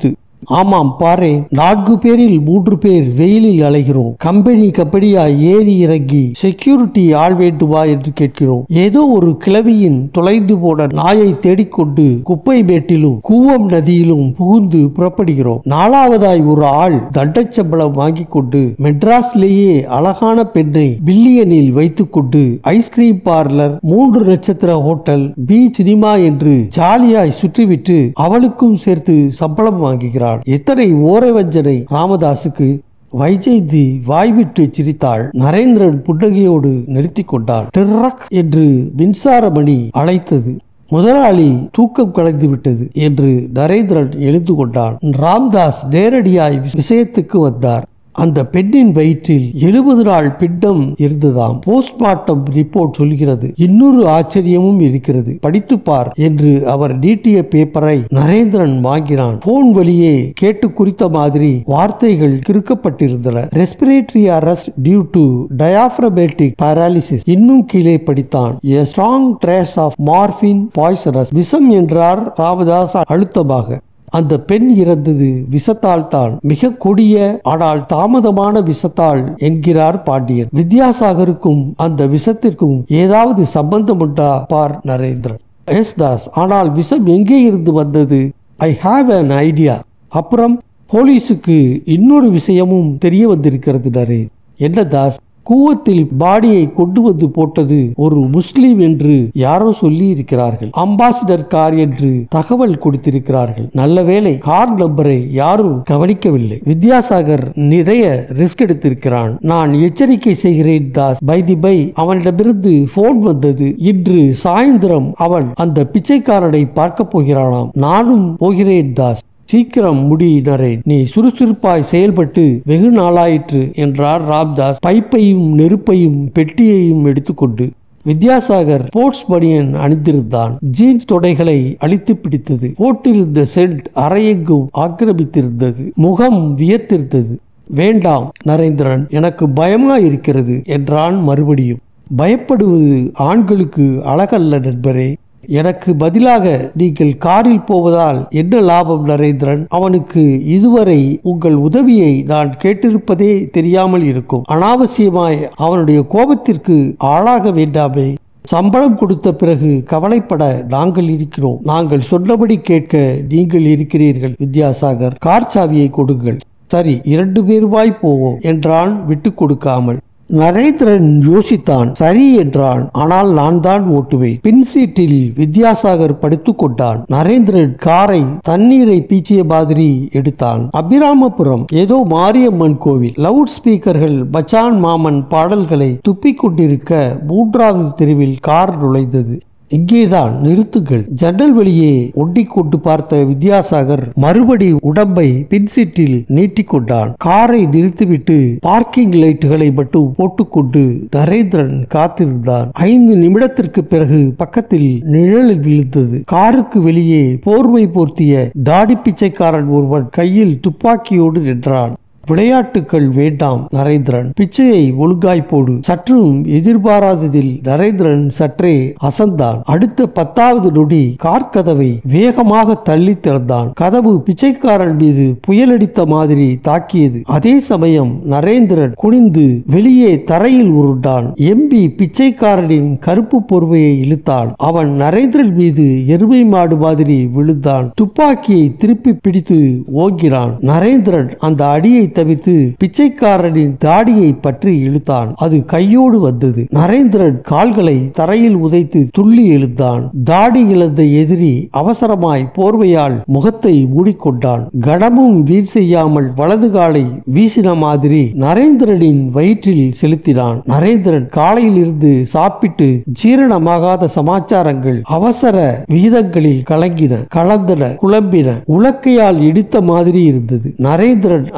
ஆமாம் பாரு, 4 பேரில் 3 பேர் வெயிலில் அலைகிறோம். கம்பெனியா ஏறி இறங்கி செக்யூரிட்டி ஆள் வேண்டுமா என்று கேட்கிறோம். ஏதோ ஒரு கிழவியின் தொலைந்து போன நாயை தேடிக்கொண்டு குப்பை மேட்டிலும் கூவம் நதியிலும் புகுந்து புறப்படுகிறோம். 4வதாய் ஒரு ஆள் தண்டச்சம்பளம் வாங்கி கொண்டு மெட்ராஸ்லேயே அழகான பெண்ணை பில்லியனில் வைத்துக் கொண்டு ஐஸ்கிரீம் பார்லர், 3 நட்சத்திர ஹோட்டல், பீச், சினிமா என்று ஜாலியாய் சுற்றிவிட்டு அவளுக்கும் சேர்த்து சம்பளம் வாங்குகிறாள். எத்தனை ஓரை வஞ்சனை ராமதாசுக்கு! வைஜெயந்தி வாய்விட்டு சிரித்தாள். நரேந்திரன் புன்னகையோடு நிறுத்திக் கொண்டான். டிரக் என்று மின்சார மணி அழைத்தது. முதலாளி தூக்கம் கலைந்து விட்டது என்று நரேந்திரன் எழுந்து கொண்டான். ராம்தாஸ் நேரடியாய் விஷயத்துக்கு வந்தார். அந்த பெண்ணின் வயிற்றில் 70 நாள் பிண்டம் இருந்ததாம். போஸ்ட்மார்ட்டம் ரிப்போர்ட் சொல்கிறது. இன்னொரு ஆச்சரியமும் இருக்கிறது, படித்துப்பார் என்று அவர் நீட்டிய பேப்பரை நரேந்திரன் வாங்கினான். போன் வழியே கேட்டு குறித்த மாதிரி வார்த்தைகள் கிறுக்கப்பட்டிருந்தன. Respiratory arrest due to diaphragmatic paralysis. இன்னும் கீழே படித்தான். A strong trace of morphine poisonous. விஷம் என்றார் ராமதாஸ் அழுத்தமாக. அந்த பெண் இறந்தது விஷத்தால் தான், மிக கொடிய ஆனால் தாமதமான விஷத்தால் என்கிறார் பாண்டியன். வித்யாசாகருக்கும் அந்த விஷத்திற்கும் ஏதாவது சம்பந்தம் உண்டா பார் நரேந்திரன். எஸ் தாஸ், ஆனால் விஷம் எங்கே இருந்து வந்தது? I have an idea. அப்புறம் போலீஸுக்கு இன்னொரு விஷயமும் தெரிய வந்திருக்கிறது நரேன். என்ன தாஸ்? கூவத்தில் பாடியை கொண்டு வந்து போட்டது ஒரு முஸ்லிம் என்று யாரோ சொல்லி இருக்கிறார்கள். அம்பாசிடர் கார் என்று தகவல் கொடுத்திருக்கிறார்கள். நல்ல வேளை கார் நம்பரை யாரும் கவனிக்கவில்லை. வித்யாசாகர் நிறைய ரிஸ்க் எடுத்திருக்கிறான். நான் எச்சரிக்கை செய்கிறேன் தாஸ். பை தி பை, அவனிடமிருந்து போன் வந்தது. இன்று சாயந்தரம் அவன் அந்த பிச்சைக்காரனை பார்க்க போகிறானாம். நானும் போகிறேன் தாஸ். சீக்கிரம் முடி நரேன், நீ சுறுசுறுப்பாய் செயல்பட்டு வெகு நாளாயிற்று என்றார் ராம்தாஸ் பைப்பையும் நெருப்பையும் பெட்டியையும் எடுத்துக்கொண்டு. வித்யாசாகர் ஸ்போர்ட்ஸ் பனியன் அணிந்திருந்தான். ஜீன்ஸ் தொடைகளை அழித்து பிடித்தது. போட்டிருந்த சென்ட் அறையெங்கும் ஆக்கிரமித்திருந்தது. முகம் வியர்த்திருந்தது. வேண்டாம் நரேந்திரன், எனக்கு பயமா இருக்கிறது என்றான் மறுபடியும். பயப்படுவது ஆண்களுக்கு அழகல்ல நண்பரே. எனக்கு பதிலாக நீங்கள் காரில் போவதால் என்ன லாபம் நரேந்திரன்? அவனுக்கு இதுவரை உங்கள் உதவியை நான் கேட்டிருப்பதே தெரியாமல் இருக்கும். அனாவசியமாய் அவனுடைய கோபத்திற்கு ஆளாக வேண்டாமே. சம்பளம் கொடுத்த பிறகு கவலைப்பட நாங்கள் இருக்கிறோம். நாங்கள் சொன்னபடி கேட்க நீங்கள் இருக்கிறீர்கள். வித்யாசாகர், கார் சாவியை கொடுங்கள். சரி, 2 பேருமாய் போவோம் என்றான் விட்டு கொடுக்காமல். நரேந்திரன் யோசித்தான். சரி என்றான். ஆனால் நான் தான் ஓட்டுவேன். பின் சீட்டில் வித்யாசாகர் படுத்துக் கொண்டான். நரேந்திரன் காரை தண்ணீரை பீச்சிய மாதிரி எடுத்தான். அபிராமபுரம் ஏதோ மாரியம்மன் கோவில். லவுட் ஸ்பீக்கர்கள் மச்சான் மாமன் பாடல்களை துப்பிக் கொண்டிருக்க 3வது தெருவில் கார் நுழைந்தது. இங்கேதான் நிறுத்துங்கள். ஜன்னல் வெளியே ஒட்டிக்கொண்டு பார்த்த வித்யாசாகர் மறுபடி உடம்பை பின்சீட்டில் நீட்டிக்கொண்டான். காரை நிறுத்திவிட்டு பார்க்கிங் லைட்டுகளை மட்டும் போட்டுக்கொண்டு நரேந்திரன் காத்திருந்தான். 5 நிமிடத்திற்கு பிறகு பக்கத்தில் நிழல் விழுந்தது. காருக்கு வெளியே போர்வை போர்த்திய தாடி பிச்சைக்காரன் ஒருவன் கையில் துப்பாக்கியோடு நின்றான். விளையாட்டுக்கள் வேண்டாம் நரேந்திரன், பிச்சையை ஒழுங்காய் போடு. சற்றும் எதிர்பாராததில் நரேந்திரன் சற்றே அசந்தான். அடுத்த 10வது நொடி கார் கதவை வேகமாக தள்ளி திறந்தான். கதவு பிச்சைக்காரன் மீது புயலடித்த மாதிரி தாக்கியது. அதே சமயம் நரேந்திரன் குனிந்து வெளியே தரையில் உருண்டான். எம்பி பிச்சைக்காரனின் கருப்பு போர்வையை இழுத்தான். அவன் நரேந்திரன் மீது எருமை மாடு மாதிரி விழுந்தான். துப்பாக்கியை திருப்பி பிடித்து ஓங்கினான். நரேந்திரன் அந்த அடியை தவிர்த்து பிச்சைக்காரனின் தாடியை பற்றி இழுத்தான். அது கையோடு வந்தது. நரேந்திரன் கால்களை தரையில் உதைத்து துள்ளி எழுந்தான். தாடி இழந்த எதிரி அவசரமாய் போர்வையால் முகத்தை மூடிக்கொண்டான். கனமும் வீண் செய்யாமல் வலது காலை வீசின மாதிரி நரேந்திரனின் வயிற்றில் செலுத்தினான். நரேந்திரன் காலையில் இருந்து சாப்பிட்டு ஜீரணமாகாத சமாச்சாரங்கள் அவசர விகிதங்களில் கலந்தன, குழம்பின. உலக்கையால் இடித்த மாதிரி இருந்தது. நரேந்திரன் அதன்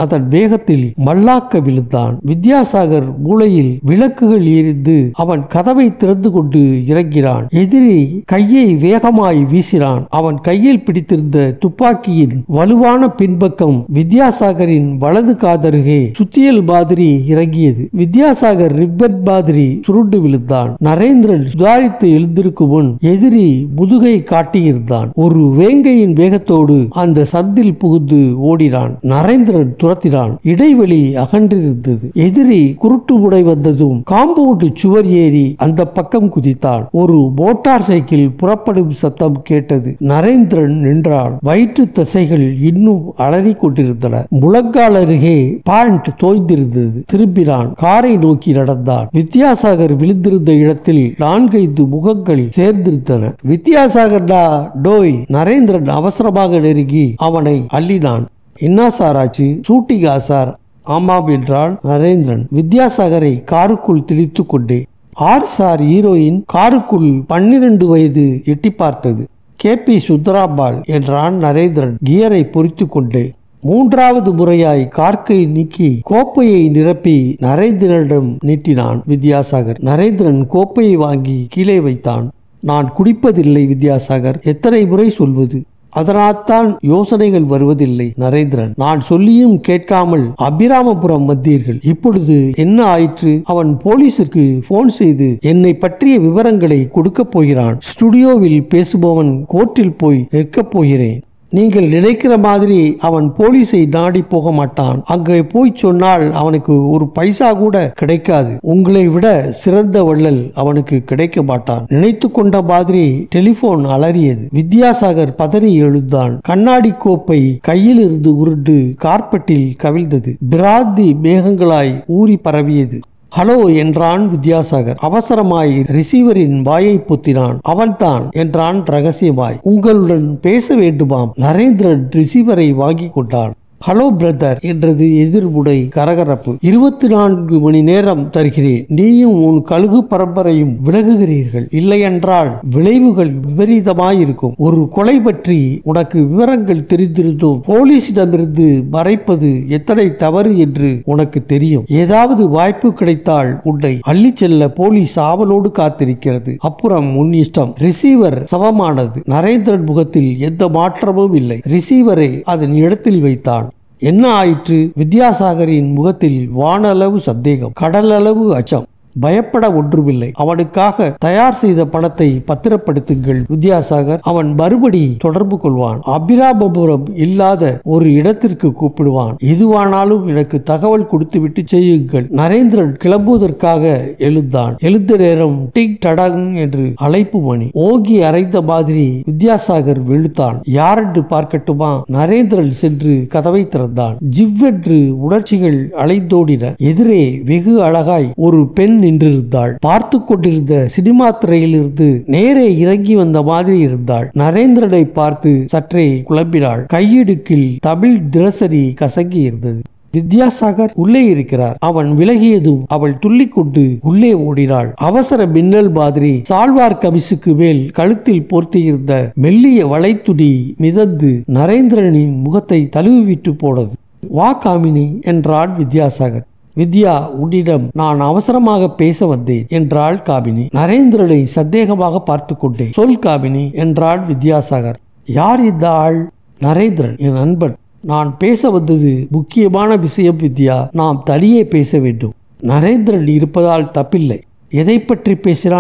வேகத்தில் மல்லாக்க விழுந்தான். வித்யாசாகர் மூளையில் விளக்குகள் எரிந்து அவன் கதவை திறந்து கொண்டு இறங்கினான். எதிரி கையை வேகமாய் வீசினான். அவன் கையில் பிடித்திருந்த துப்பாக்கியின் வலுவான பின்பக்கம் வித்யாசாகரின் வலது காதருகே சுத்தியல் மாதிரி இறங்கியது. வித்யாசாகர் ரிப்பன் மாதிரி சுருண்டு விழுந்தான். நரேந்திரன் சுதாரித்து எழுந்திருக்கும் முன் எதிரி முதுகை காட்டியிருந்தான். ஒரு வேங்கையின் வேகத்தோடு அந்த சந்தில் புகுந்து ஓடினான். நரேந்திரன் துரத்தினான். இடைவெளி அகன்றிருந்தது. எதிரி குருட்டு முனை வந்ததும் காம்பவுண்ட் சுவர் ஏறி அந்த பக்கம் குதித்தான். ஒரு மோட்டார் சைக்கிள் புறப்படும் சத்தம் கேட்டது. நரேந்திரன் நின்றான். வயிற்று தசைகள் இன்னும் அலறி கொண்டிருந்தன. முழங்கால் அருகே பாண்ட் தோய்ந்திருந்தது. திரும்பினான். காரை நோக்கி நடந்தான். வித்யாசாகர் விழுந்திருந்த இடத்தில் 4-5 முகங்கள் சேர்ந்திருந்தன. வித்யாசாகர்டா டோய். நரேந்திரன் அவசரமாக நெருங்கி அவனை அள்ளினான். என்ன சார் ஆச்சு? ஷூட்டிங்கா சார்? ஆமாம் என்றான் நரேந்திரன் வித்யாசாகரை காருக்குள் திணித்து கொண்டே. Are sir heroine? காருக்குள் 12 வயது எட்டி பார்த்தது. KP சுந்தராம்பாள் என்றான் நரேந்திரன் கியரை பொறித்து கொண்டே. 3வது முறையாய் கார்க்கை நீக்கி கோப்பையை நிரப்பி நரேந்திரனிடம் நீட்டினான் வித்யாசாகர். நரேந்திரன் கோப்பையை வாங்கி கீழே வைத்தான். நான் குடிப்பதில்லை வித்யாசாகர். எத்தனை முறை சொல்வது? அதனால்தான் யோசனைகள் வருவதில்லை நரேந்திரன். நான் சொல்லியும் கேட்காமல் அபிராமபுரம் வந்தீர்கள். இப்பொழுது என்ன ஆயிற்று? அவன் போலீசுக்கு போன் செய்து என்னை பற்றிய விவரங்களை கொடுக்க போகிறான். ஸ்டுடியோவில் பேசுபவன் கோர்ட்டில் போய் நிற்கப் போகிறேன். நீங்கள் நினைக்கிற மாதிரி அவன் போலீஸை நாடி போக மாட்டான். அங்கே போய் சொன்னால் அவனுக்கு ஒரு பைசா கூட கிடைக்காது. உங்களை விட சிறந்த வள்ளல் அவனுக்கு கிடைக்க மாட்டான். நினைத்து கொண்ட மாதிரி டெலிபோன் அலறியது. வித்யாசாகர் பதறி எழுந்தான். கண்ணாடி கோப்பை கையில் இருந்து உருண்டு கார்பெட்டில் கவிழ்ந்தது. பிராந்தி மேகங்களாய் ஊறி பரவியது. ஹலோ என்றான் வித்யாசாகர். அவசரமாய் ரிசீவரின் வாயை பொத்தினான். அவன்தான் என்றான் ரகசியமாய். உங்களுடன் பேச வேண்டுமாம். நரேந்திரன் ரிசீவரை வாங்கி கொண்டான். ஹலோ பிரதர் என்றது எதிர்முனை கரகரப்பு. 24 மணி நேரம் தருகிறேன். நீயும் உன் கழுகு பரம்பரையும் விலகுகிறீர்கள். இல்லையென்றால் விளைவுகள் விபரீதமாயிருக்கும். ஒரு கொலை பற்றி உனக்கு விவரங்கள் தெரிந்திருந்தும் போலீசிடமிருந்து மறைப்பது எத்தனை தவறு என்று உனக்கு தெரியும். ஏதாவது வாய்ப்பு கிடைத்தால் உன்னை அள்ளி செல்ல போலீஸ் ஆவலோடு காத்திருக்கிறது. அப்புறம் உன் இஷ்டம். ரிசீவர் சமமானது. நரேந்திரன் முகத்தில் எந்த மாற்றமும் இல்லை. ரிசீவரை அதன் இடத்தில் வைத்தான். என்ன ஆயிற்று? வித்யாசாகரின் முகத்தில் வானளவு சந்தேகம், கடலளவு அச்சம். பயப்பட ஒன்றுமில்லை. அவனுக்காக தயார் செய்த பணத்தை பத்திரப்படுத்துங்கள் வித்யாசாகர். அவன் மறுபடி தொடர்பு கொள்வான். அபிராமபுரம் இல்லாத ஒரு இடத்திற்கு கூப்பிடுவான். எதுவானாலும் எனக்கு தகவல் கொடுத்துவிட்டு செய்யுங்கள். நரேந்திரன் கிளம்புவதற்காக எழுந்தான். எழுந்த நேரம் டிக் டடங் என்று அழைப்பு மணி ஓங்கி அரைந்த மாதிரி வித்யாசாகர் வெளுத்தான். யாரென்று பார்க்கட்டுமா? நரேந்திரன் சென்று கதவை திறந்தான். ஜிவ்வென்று உணர்ச்சிகள் அலைந்தோடின. எதிரே வெகு அழகாய் ஒரு பெண் நின்றிருந்தாள். பார்த்து கொண்டிருந்த சினிமா திரையிலிருந்து நேரே இறங்கி வந்த மாதிரி இருந்தாள். நரேந்திரனை பார்த்து சற்றே குழம்பினாள். கையிடுக்கில் தமிழ் தினசரி கசங்கி இருந்தது. வித்யாசாகர் உள்ளே இருக்கிறார். அவன் விலகியதும் அவள் துள்ளிக்கொண்டு உள்ளே ஓடினாள். அவசர மின்னல் மாதிரி சால்வார் கமிசுக்கு மேல் கழுத்தில் போர்த்தியிருந்த மெல்லிய வளைத்துணி மிதந்து நரேந்திரனின் முகத்தை தழுவிவிட்டு போனது. வா காமினி என்றான் வித்யாசாகர். வித்யா, உன்னிடம் நான் அவசரமாக பேச வந்தேன் என்றாள் காமினி. நரேந்திரனை சந்தேகமாக பார்த்து கொண்டே. சொல் காமினி என்றான் வித்யாசாகர். யார் இந்த ஆள்? நரேந்திரன், என் நண்பன். நான் பேச வந்தது முக்கியமான விஷயம் வித்யா. நாம் தனியே பேச வேண்டும். நரேந்திரன் இருப்பதால் தப்பில்லை. எதை பற்றி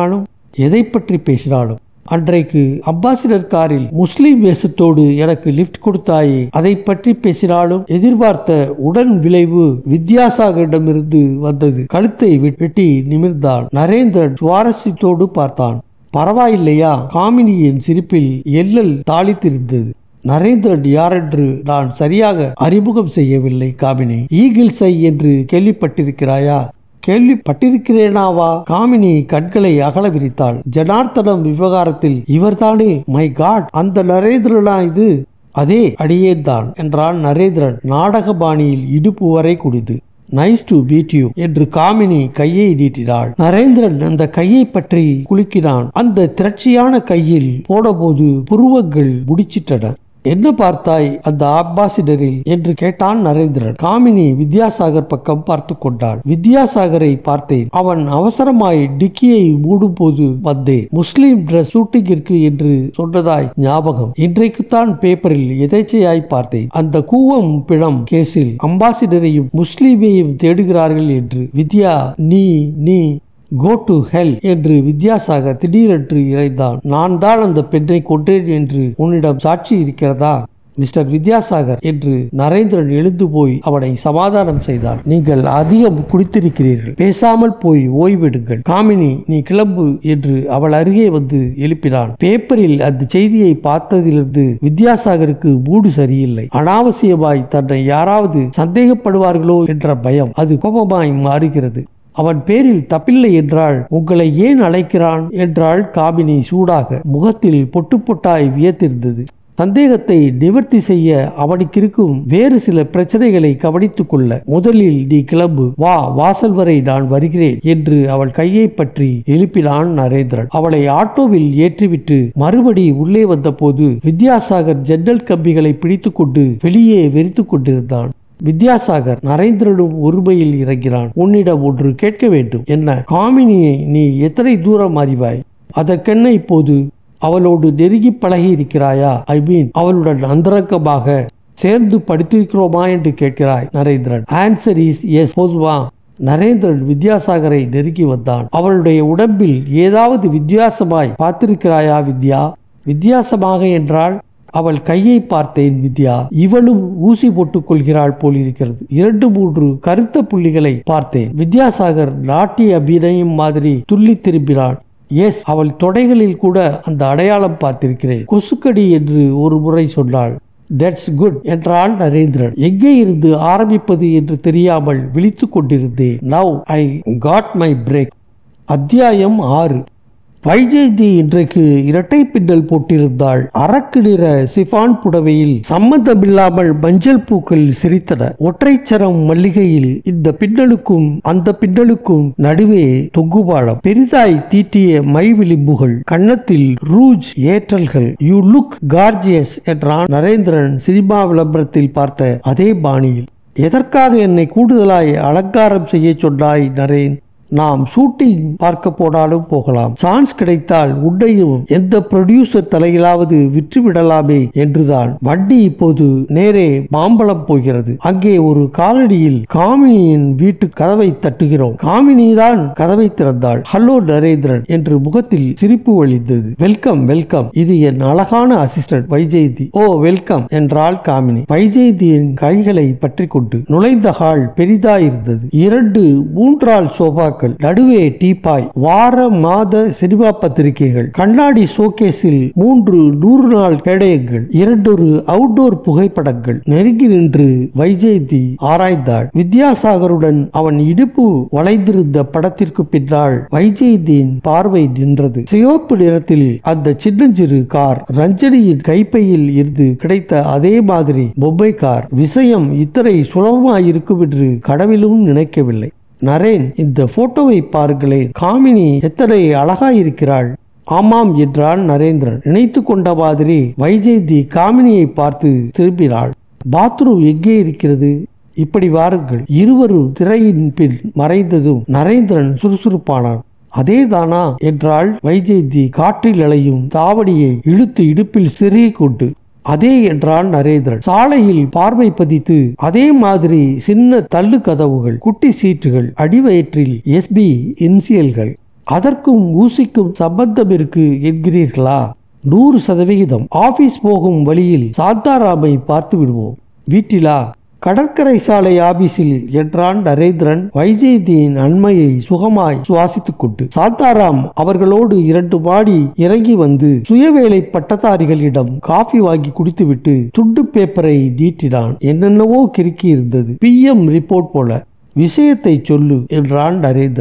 பேசினாலும் அன்றைக்கு அம்பாசிடர் காரில் முஸ்லிம் வேஷத்தோடு எனக்கு லிப்ட் கொடுத்தாயே, அதை பற்றி பேசினாலும் எதிர்பார்த்த உடன் விளைவு வித்யாசாகரிடமிருந்து வந்தது. கழுத்தை வெட்டி நிமிர்ந்தான். நரேந்திரன் சுவாரஸ்யத்தோடு பார்த்தான். பரவாயில்லையா? காமினியின் சிரிப்பில் எல்லல் தாளித்திருந்தது. நரேந்திரன் யாரென்று நான் சரியாக அறிமுகம் செய்யவில்லை காமினி. ஈகிள்ஸ் ஐ என்று கேள்விப்பட்டிருக்கிறாயா? கேள்விப்பட்டிருக்கிறேனாவா? காமினி கண்களை அகல விரித்தாள். ஜனார்த்தனம் விவகாரத்தில் இவர்தானே? மை காட், அந்த நரேந்திரனா இது? அதே, அடியேன் தான் என்றான் நரேந்திரன் நாடக பாணியில் இடுப்பு வரை குடிது. நைஸ் டு மீட் யூ என்று காமினி கையை நீட்டினாள். நரேந்திரன் அந்த கையை பற்றி குலுக்கினான். அந்த திரட்சியான கையில் போனபோது புருவங்கள் முடிச்சிட்டன. என்ன பார்த்தாய் அந்த அம்பாசிடரில் என்று கேட்டான் நரேந்திரன். காமினி வித்யாசாகர் பக்கம் பார்த்து கொண்டாள். வித்யாசாகரை பார்த்தேன். அவன் அவசரமாய் டிக்கியை மூடும் போது வந்தேன். முஸ்லிம் டிரஸ் ஷூட்டிங்கிற்கு என்று சொன்னதாய் ஞாபகம். இன்றைக்குத்தான் பேப்பரில் எதேச்சையாய் பார்த்தேன். அந்த கூவம் பிணம் கேஸில் அம்பாசிடரையும் முஸ்லிமையும் தேடுகிறார்கள் என்று. வித்யா, நீ கோ டு ஹெல் என்று வித்யாசாகர் திடீரென்று இறைந்தான். நான் தான் அந்த பெண்ணை கொன்றேன் என்று உன்னிடம் சாட்சி இருக்கிறதா மிஸ்டர் வித்யாசாகர் என்று நரேந்திரன் எழுந்து போய் அவனை சமாதானம் செய்தார். நீங்கள் அதிகம் குடித்திருக்கிறீர்கள், பேசாமல் போய் ஓய்வெடுங்கள். காமினி, நீ கிளம்பு என்று அவள் அருகே வந்து எழுப்பினான். பேப்பரில் அந்த செய்தியை பார்த்ததிலிருந்து வித்யாசாகருக்கு மூடு சரியில்லை. அனாவசியமாய் தன்னை யாராவது சந்தேகப்படுவார்களோ என்ற பயம் அது கோபமாய் மாறுகிறது. அவன் பேரில் தப்பில்லை என்றால் உங்களை ஏன் அழைக்கிறான் என்றாள் காமினி சூடாக. முகத்தில் பொட்டு பொட்டாய் வியத்திருந்தது. சந்தேகத்தை நிவர்த்தி செய்ய அவனுக்கு இருக்கும் வேறு சில பிரச்சனைகளை கவனித்துக் கொள்ள முதலில் நீ கிளம்பு, வா, வாசல் வரை நான் வருகிறேன் என்று அவள் கையை பற்றி எழுப்பினான் நரேந்திரன். அவளை ஆட்டோவில் ஏற்றிவிட்டு மறுபடி உள்ளே வந்த போது வித்யாசாகர் ஜன்னல் கம்பிகளை பிடித்துக் கொண்டு வெளியே வெறித்துக் கொண்டிருந்தான். வித்யாசாகர் நரேந்திரனும் ஒருமையில் இறங்கினான். உன்னிடம் ஒன்று கேட்க வேண்டும். என்ன? காமினியை நீ எத்தனை தூரம் அறிவாய்? அதற்கென்ன இப்போது? அவளோடு நெருங்கி பழகி இருக்கிறாயா? ஐ மீன், அவளுடன் அந்தரங்கமாக சேர்ந்து படித்திருக்கிறோமா என்று கேட்கிறாய் நரேந்திரன். Answer is S. போதுமா? நரேந்திரன் வித்யாசாகரை நெருங்கி வந்தான். அவளுடைய உடம்பில் ஏதாவது வித்தியாசமாய் பார்த்திருக்கிறாயா வித்யா? வித்தியாசமாக என்றால் அவள் கையை பார்த்தேன் வித்யா. இவளும் ஊசி போட்டுக் கொள்கிறாள் போலிருக்கிறது. 2-3 கருத்த புள்ளிகளை பார்த்தேன். வித்யாசாகர் நாட்டிய அபிநயம் மாதிரி துள்ளி திரும்பினான். எஸ், அவள் தொடைகளில் கூட அந்த அடையாளம் பார்த்திருக்கிறேன். கொசுக்கடி என்று ஒரு முறை சொன்னாள். தட்ஸ் குட் என்றான் நரேந்திரன். எங்கே இருந்து ஆரம்பிப்பது என்று தெரியாமல் விழித்துக் கொண்டிருந்தேன். Now I got my break. அத்தியாயம் 6. வைஜெயந்தி இன்றைக்கு இரட்டை பின்னல் போட்டிருந்தாள். அரக்கு நிற சிஃபான் புடவையில் சம்மந்தமில்லாமல் மஞ்சள் பூக்கள் சிரித்தன. ஒற்றைச்சரம் மல்லிகையில் இந்த பின்னலுக்கும் அந்த பின்னலுக்கும் நடுவே தொங்குபாலம், பெரிதாய் தீட்டிய மை விளிம்புகள், கன்னத்தில் ரூஜ் ஏற்றல்கள். யூ லுக் கார்ஜியஸ் என்றான் நரேந்திரன் சினிமா விளம்பரத்தில் பார்த்த அதே பாணியில். எதற்காக என்னை கூடுதலாய் அலங்காரம் செய்ய சொன்னாய் நரேன்? நாம் ஷூட்டிங் பார்க்க போனாலும் போகலாம். சான்ஸ் கிடைத்தால் உன்னையும் எந்த ப்ரொடியூசர் தலையிலாவது விற்றுவிடலாமே என்றுதான். வண்டி இப்போது நேரே மாம்பழம் போகிறது. அங்கே ஒரு காலடியில் காமினியின் வீட்டு கதவை தட்டுகிறோம். காமினி தான் கதவை திறந்தாள். ஹலோ நரேந்திரன் என்று முகத்தில் சிரிப்பு வழிந்தது. வெல்கம் வெல்கம், இது என் அழகான அசிஸ்டன்ட் வைஜெயந்தி. ஓ வெல்கம் என்றாள் காமினி வைஜெயந்தியின் கைகளை பற்றி கொண்டு. நுழைந்த ஹால் பெரிதாயிருந்தது. 2-3 ஆள் சோபா, நடுவே டீபாய், வார மாத சினிமா பத்திரிகைகள், கண்ணாடி ஷோகேஸில் 3 100 நாள் கேடயங்கள், 2 அவுட்டோர் புகைப்படங்கள். நெருங்கி நின்று வைஜெயந்தி ஆராய்ந்தாள். வித்யாசாகருடன் அவன் இடுப்பு வளைந்திருந்த படத்திற்கு பின்னால் வைஜெயந்தியின் பார்வை நின்றது. சிவப்பு நிறத்தில் அந்த சின்னஞ்சிறு கார் ரஞ்சனியின் கைப்பையில் இருந்து கிடைத்த அதே மாதிரி பொம்மை கார். விஷயம் இத்தனை சுலபமாயிருக்கும் என்று கனவிலும் நினைக்கவில்லை. நரேன், இந்த போட்டோவை பாருங்களேன். காமினி எத்தனை அழகாயிருக்கிறாள். ஆமாம் என்றான் நரேந்திரன். நினைத்து கொண்ட மாதிரி வைஜெயந்தி காமினியை பார்த்து திரும்பினாள். பாத்ரூம் எங்கே இருக்கிறது? இப்படி வாருங்கள். இருவரும் திரையின் பின் மறைந்ததும் நரேந்திரன் சுறுசுறுப்பானான். அதேதானா என்றாள் வைஜெயந்தி காற்றில் அலையும் தாவடியை இழுத்து இடுப்பில் சிறிய கொண்டு. அதே என்றான் நரேந்திரன். சாலையில் பார்வை பதித்து அதே மாதிரி சின்ன தள்ளு கதவுகள், குட்டி சீட்டுகள், அடிவயிற்றில் எஸ்பி இன்சியல்கள். அதற்கும் ஊசிக்கும் சம்பந்தம் இருக்கு என்கிறீர்களா? 100%. ஆபீஸ் போகும் வழியில் சாந்தாராமை பார்த்து விடுவோம். வீட்டிலா? கடற்கரை சாலை ஆபீஸில் என்றான் நரேந்திரன் வைஜெயந்தியின் அண்மையை சுகமாய் சுவாசித்துக் கொண்டு. சாந்தாராம் அவர்களோடு 2 மாடி இறங்கி வந்து சுயவேலை பட்டதாரிகளிடம் காஃபி வாங்கி குடித்துவிட்டு துண்டு பேப்பரை நீட்டினான். என்னென்னவோ கிறுக்கி இருந்தது. PM ரிப்போர்ட் போல. விஷயத்தை சொல்லு என்றான் நரேந்திரன்.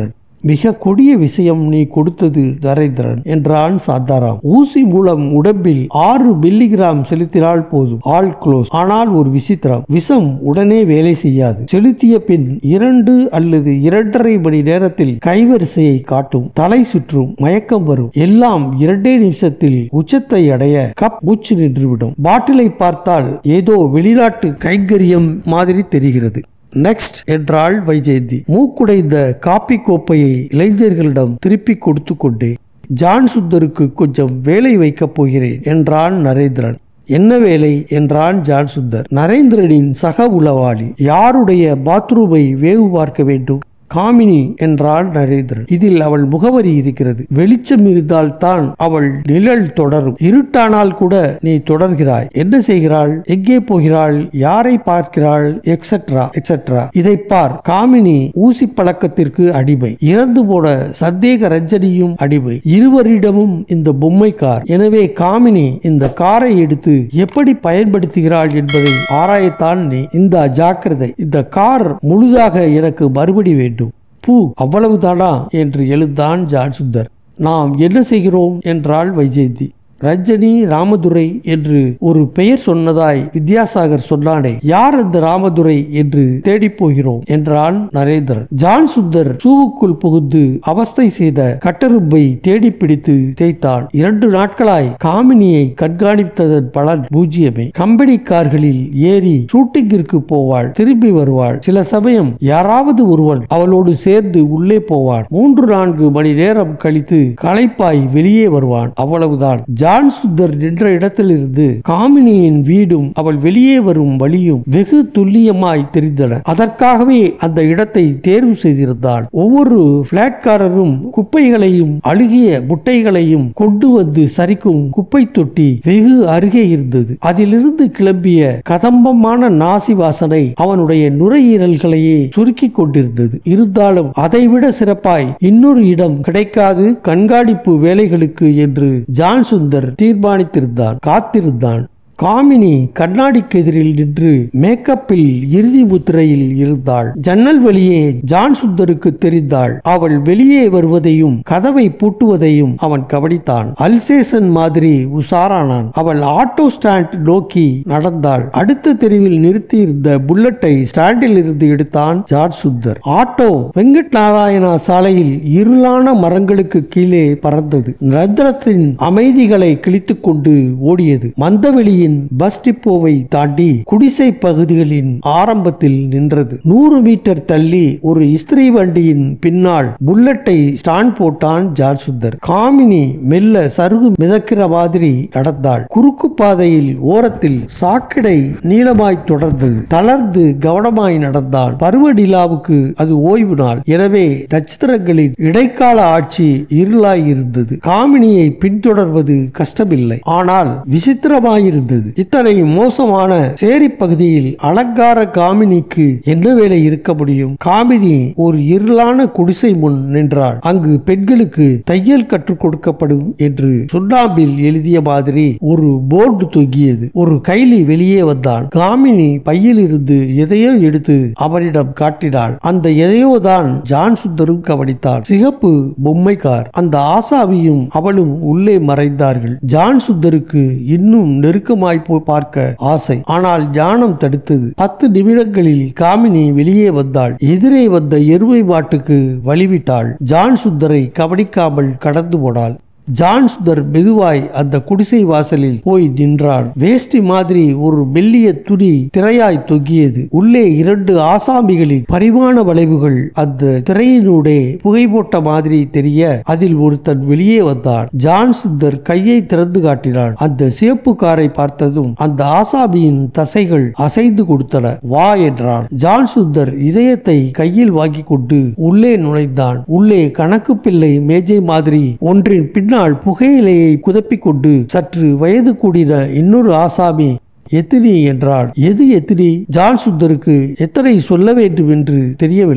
மிக கொடிய விஷயம் நீ கொடுத்தது நரேந்திரன் என்றான் சாந்தாராம். ஊசி மூலம் உடம்பில் 6 மில்லிகிராம் செலுத்தினால் போதும், ஆல் க்ளோஸ். ஆனால் ஒரு விசித்திரம், விஷம் உடனே வேலை செய்யாது. செலுத்திய பின் 2 அல்லது 2.5 மணி நேரத்தில் கைவரிசையை காட்டும், தலை சுற்றும், மயக்கம் வரும், எல்லாம் 2 நிமிஷத்தில் உச்சத்தை அடைய கப் மூச்சு நின்றுவிடும். பாட்டிலை பார்த்தால் ஏதோ வெளிநாட்டு கைங்கரியம் மாதிரி தெரிகிறது. நெக்ஸ்ட் என்றாள் வைஜெயந்தி. மூக்குடைந்த காப்பி கோப்பையை இளைஞர்களிடம் திருப்பி கொடுத்து கொண்டே, ஜான் சுந்தருக்கு கொஞ்சம் வேலை வைக்கப் போகிறேன் என்றான் நரேந்திரன். என்ன வேலை என்றான் ஜான் சுந்தர். நரேந்திரனின் சக உளவாளி. யாருடைய பாத்ரூமை வேவு பார்க்க வேண்டும்? காமினி என்றாள் நரேந்திரன். இதில் அவள் முகவரி இருக்கிறது. வெளிச்சம் இருந்தால் தான் அவள் நிழல் தொடரும். இருட்டானால் கூட நீ தொடர்கிறாய். என்ன செய்கிறாள்? எங்கே போகிறாள்? யாரை பார்க்கிறாள்? Etcetera etcetera. இதை பார். காமினி ஊசி பழக்கத்திற்கு அடிமை. இறந்து போன சந்தேக ரஞ்சனியும் அடிமை. இருவரிடமும் இந்த பொம்மை கார். எனவே காமினி இந்த காரை எடுத்து எப்படி பயன்படுத்துகிறாள் என்பதை ஆராயத்தான் நீ. இந்த ஜாக்கிரதை. இந்த கார் முழுதாக எனக்கு மறுபடி வேண்டும். பூ, அவ்வளவுதானா என்று எழுந்தான் ஜான் சுந்தர். நாம் என்ன செய்கிறோம் என்றாள் வைஜெயந்தி. ரஞ்சனி ராமதுரை என்று ஒரு பெயர் சொன்னதாய் வித்யாசாகர் சொன்னானே, யார் அந்த ராமதுரை என்று தேடி போகிறோம் என்றான் நரேந்திரன். ஜான் சுந்தர் சூவுக்குள் புகுந்து அவஸ்தை செய்த கட்டரும்பை தேடி பிடித்து தேய்த்தான். 2 நாட்களாய் காமினியை கண்காணித்ததன் பலன் பூஜ்யமே. கம்பெனி கார்களில் ஏறி ஷூட்டிங்கிற்கு போவாள், திரும்பி வருவாள். சில சமயம் யாராவது ஒருவன் அவளோடு சேர்ந்து உள்ளே போவான். 3-4 மணி நேரம் கழித்து களைப்பாய் வெளியே வருவான். அவ்வளவுதான். ஜான் சுந்தர் நின்ற இடத்திலிருந்து காமினியின் வீடும் அவள் வெளியே வரும் வழியும் வெகு துல்லியமாய் தெரிந்தன. அதற்காகவே அந்த இடத்தை தேர்வு செய்திருந்தான். ஒவ்வொரு பிளாட்காரரும் குப்பைகளையும் அழுகிய முட்டைகளையும் கொண்டு வந்து சரிக்கும் குப்பை தொட்டி வெகு அருகே இருந்தது. அதிலிருந்து கிளம்பிய கதம்பமான நாசி வாசனை அவனுடைய நுரையீரல்களையே சுருக்கிக் கொண்டிருந்தது. இருந்தாலும் அதைவிட சிறப்பாய் இன்னொரு இடம் கிடைக்காது கண்காணிப்பு வேலைகளுக்கு என்று ஜான் சுந்தர் தீர்மானித்திருந்தான். காத்திருந்தான். காமினி கண்ணாடிக்கு எதிரில் நின்று மேக்கப்பில் இறுதி முத்திரையில் இருந்தாள். ஜன்னல் வழியே ஜான் சுந்தருக்கு தெரிந்தாள். அவள் வெளியே வருவதையும் கதவை பூட்டுவதையும் அவன் கவனித்தான். அல்சேசன் மாதிரி உசாரானான். அவள் ஆட்டோ ஸ்டாண்ட் நோக்கி நடந்தாள். அடுத்த தெருவில் நிறுத்தி இருந்த புல்லட்டை ஸ்டாண்டில் இருந்து எடுத்தான் ஜான் சுந்தர். ஆட்டோ வெங்கட் நாராயணா சாலையில் இருளான மரங்களுக்கு கீழே பறந்தது. ரத்னத்தின் அமைதிகளை கிழித்துக் கொண்டு ஓடியது. மந்தவெளியில் பஸ் டிப்போவை தாண்டி குடிசை பகுதிகளின் ஆரம்பத்தில் நின்றது. 100 மீட்டர் தள்ளி ஒரு இஸ்திரி வண்டியின் பின்னால் புல்லட்டை ஸ்டாண்ட் போட்டான் ஜான் சுந்தர். காமினி மெல்ல சருகு மிதக்கிற மாதிரி நடந்தாள். குறுக்கு பாதையில் ஓரத்தில் சாக்கடை நீளமாய் தொடர்ந்தது. தளர்ந்து கவனமாய் நடந்தாள். பருவ நிலாவுக்கு அது ஓய்வு நாள். எனவே நட்சத்திரங்களின் இடைக்கால ஆட்சி இருளாய் இருந்தது. காமினியை பின்தொடர்வது கஷ்டமில்லை. ஆனால் விசித்திரமாயிருந்தது. இத்தனை மோசமான சேரி பகுதியில் அலங்கார காமினிக்கு என்ன வேலை இருக்க முடியும்? காமினி ஒரு இருளான குடிசை முன் நின்றாள். அங்கு பெண்களுக்கு தையல் கற்றுக் கொடுக்கப்படும் என்று சுண்ணாம்பில் எழுதிய மாதிரி ஒரு போர்டு தொங்கியது. ஒரு கைலி வெளியே வந்தான். காமினி பையில் இருந்து எதையோ எடுத்து அவனிடம் காட்டினாள். அந்த எதையோ தான் ஜான் சுந்தரும் கவனித்தான். சிகப்பு பொம்மை கார். அந்த ஆசாவியும் அவளும் உள்ளே மறைந்தார்கள். ஜான் சுந்தருக்கு இன்னும் நெருக்கமாக போய் பார்க்க ஆசை. ஆனால் ஞானம் தடுத்தது. 10 நிமிடங்களில் காமினி வெளியே வந்தாள். எதிரே வந்த எருமை மாட்டுக்கு வழிவிட்டாள். ஜான் சுந்தரை கவனிக்காமல் கடந்து போனாள். ஜான் சுந்தர் மெதுவாய் அந்த குடிசை வாசலில் போய் நின்றான். வேஷ்டி மாதிரி ஒரு மெல்லிய துணி திரையாய் தொங்கியது. உள்ளே 2 ஆசாமிகளின் பரிமாண வளைவுகள் அந்த திரையினூடே புகை போட்ட மாதிரி தெரிய அதில் ஒருத்தன் வெளியே வந்தான். ஜான் சுந்தர் கையை திறந்து காட்டினான். அந்த சிவப்பு காரை பார்த்ததும் அந்த ஆசாமியின் தசைகள் அசைந்து கொடுத்தன. வா என்றான். ஜான் சுந்தர் இதயத்தை கையில் வாங்கி கொண்டு உள்ளே நுழைந்தான். உள்ளே கணக்கு பிள்ளை மேஜை மாதிரி ஒன்றின் பின்னால் புகையிலையை குதப்பிக் கொண்டு சற்று வயது கூடின இன்னொரு ஆசாமி எத்தினி என்றான். எது எத்தினி? ஜான் சுந்தருக்கு எத்தனை சொல்ல வேண்டும் என்று தெரியவில்லை.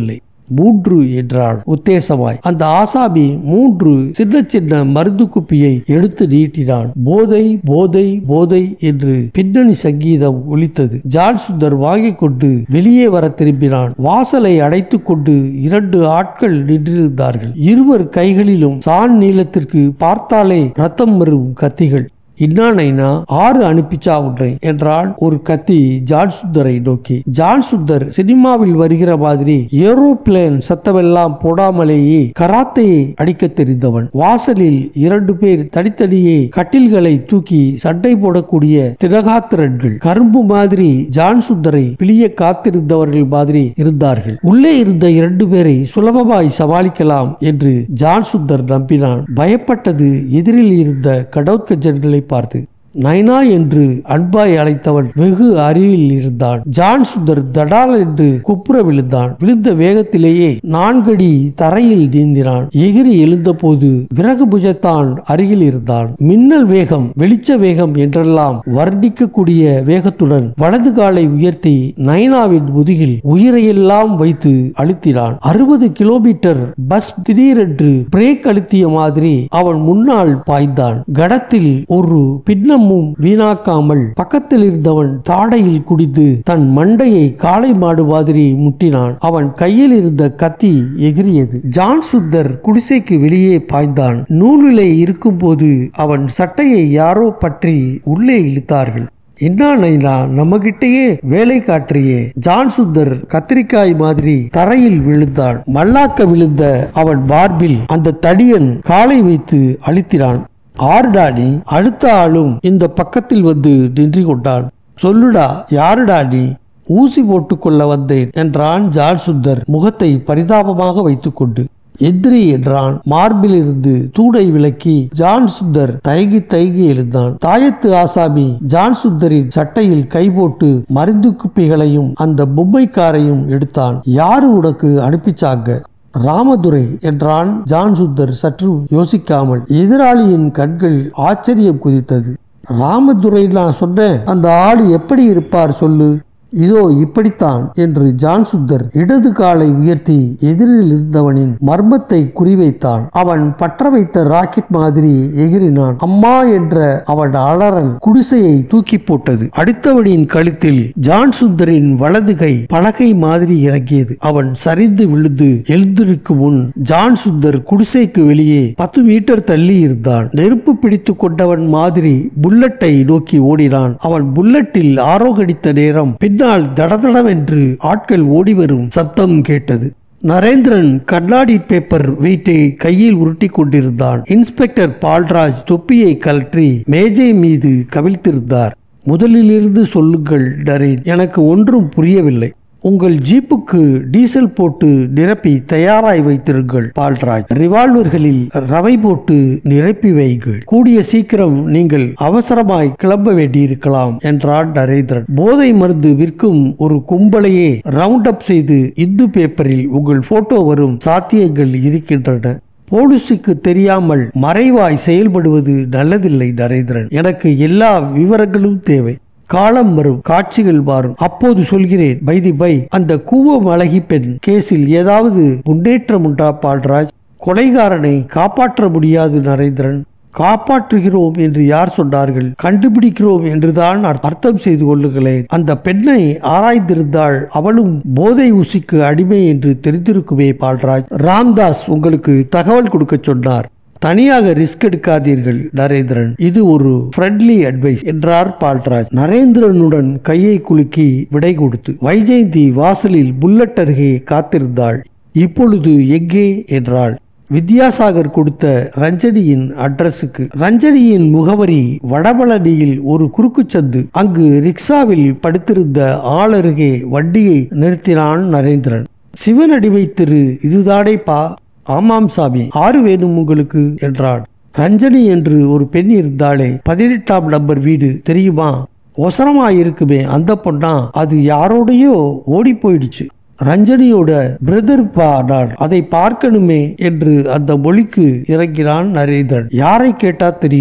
3 என்றான் உத்தேசமாய். அந்த ஆசாமி 3 சின்ன சின்ன மருந்து குப்பியை எடுத்து நீட்டினான். போதை போதை போதை என்று பின்னணி சங்கீதம் ஒலித்தது. ஜான் சுந்தர் வாங்கிக் கொண்டு வெளியே வர திரும்பினான். வாசலை அடைத்துக் கொண்டு 2 ஆட்கள் நின்றிருந்தார்கள். இருவர் கைகளிலும் சான் நீளத்திற்கு பார்த்தாலே ரத்தம் வரும் கத்திகள். இன்னானைனா 6 அனுப்பிச்சா உன்னை என்றான் ஒரு கத்தி ஜான் சுந்தரை நோக்கி. ஜான் சுந்தர் சினிமாவில் வருகிற மாதிரி ஏரோப்ளேன் சத்தமெல்லாம் போடாமலேயே கராத்தையை அடிக்க தெரிந்தவன். வாசலில் 2 பேர் தனித்தனியே கட்டில்களை தூக்கி சண்டை போடக்கூடிய திலகாத்திரன்கள். கரும்பு மாதிரி ஜான் சுந்தரை பிழிய காத்திருந்தவர்கள் மாதிரி இருந்தார்கள். உள்ளே இருந்த 2 பேரை சுலபமாய் சமாளிக்கலாம் என்று ஜான் சுந்தர் நம்பினான். பயப்பட்டது எதிரில் இருந்த கடோத்கஜன்களை பார்த்து. நைனா என்று அன்பாய் அழைத்தவன் வெகு அருகில் இருந்தான். ஜான் சுந்தர் தடால் என்று குப்புற விழுந்தான். விழுந்த வேகத்திலேயே 4 அடி தரையில் நீந்தினான். எகிரி எழுந்த போது விறகு புஜத்தான் அருகில் இருந்தான். மின்னல் வேகம், வெளிச்ச வேகம் என்றெல்லாம் வர்ணிக்கக்கூடிய வேகத்துடன் வலது காலை உயர்த்தி நைனாவின் முதுகில் உயிரையெல்லாம் வைத்து அழுத்தினான். 60 கிலோமீட்டர் பஸ் திடீரென்று பிரேக் அழுத்திய மாதிரி அவன் முன்னால் பாய்ந்தான். கடத்தில் ஒரு பின்னம் வீணாக்காமல் பக்கத்தில் இருந்தவன் தாடையில் குடித்து தன் மண்டையை காளை மாடு மாதிரி முட்டினான். அவன் கையில் இருந்த கத்தி எகிரியது. ஜான் சுந்தர் குடிசைக்கு வெளியே பாய்ந்தான். நூலிலே இருக்கும் போது அவன் சட்டையை யாரோ பற்றி உள்ளே இழுத்தார்கள். என்ன நைனா, நம்மகிட்டயே வேலை காற்றியே. ஜான் சுந்தர் கத்திரிக்காய் மாதிரி தரையில் விழுந்தான். மல்லாக்க விழுந்த அவன் மார்பில் அந்த தடியன் காலை வைத்து அழுத்தினான். ஆறுடாடி. அடுத்த ஆளும் இந்த பக்கத்தில் வந்து நின்று கொண்டான். சொல்லுடா, யாருடா நீ? ஊசி போட்டுக்கொள்ள வந்தேன் என்றான் ஜான் சுந்தர் முகத்தை பரிதாபமாக வைத்துக் கொண்டு. எந்திரி என்றான். மார்பில் இருந்து தூணை விலக்கி ஜான் சுந்தர் தயங்கி தயங்கி எழுந்தான். தாயத்து ஆசாமி ஜான் சுந்தரின் சட்டையில் கை போட்டு மருந்து குப்பிகளையும் அந்த பொம்மைக்காரையும் எடுத்தான். யாரு உனக்கு அனுப்பிச்சாங்க? ராமதுரை என்றான் ஜான் சுந்தர் சற்று யோசிக்காமல். எதிராளியின் கண்கள் ஆச்சரியம் குதித்தது. ராமதுரை நான் சொன்னேன், அந்த ஆள் எப்படி இருப்பார் சொல்லு? இதோ இப்படித்தான் என்று ஜான் சுந்தர் இடது காலை உயர்த்தி எதிரில் இருந்தவனின் மர்மத்தை குறிவைத்தான். அவன் பற்ற வைத்த ராக்கெட் மாதிரி எகிரினான். அம்மா என்ற அவன் அலறல் குடிசையை தூக்கி போட்டது. அடுத்தவனின் கழுத்தில் ஜான் சுந்தரின் வலது கை பலகை மாதிரி இறங்கியது. அவன் சரிந்து விழுந்து எழுந்திருக்கும் முன் ஜான் சுந்தர் குடிசைக்கு வெளியே 10 மீட்டர் தள்ளி இருந்தான். நெருப்பு பிடித்து கொண்டவன் மாதிரி புல்லட்டை நோக்கி ஓடினான். அவன் புல்லட்டில் ஆரோகடித்த நேரம் பின்னால் தடதடவென்று ஆட்கள் ஓடிவரும் சப்தம் கேட்டது. நரேந்திரன் கண்ணாடி பேப்பர் வெயிட்டை கையில் உருட்டி கொண்டிருந்தான். இன்ஸ்பெக்டர் பால்ராஜ் தொப்பியை கழற்றி மேஜை மீது கவிழ்த்திருந்தார். முதலிலிருந்து சொல்லுங்கள் நரேன், எனக்கு ஒன்றும் புரியவில்லை. உங்கள் ஜீப்புக்கு டீசல் போட்டு நிரப்பி தயாராய் வைத்திருங்கள் பால்ராஜ். ரிவால்வர்களில் ரவை போட்டு நிரப்பி வைங்கள். கூடிய சீக்கிரம் நீங்கள் அவசரமாய் கிளம்ப வேண்டியிருக்கலாம் என்றான் நரேந்திரன். போதை மருந்து விற்கும் ஒரு கும்பலையே ரவுண்ட் அப் செய்து இந்து பேப்பரில் உங்கள் போட்டோ வரும் சாத்தியங்கள் இருக்கின்றன. போலீசுக்கு தெரியாமல் மறைவாய் செயல்படுவது நல்லதில்லை நரேந்திரன். எனக்கு எல்லா விவரங்களும் தேவை. காலம் வரும், காட்சிகள் மாறும், அப்போது சொல்கிறேன். பைதி பை, அந்த கூவம் அழகி பெண் கேஸில் ஏதாவது முன்னேற்றம் உண்டா பால்ராஜ்? கொலைகாரனை காப்பாற்ற முடியாது நரேந்திரன். காப்பாற்றுகிறோம் என்று யார் சொன்னார்கள்? கண்டுபிடிக்கிறோம் என்றுதான் அர்த்தம் செய்து கொள்ளுங்களேன். அந்த பெண்ணை ஆராய்ந்திருந்தால் அவளும் போதை ஊசிக்கு அடிமை என்று தெரிந்திருக்குமே பால்ராஜ். ராம்தாஸ் உங்களுக்கு தகவல் கொடுக்க சொன்னார். தனியாக ரிஸ்க் எடுக்காதீர்கள் நரேந்திரன், இது ஒரு ஃப்ரெண்ட்லி அட்வைஸ் என்றார் பால்ராஜ் நரேந்திரனுடன் கையை குலுக்கி விடை கொடுத்து. வைஜெயந்தி வாசலில் புல்லட் அருகே காத்திருந்தாள். இப்பொழுது எங்கே என்றாள். வித்யாசாகர் கொடுத்த ரஞ்சனியின் அட்ரஸுக்கு. ரஞ்சனியின் முகவரி வடபழனியில் ஒரு குறுக்குச்சந்து. அங்கு ரிக்ஷாவில் படுத்திருந்த ஆள் அருகே வண்டியை நிறுத்தினான் நரேந்திரன். சிவனடிமை திரு இதுதானே பா? ஆமாம் சாமி, 6 வேணும் உங்களுக்கு என்றான். ரஞ்சனி என்று ஒரு பெண் இருந்தாலே 18ஆம் நம்பர் வீடு தெரியுமா? ஒசரமாயிருக்குமே அந்த பொண்ணா? அது யாரோடையோ ஓடி போயிடுச்சு. ரஞ்சனியோட பிரதர் பா நான், அதை பார்க்கணுமே என்று அந்த மொழிக்கு இறங்கினான் நரேந்திரன். யாரை கேட்டா தெரியும்?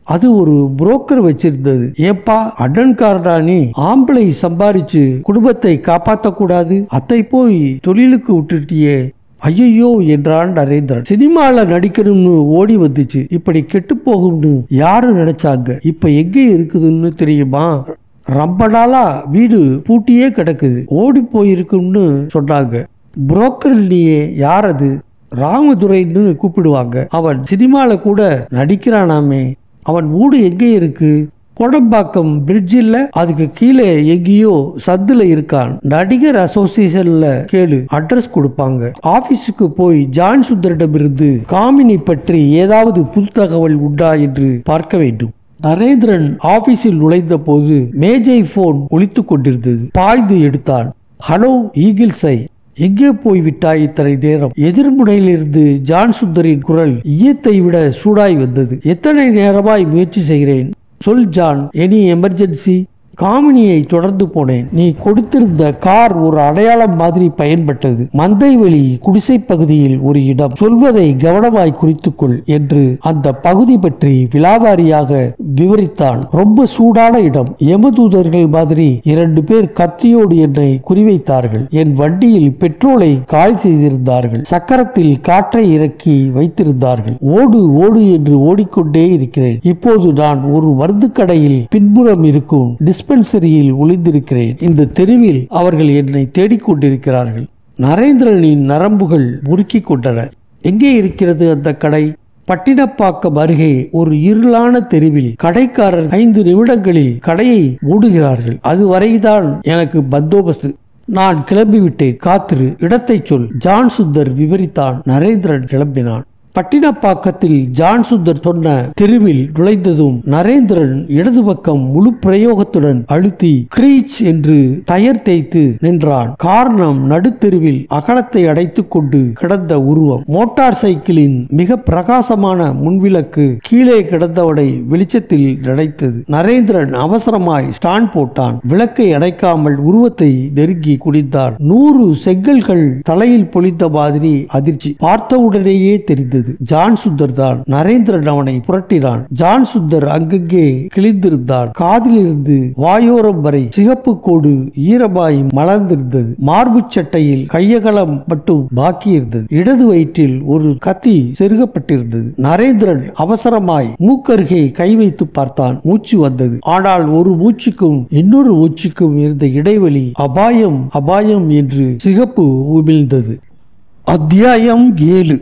அது ஒரு புரோக்கர் வச்சிருந்தது. ஏப்பா அடன்காரடா நீ, ஆம்பளை சம்பாரிச்சு குடும்பத்தை காப்பாத்த கூடாது, அத்தை போய் தொழிலுக்கு விட்டுட்டியே, ஐயோ என்றான் நரேந்திரன். சினிமால நடிக்கணும்னு ஓடி வந்துச்சு, இப்படி கெட்டு போகும்னு யாரு நினைச்சாங்க? இப்ப எங்கே இருக்குதுன்னு தெரியுமா? ரொம்ப நாளா வீடு பூட்டியே கிடக்குது, ஓடி போயிருக்கும்னு சொன்னாங்க. புரோக்கர் இல்லையே, யார் அது? ராமதுரைன்னு கூப்பிடுவாங்க, அவன் சினிமால கூட நடிக்கிறானாமே. அவன் வீடு எங்கே இருக்கு? கோடம்பாக்கம் பிரிட்ஜ் இல்ல, அதுக்கு கீழே எங்கேயோ சந்துல இருக்கான். நடிகர் அசோசியேஷன்ல கேளு, அட்ரஸ் கொடுப்பாங்க. ஆபீஸுக்கு போய் ஜான் சுந்தரிடம் இருந்து காமினி பற்றி ஏதாவது புது தகவல் உண்டா என்று பார்க்க வேண்டும். நரேந்திரன் ஆபீஸில் நுழைந்த போது மேஜை போன் ஒலித்துக் கொண்டிருந்தது. பாய்ந்து எடுத்தான். ஹலோ ஈகிள்ஸை, எங்கே போய்விட்டாய் இத்தனை நேரம்? எதிர்முனையிலிருந்து ஜான் சுந்தரின் குரல் ஈயத்தை விட சூடாய் வந்தது. எத்தனை நேரமாய் முயற்சி செய்கிறேன், சொல் ஜான், எனி எமர்ஜென்சி? காமினியை தொடர்ந்து போனேன். நீ கொடுத்திருந்த கார் ஒரு அடையாளம் மாதிரி பயன்பட்டது. மந்தைவெளி குடிசை பகுதியில் ஒரு இடம், சொல்வதை கவனமாய் குறித்துக்கொள் என்று அந்த பகுதி பற்றி விலாவாரியாக விவரித்தான். ரொம்ப சூடான இடம். யமதூதர்கள் மாதிரி 2 பேர் கத்தியோடு என்னை குறிவைத்தார்கள். என் வண்டியில் பெட்ரோலை கால் செய்திருந்தார்கள். சக்கரத்தில் காற்றை இறக்கி வைத்திருந்தார்கள். ஓடு ஓடு என்று ஓடிக்கொண்டே இருக்கிறேன். இப்போது நான் ஒரு மருந்து கடையில் பின்புறம் இருக்கும் டிஸ்பென்சரியில் ஒளிந்திருக்கிறேன். இந்த தெருவில் அவர்கள் என்னை தேடிக்கொண்டிருக்கிறார்கள். நரேந்திரனின் நரம்புகள் முறுக்கிக் கொண்டன. எங்கே இருக்கிறது அந்த கடை? பட்டினப்பாக்கம் அருகே ஒரு இருளான தெருவில். கடைக்காரர் 5 நிமிடங்களில் கடையை மூடுகிறார்கள். அதுவரைதான் எனக்கு பந்தோபஸ்து. நான் கிளம்பிவிட்டேன், காத்திரு, இடத்தை சொல், ஜான் சுந்தர் விவரித்தான். நரேந்திரன் கிளம்பினான். பட்டினப்பாக்கத்தில் ஜான் சுந்தர் சொன்ன தெருவில் நுழைந்ததும் நரேந்திரன் இடது பக்கம் முழு பிரயோகத்துடன் அழுத்தி கிரீச் என்று டயர் தேய்த்து நின்றான். காரணம், நடுத்தெருவில் அகலத்தை அடைத்துக் கொண்டு கிடந்த உருவம். மோட்டார் சைக்கிளின் மிக பிரகாசமான முன்விளக்கு கீழே கிடந்தவனை வெளிச்சத்தில் நினைத்தது. நரேந்திரன் அவசரமாய் ஸ்டாண்ட் போட்டான். விளக்கை அணைக்காமல் உருவத்தை நெருங்கி குனிந்தான். 100 செங்கல்கள் தலையில் பொழிந்த மாதிரி அதிர்ச்சி. பார்த்தவுடனேயே தெரிந்தது, ஜான் சுந்தர் தான். நரேந்திரன் அவனை புரட்டினான். ஜான் சுந்தர் அங்கங்கே கிழிந்திருந்தான். காதிலிருந்து வாயோரம் வரை சிகப்பு கோடு ஈரமாய் மலர்ந்திருந்தது. மார்பு சட்டையில் கையகலம் மட்டும் பாக்கி இருந்தது. இடது வயிற்றில் ஒரு கத்தி செருகப்பட்டிருந்தது. நரேந்திரன் அவசரமாய் மூக்கருகே கை வைத்து பார்த்தான். மூச்சு வந்தது. ஆனால் ஒரு மூச்சுக்கும் இன்னொரு மூச்சுக்கும் இருந்த இடைவெளி அபாயம் அபாயம் என்று சிகப்பு உமிழ்ந்தது. அத்தியாயம் 7.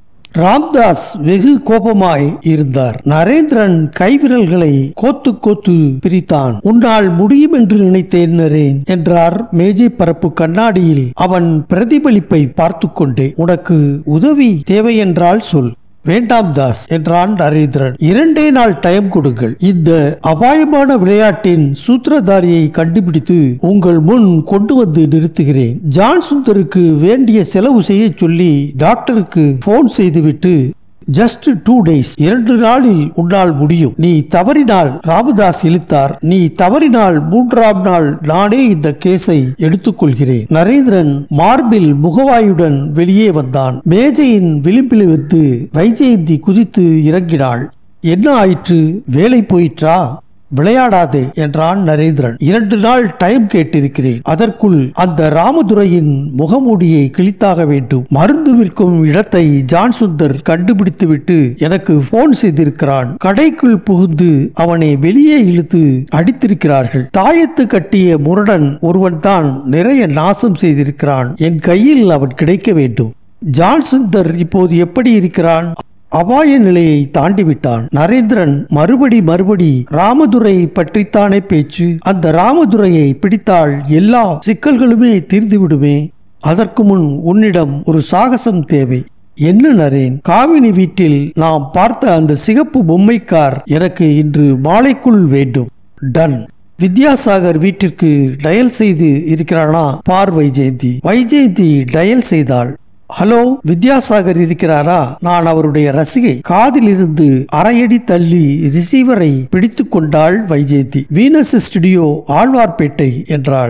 ராம்தாஸ் வெகு கோபமாய் இருந்தார். நரேந்திரன் கைவிரல்களை கோத்து கோத்து பிரித்தான். உன்னால் முடியும் என்று நினைத்தேன் நரேன் என்றார் மேஜை பரப்பு கண்ணாடியில் அவன் பிரதிபலிப்பை பார்த்து கொண்டே. உனக்கு உதவி தேவையென்றால் சொல். வேண்டாம் தாஸ் என்றான் நரேந்திரன். 2 நாள் டைம் கொடுங்கள். இந்த அபாயமான விளையாட்டின் சூத்திரதாரியை கண்டுபிடித்து உங்கள் முன் கொண்டு வந்து நிறுத்துகிறேன். ஜான் சுந்தருக்கு வேண்டிய செலவு செய்ய சொல்லி டாக்டருக்கு போன் செய்துவிட்டு ஜஸ்ட் 2 days, 2 நாளில் உன்னால் முடியும். நீ தவறினால், ராமதாஸ் இழுத்தார், நீ தவறினால் 3ஆம் நாள் நானே இந்த கேஸை எடுத்துக்கொள்கிறேன். நரேந்திரன் மார்பில் முகவாயுடன் வெளியே வந்தான். மேஜையின் விளிம்பிலிருந்து வைஜெயந்தி குதித்து இறங்கினாள். என்ன ஆயிற்று? வேலை போயிற்றா? விளையாடாதே என்றான் நரேந்திரன். 2 நாள் டைம் கேட்டிருக்கிறேன். அதற்குள் அந்த ராமதுரையின் முகமூடியை கிழித்தாக வேண்டும். மருந்து விற்கும் இடத்தை ஜான் சுந்தர் கண்டுபிடித்துவிட்டு எனக்கு போன் செய்திருக்கிறான். கடைக்குள் புகுந்து அவனை வெளியே இழுத்து அடித்திருக்கிறார்கள். தாயத்து கட்டிய முரடன் ஒருவன் தான் நிறைய நாசம் செய்திருக்கிறான். என் கையில் அவன் கிடைக்க வேண்டும். ஜான் சுந்தர் இப்போது எப்படி இருக்கிறான்? அபாய நிலையை தாண்டிவிட்டான். நரேந்திரன் மறுபடி ராமதுரை பற்றித்தானே பேச்சு. அந்த ராமதுரையை பிடித்தால் எல்லா சிக்கல்களுமே தீர்ந்து விடுமே. அதற்கு முன் உன்னிடம் ஒரு சாகசம் தேவை. என்ன நரேன்? காமினி வீட்டில் நாம் பார்த்த அந்த சிகப்பு பொம்மைக்கார் எனக்கு இன்று மாலைக்குள் வேண்டும். டன். வித்யாசாகர் வீட்டிற்கு டயல் செய்து இருக்கிறானா பார் வைஜெயந்தி. வைஜெயந்தி டயல் செய்தாள். ஹலோ, வித்யாசாகர் இருக்கிறாரா? நான் அவருடைய ரசிகை. காதில் இருந்து அரையடி தள்ளி ரிசீவரை பிடித்து கொண்டாள் வைஜெயந்தி. வீனஸ் ஸ்டுடியோ, ஆழ்வார்பேட்டை என்றாள்.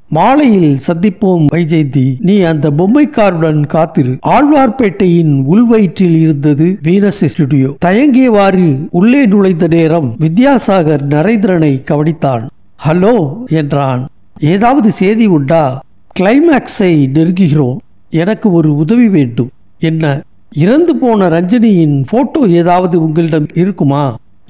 மாலையில் சந்திப்போம் வைஜெயந்தி. நீ அந்த பொம்மைக்காருடன் காத்திரு. ஆழ்வார்பேட்டையின் உள்வயிற்றில் இருந்தது வீனஸ் ஸ்டுடியோ. தயங்கியவாறு உள்ளே நுழைந்த நேரம் வித்யாசாகர் நரேந்திரனை கவனித்தான். ஹலோ என்றான். ஏதாவது செய்தி உண்டா? கிளைமேக்ஸை நெருங்குகிறோம். எனக்கு ஒரு உதவி வேண்டும். என்ன? இறந்து போன ரஞ்சனியின் போட்டோ ஏதாவது உங்களிடம் இருக்குமா?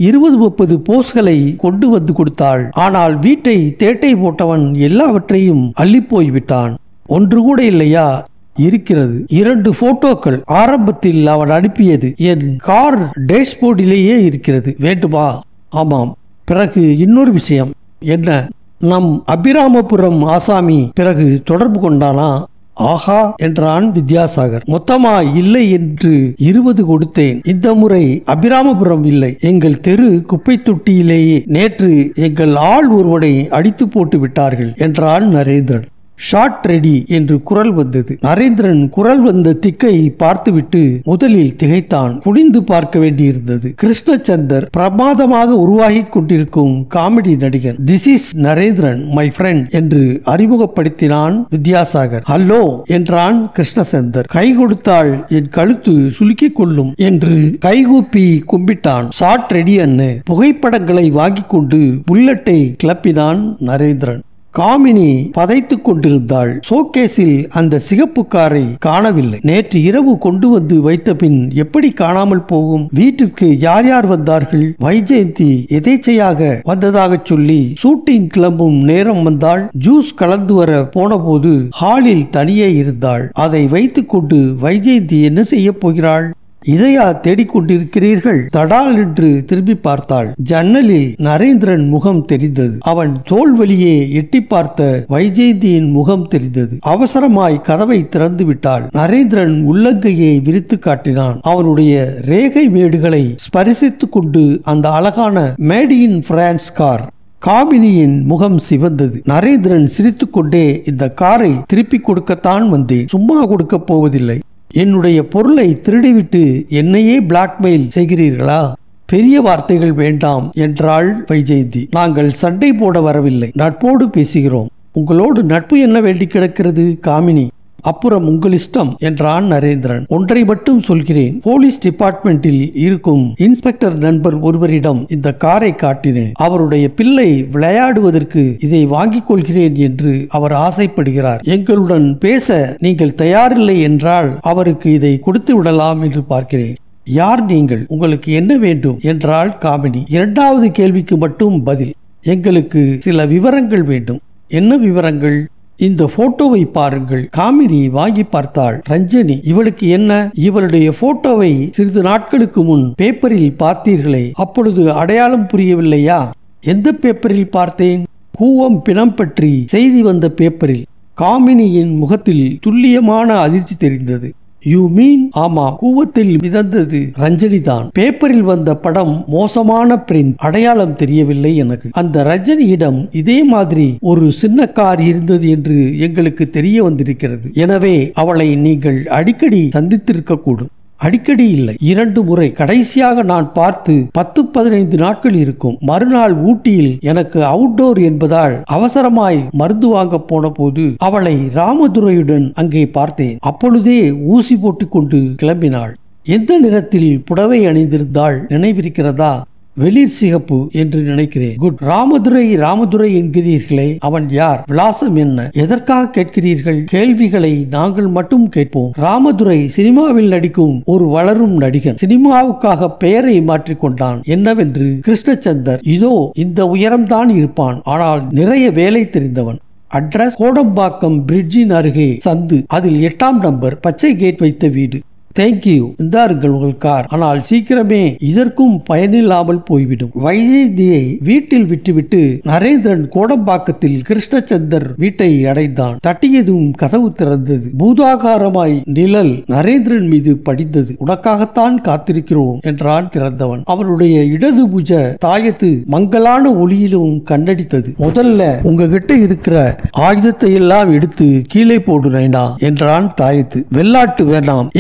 20-30 போஸ்களை கொண்டு வந்து கொடுத்தாள். ஆனால் வீட்டை தேட்டை போட்டவன் எல்லாவற்றையும் அள்ளி போய்விட்டான். ஒன்று கூட இல்லையா? இருக்கிறது. 2 போட்டோக்கள். ஆரம்பத்தில் அவன் அனுப்பியது என் கார் டேஷ்போர்டிலேயே இருக்கிறது. வேண்டுமா? ஆமாம். பிறகு இன்னொரு விஷயம். என்ன? நம் அபிராமபுரம் ஆசாமி பிறகு தொடர்பு கொண்டானா? ஆஹா என்றான் வித்யாசாகர். மொத்தமா இல்லை என்று 20 கொடுத்தேன். இந்த முறை அபிராமபுரம் இல்லை, எங்கள் தெரு குப்பை தொட்டியிலேயே நேற்று எங்கள் ஆள் ஒருவனை அடித்து போட்டு விட்டார்கள் என்றான் நரேந்திரன். ஷாட் ரெடி என்று குரல் வந்தது. நரேந்திரன் குரல் வந்த திக்கை பார்த்துவிட்டு முதலில் திகைத்தான். குனிந்து பார்க்க வேண்டியிருந்தது. கிருஷ்ணச்சந்தர் பிரமாதமாக உருவாகி கொண்டிருக்கும் காமெடி நடிகர். This is Narendran my friend என்று அறிமுகப்படுத்தினான் வித்யாசாகர். ஹலோ என்றான் கிருஷ்ணச்சந்தர். கை கொடுத்தால் என் கழுத்து சுலுக்கிக் கொள்ளும் என்று கைகூப்பி கும்பிட்டான். ஷாட் ரெடி அண்ணு. புகைப்படங்களை வாங்கிக் கொண்டு புல்லட்டை கிளப்பினான் நரேந்திரன். காமினி பதைத்துக் கொண்டிருந்தாள். ஷோகேஸில் அந்த சிகப்பு காரை காணவில்லை. நேற்று இரவு கொண்டு வந்து வைத்த பின் எப்படி காணாமல் போகும்? வீட்டிற்கு யார் யார் வந்தார்கள்? வைஜெயந்தி எதேச்சையாக வந்ததாக சொல்லி ஷூட்டிங் கிளம்பும் நேரம் வந்தாள். ஜூஸ் கலந்து வர போன போது ஹாலில் தனியே இருந்தாள். அதை வைத்துக் கொண்டு வைஜெயந்தி என்ன செய்ய போகிறாள்? இதையா தேடிக்கொண்டிருக்கிறீர்கள்? தடால் என்று திரும்பி பார்த்தாள். ஜன்னலில் நரேந்திரன் முகம் தெரிந்தது. அவன் தோல் வழியே எட்டி பார்த்த வைஜெயந்தியின் முகம் தெரிந்தது. அவசரமாய் கதவை திறந்து விட்டாள். நரேந்திரன் உள்ளங்கையை விரித்து காட்டினான். அவனுடைய ரேகை மேடுகளை ஸ்பரிசித்துக் கொண்டு அந்த அழகான மேட் இன் பிரான்ஸ் கார். காமினியின் முகம் சிவந்தது. நரேந்திரன் சிரித்துக்கொண்டே, இந்த காரை திருப்பி கொடுக்கத்தான் வந்தேன், சும்மா கொடுக்க போவதில்லை. என்னுடைய பொருளை திருடிவிட்டு என்னையே பிளாக்மெயில் செய்கிறீர்களா? பெரிய வார்த்தைகள் வேண்டாம் என்றாள் வைஜெயந்தி. நாங்கள் சண்டை போட வரவில்லை, நட்போடு பேசுகிறோம். உங்களோடு நட்பு என்ன வேண்டி கிடக்கிறது காமினி? அப்புறம் உங்கள் இஷ்டம் என்றான் நரேந்திரன். ஒன்றை மட்டும் சொல்கிறேன். போலீஸ் டிபார்ட்மெண்டில் இருக்கும் இன்ஸ்பெக்டர் நண்பர் ஒருவரிடம் இந்த காரை காட்டினேன். அவருடைய பிள்ளை விளையாடுவதற்கு இதை வாங்கிக் கொள்கிறேன் என்று அவர் ஆசைப்படுகிறார். எங்களுடன் பேச நீங்கள் தயாரில்லை என்றால் அவருக்கு இதை கொடுத்து விடலாம் என்று பார்க்கிறேன். யார் நீங்கள்? உங்களுக்கு என்ன வேண்டும் என்றாள் காமினி. 2வது கேள்விக்கு மட்டும் பதில். எங்களுக்கு சில விவரங்கள் வேண்டும். என்ன விவரங்கள்? இந்த போட்டோவை பாருங்கள். காமினி வாங்கி பார்த்தாள். ரஞ்சனி, இவளுக்கு என்ன? இவளுடைய போட்டோவை சிறிது நாட்களுக்கு முன் பேப்பரில் பார்த்தீர்களே, அப்பொழுது அடையாளம் புரியவில்லையா? எந்த பேப்பரில் பார்த்தேன்? கூவம் பிணம் பற்றி செய்தி வந்த பேப்பரில். காமினியின் முகத்தில் துல்லியமான அதிர்ச்சி தெரிந்தது. You mean? ஆமா, கூவத்தில் மிதந்தது ரஞ்சனி தான். பேப்பரில் வந்த படம் மோசமான பிரிண்ட், அடையாளம் தெரியவில்லை எனக்கு. அந்த ரஜினியிடம் இதே மாதிரி ஒரு சின்ன கார் இருந்தது என்று எங்களுக்கு தெரிய வந்திருக்கிறது. எனவே அவளை நீங்கள் அடிக்கடி சந்தித்திருக்க கூடும். அடிக்கடி இல்லை, 2 முறை. கடைசியாக நான் பார்த்து 10-15 நாட்கள் இருக்கும். மறுநாள் ஊட்டியில் எனக்கு அவுட்டோர் என்பதால் அவசரமாய் மருந்து வாங்க போன போது அவளை ராமதுரையுடன் அங்கே பார்த்தேன். அப்பொழுதே ஊசி போட்டுக் கொண்டு கிளம்பினாள். எந்த நிறத்தில் புடவை அணிந்திருந்தாள் நினைவிருக்கிறதா? வெளிர் சிகப்பு என்று நினைக்கிறேன். குட். ராமதுரை என்கிறீர்களே, அவன் யார்? விலாசம் என்ன? எதற்காக கேட்கிறீர்கள்? கேள்விகளை நாங்கள் மட்டும் கேட்போம். ராமதுரை சினிமாவில் நடிக்கும் ஒரு வளரும் நடிகன். சினிமாவுக்காக பெயரை மாற்றிக்கொண்டான். என்னவென்று? கிருஷ்ணச்சந்தர். இதோ இந்த உயரம்தான் இருப்பான். ஆனால் நிறைய வேலை தெரிந்தவன். அட்ரஸ் கோடம்பாக்கம் பிரிட்ஜின் அருகே சந்து. அதில் 8ஆம் நம்பர், பச்சை கேட் வைத்த வீடு. தேங்க்யூ. இந்தாருங்கள் உங்கள் கார். ஆனால் சீக்கிரமே, இதற்கும் பயனில்லாமல் போய்விடும். வைஜெயந்தியை வீட்டில் விட்டுவிட்டு நரேந்திரன் கோடம்பாக்கத்தில் கிருஷ்ணச்சந்தர் வீட்டை அடைந்தான். தட்டியதும் கதவு திறந்தது. பூதாகாரமாய் நிழல் நரேந்திரன் மீது படிந்தது. உனக்காகத்தான் காத்திருக்கிறோம் என்றான் திறந்தவன். அவனுடைய இடது புஜ தாயத்து மங்கலான ஒளியிலும் கண்ணடித்தது. முதல்ல உங்ககிட்ட இருக்கிற ஆயுதத்தை எல்லாம் எடுத்து கீழே போடு நைனா என்றான் தாயத்து. வெள்ளாட்டு வேண்டாம் என்று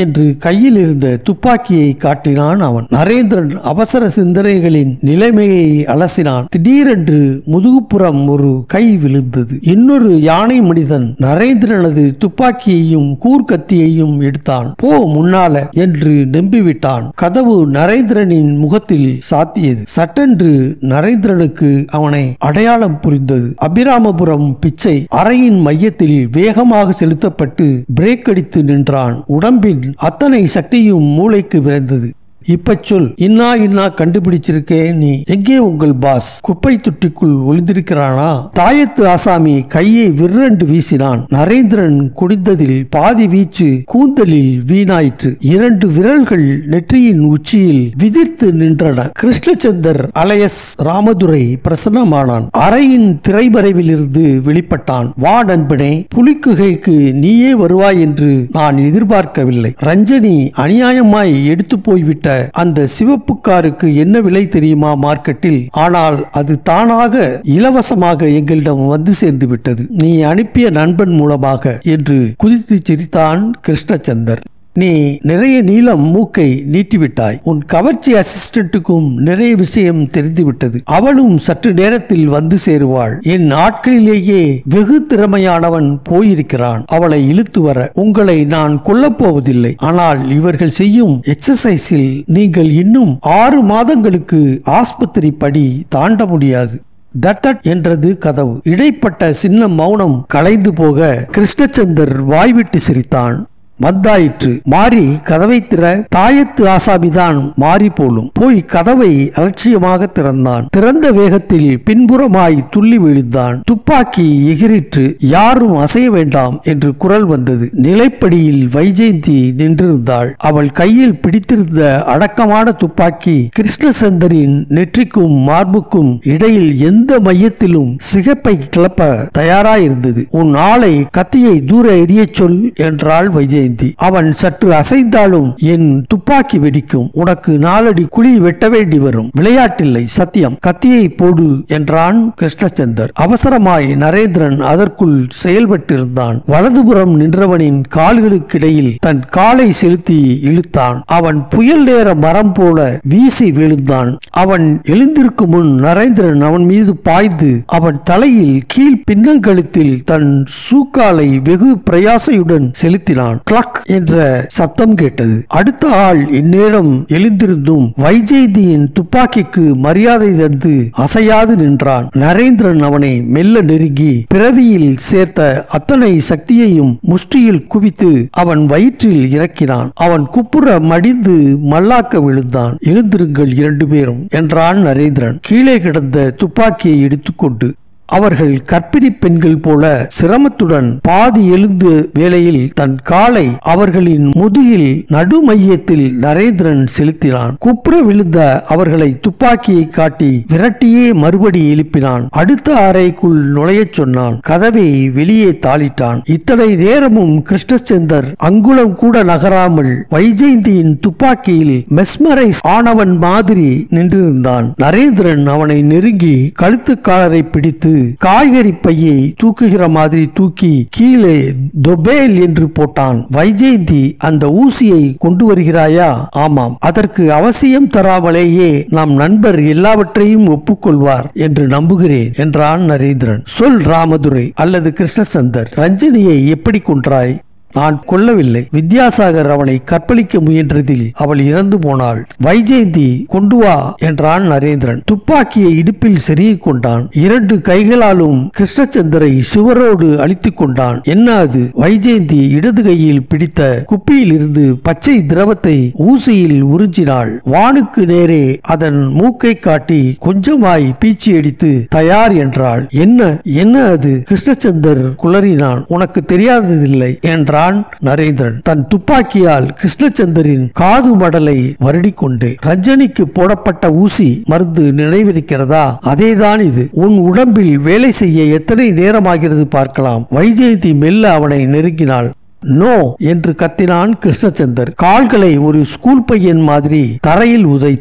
கையில் இருந்த துப்பாக்கியை காட்டினான் அவன். நரேந்திரன் அவசர சிந்தனைகளின் நிலைமையை அலசினான். திடீரென்று முதுகுப்புறம் ஒரு கை விழுந்தது. இன்னொரு யானை மனிதன் நரேந்திரனது துப்பாக்கியையும் கூர்கத்தியையும் எடுத்தான். போ முன்னால என்று நம்பிவிட்டான். கதவு நரேந்திரனின் முகத்தில் சாத்தியது. சட்டென்று நரேந்திரனுக்கு அவனை அடையாளம் புரிந்தது. அபிராமபுரம் பிச்சை அறையின் மையத்தில் வேகமாக செலுத்தப்பட்டு பிரேக் அடித்து நின்றான். உடம்பின் அத்தனை சக்தியும் மூளைக்கு விரைந்தது. இப்ப சொல், இன்னா கண்டுபிடிச்சிருக்கேன். நீ எங்கே உங்கள் பாஸ்? குப்பை தொட்டிக்குள் ஒளிந்திருக்கிறானா? தாயத்து ஆசாமி கையை விற்றென்று வீசினான். நரேந்திரன் குடிந்ததில் பாதி வீச்சு கூந்தலில் வீணாயிற்று. 2 விரல்கள் நெற்றியின் உச்சியில் விதிர்த்து நின்றன. கிருஷ்ணச்சந்தர் அலையஸ் ராமதுரை பிரசன்னமானான். அறையின் திரைமறைவில் இருந்து வெளிப்பட்டான். வா நண்பனே, புலிக்குகைக்கு நீயே வருவாய் என்று நான் எதிர்பார்க்கவில்லை. ரஞ்சனி அநியாயமாய் எடுத்து போய்விட்ட அந்த சிவப்பு காருக்கு என்ன விலை தெரியுமா மார்க்கெட்டில்? ஆனால் அது தானாக இலவசமாக எங்களிடம் வந்து சேர்ந்து விட்டது, நீ அனுப்பிய நண்பன் மூலமாக என்று குதித்து சிரித்தான் கிருஷ்ணச்சந்தர். நீ நிறைய நீளம் மூக்கை நீட்டிவிட்டாய். உன் கவர்ச்சி அசிஸ்டன்ட்டுக்கும் நிறைய விஷயம் தெரிந்துவிட்டது. அவளும் சற்று நேரத்தில் வந்து சேருவாள். என் ஆட்களிலேயே வெகு திறமையானவன் போயிருக்கிறான். அவளை இழுத்து வர உங்களை நான் கொல்லப்போவதில்லை. ஆனால் இவர்கள் செய்யும் எக்ஸசைஸில் நீங்கள் இன்னும் 6 மாதங்களுக்கு ஆஸ்பத்திரி படி தாண்ட முடியாது. தட் என்றது கதவு. இடைப்பட்ட சின்ன மௌனம் கலைந்து போக கிருஷ்ணச்சந்தர் வாய்விட்டு சிரித்தான். வந்தாயிற்று. மாறி கதவை திற. தாயத்து ஆசாமிதான் மாறி போலும். போய் கதவை அலட்சியமாக திறந்தான். திறந்த வேகத்தில் பின்புறமாய் துள்ளி விழுந்தான். துப்பாக்கி எகிரிற்று. யாரும் அசைய வேண்டாம் என்று குரல் வந்தது. நிலைப்படியில் வைஜெயந்தி நின்றிருந்தாள். அவள் கையில் பிடித்திருந்த அடக்கமான துப்பாக்கி கிருஷ்ணச்சந்தரின் நெற்றிக்கும் மார்புக்கும் இடையில் எந்த மையத்திலும் சிகப்பை கிளப்ப தயாராயிருந்தது. உன் ஆளை கத்தியை தூர எரிய சொல் என்றாள் வைஜெயந்தி. அவன் சற்று அசைந்தாலும் என் துப்பாக்கி வெடிக்கும். உனக்கு 4 அடி குழி வெட்ட வேண்டி வரும். விளையாட்டில்லை, சத்தியம். கத்தியை போடு என்றான் கிருஷ்ணச்சந்தர். அவசரமாய் நரேந்திரன் அதற்குள் செயல்பட்டிருந்தான். வலதுபுறம் நின்றவனின் கால்களுக்கிடையில் தன் காலை செலுத்தி இழுத்தான். அவன் புயல் நேர மரம் போல வீசி விழுந்தான். அவன் எழுந்திருக்கும் முன் நரேந்திரன் அவன் மீது பாய்ந்து அவன் தலையில் கீழ் பின்னங்கழுத்தில் தன் சூக்காலை வெகு பிரயாசையுடன் செலுத்தினான். என்ற சப்தம் கேட்டது. அடுத்த ஆள் இந்நேரம் எழுந்திருந்தும் வைஜெயந்தியின் துப்பாக்கிக்கு மரியாதை தந்து அசையாது நின்றான். நரேந்திரன் அவனை மெல்ல நெருங்கி பிறவியில் சேர்த்த அத்தனை சக்தியையும் முஷ்டியில் குவித்து அவன் வயிற்றில் இறக்கினான். அவன் குப்புற மடிந்து மல்லாக்க விழுந்தான். எழுந்திருங்கள் 2 பேரும் என்றான் நரேந்திரன் கீழே கிடந்த துப்பாக்கியை எடுத்துக்கொண்டு. அவர்கள் கர்ப்பிணி பெண்கள் போல சிரமத்துடன் பாதி எழுந்து வேளையில் தன் காலை அவர்களின் முதுகில் நடுமையத்தில் நரேந்திரன் செலுத்தினான். குப்புற விழுந்த அவர்களை துப்பாக்கியை காட்டி விரட்டியே மறுபடி எழுப்பினான். அடுத்த அறைக்குள் நுழையச் சொன்னான். கதவை வெளியே தாளிட்டான். இத்தனை நேரமும் கிருஷ்ணச்சந்தர் அங்குலம் கூட நகராமல் வைஜெயந்தியின் துப்பாக்கியில் மெஸ்மரைஸ் ஆனவன் மாதிரி நின்றிருந்தான். நரேந்திரன் அவனை நெருங்கி கழுத்து காலரை பிடித்து காய்கறி பையை தூக்குகிற மாதிரி தூக்கி கீழே தொபேல் என்று போட்டான். வைஜெயந்தி, அந்த ஊசியை கொண்டு வருகிறாயா? ஆமாம். அதற்கு அவசியம் தராமலேயே நம் நண்பர் எல்லாவற்றையும் ஒப்புக்கொள்வார் என்று நம்புகிறேன் என்றான் நரேந்திரன். சொல் ராமதுரை அல்லது கிருஷ்ணச்சந்தர், ரஞ்சனியை எப்படி கொன்றாய்? நான் கொல்லவில்லை. வித்யாசாகர் அவளை கற்பழிக்க முயன்றதில் அவள் இறந்து போனாள். வைஜெயந்தி கொண்டு வா என்றான் நரேந்திரன். துப்பாக்கியை இடுப்பில் செருகிக் கொண்டான். 2 கைகளாலும் கிருஷ்ணச்சந்தரை சுவரோடு அழித்துக் கொண்டான். என்ன அது? வைஜெயந்தி இடது கையில் பிடித்த குப்பியில் இருந்து பச்சை திரவத்தை ஊசியில் உறிஞ்சினாள். வானுக்கு நேரே அதன் மூக்கை காட்டி கொஞ்சமாய் பீச்சி அடித்து தயார் என்றாள். என்ன அது? கிருஷ்ணச்சந்தர் குளறினான். உனக்கு தெரியாததில்லை என்றான் நரேந்திரன் தன் துப்பாக்கியால் கிருஷ்ணச்சந்தரின் காது மடலை வருடிக்கொண்டு. ரஞ்சனிக்கு போடப்பட்ட ஊசி மருந்து நினைவிருக்கிறதா? அதேதான் இது. உன் உடம்பில் வேலை செய்ய எத்தனை நேரமாகிறது பார்க்கலாம். வைஜெயந்தி மெல்ல அவனை நெருங்கினாள். நோ என்று கத்தினான் கிருஷ்ணச்சந்தர், கால்களை ஒரு ஸ்கூல் பையன் மாதிரி தரையில் உதைத்து.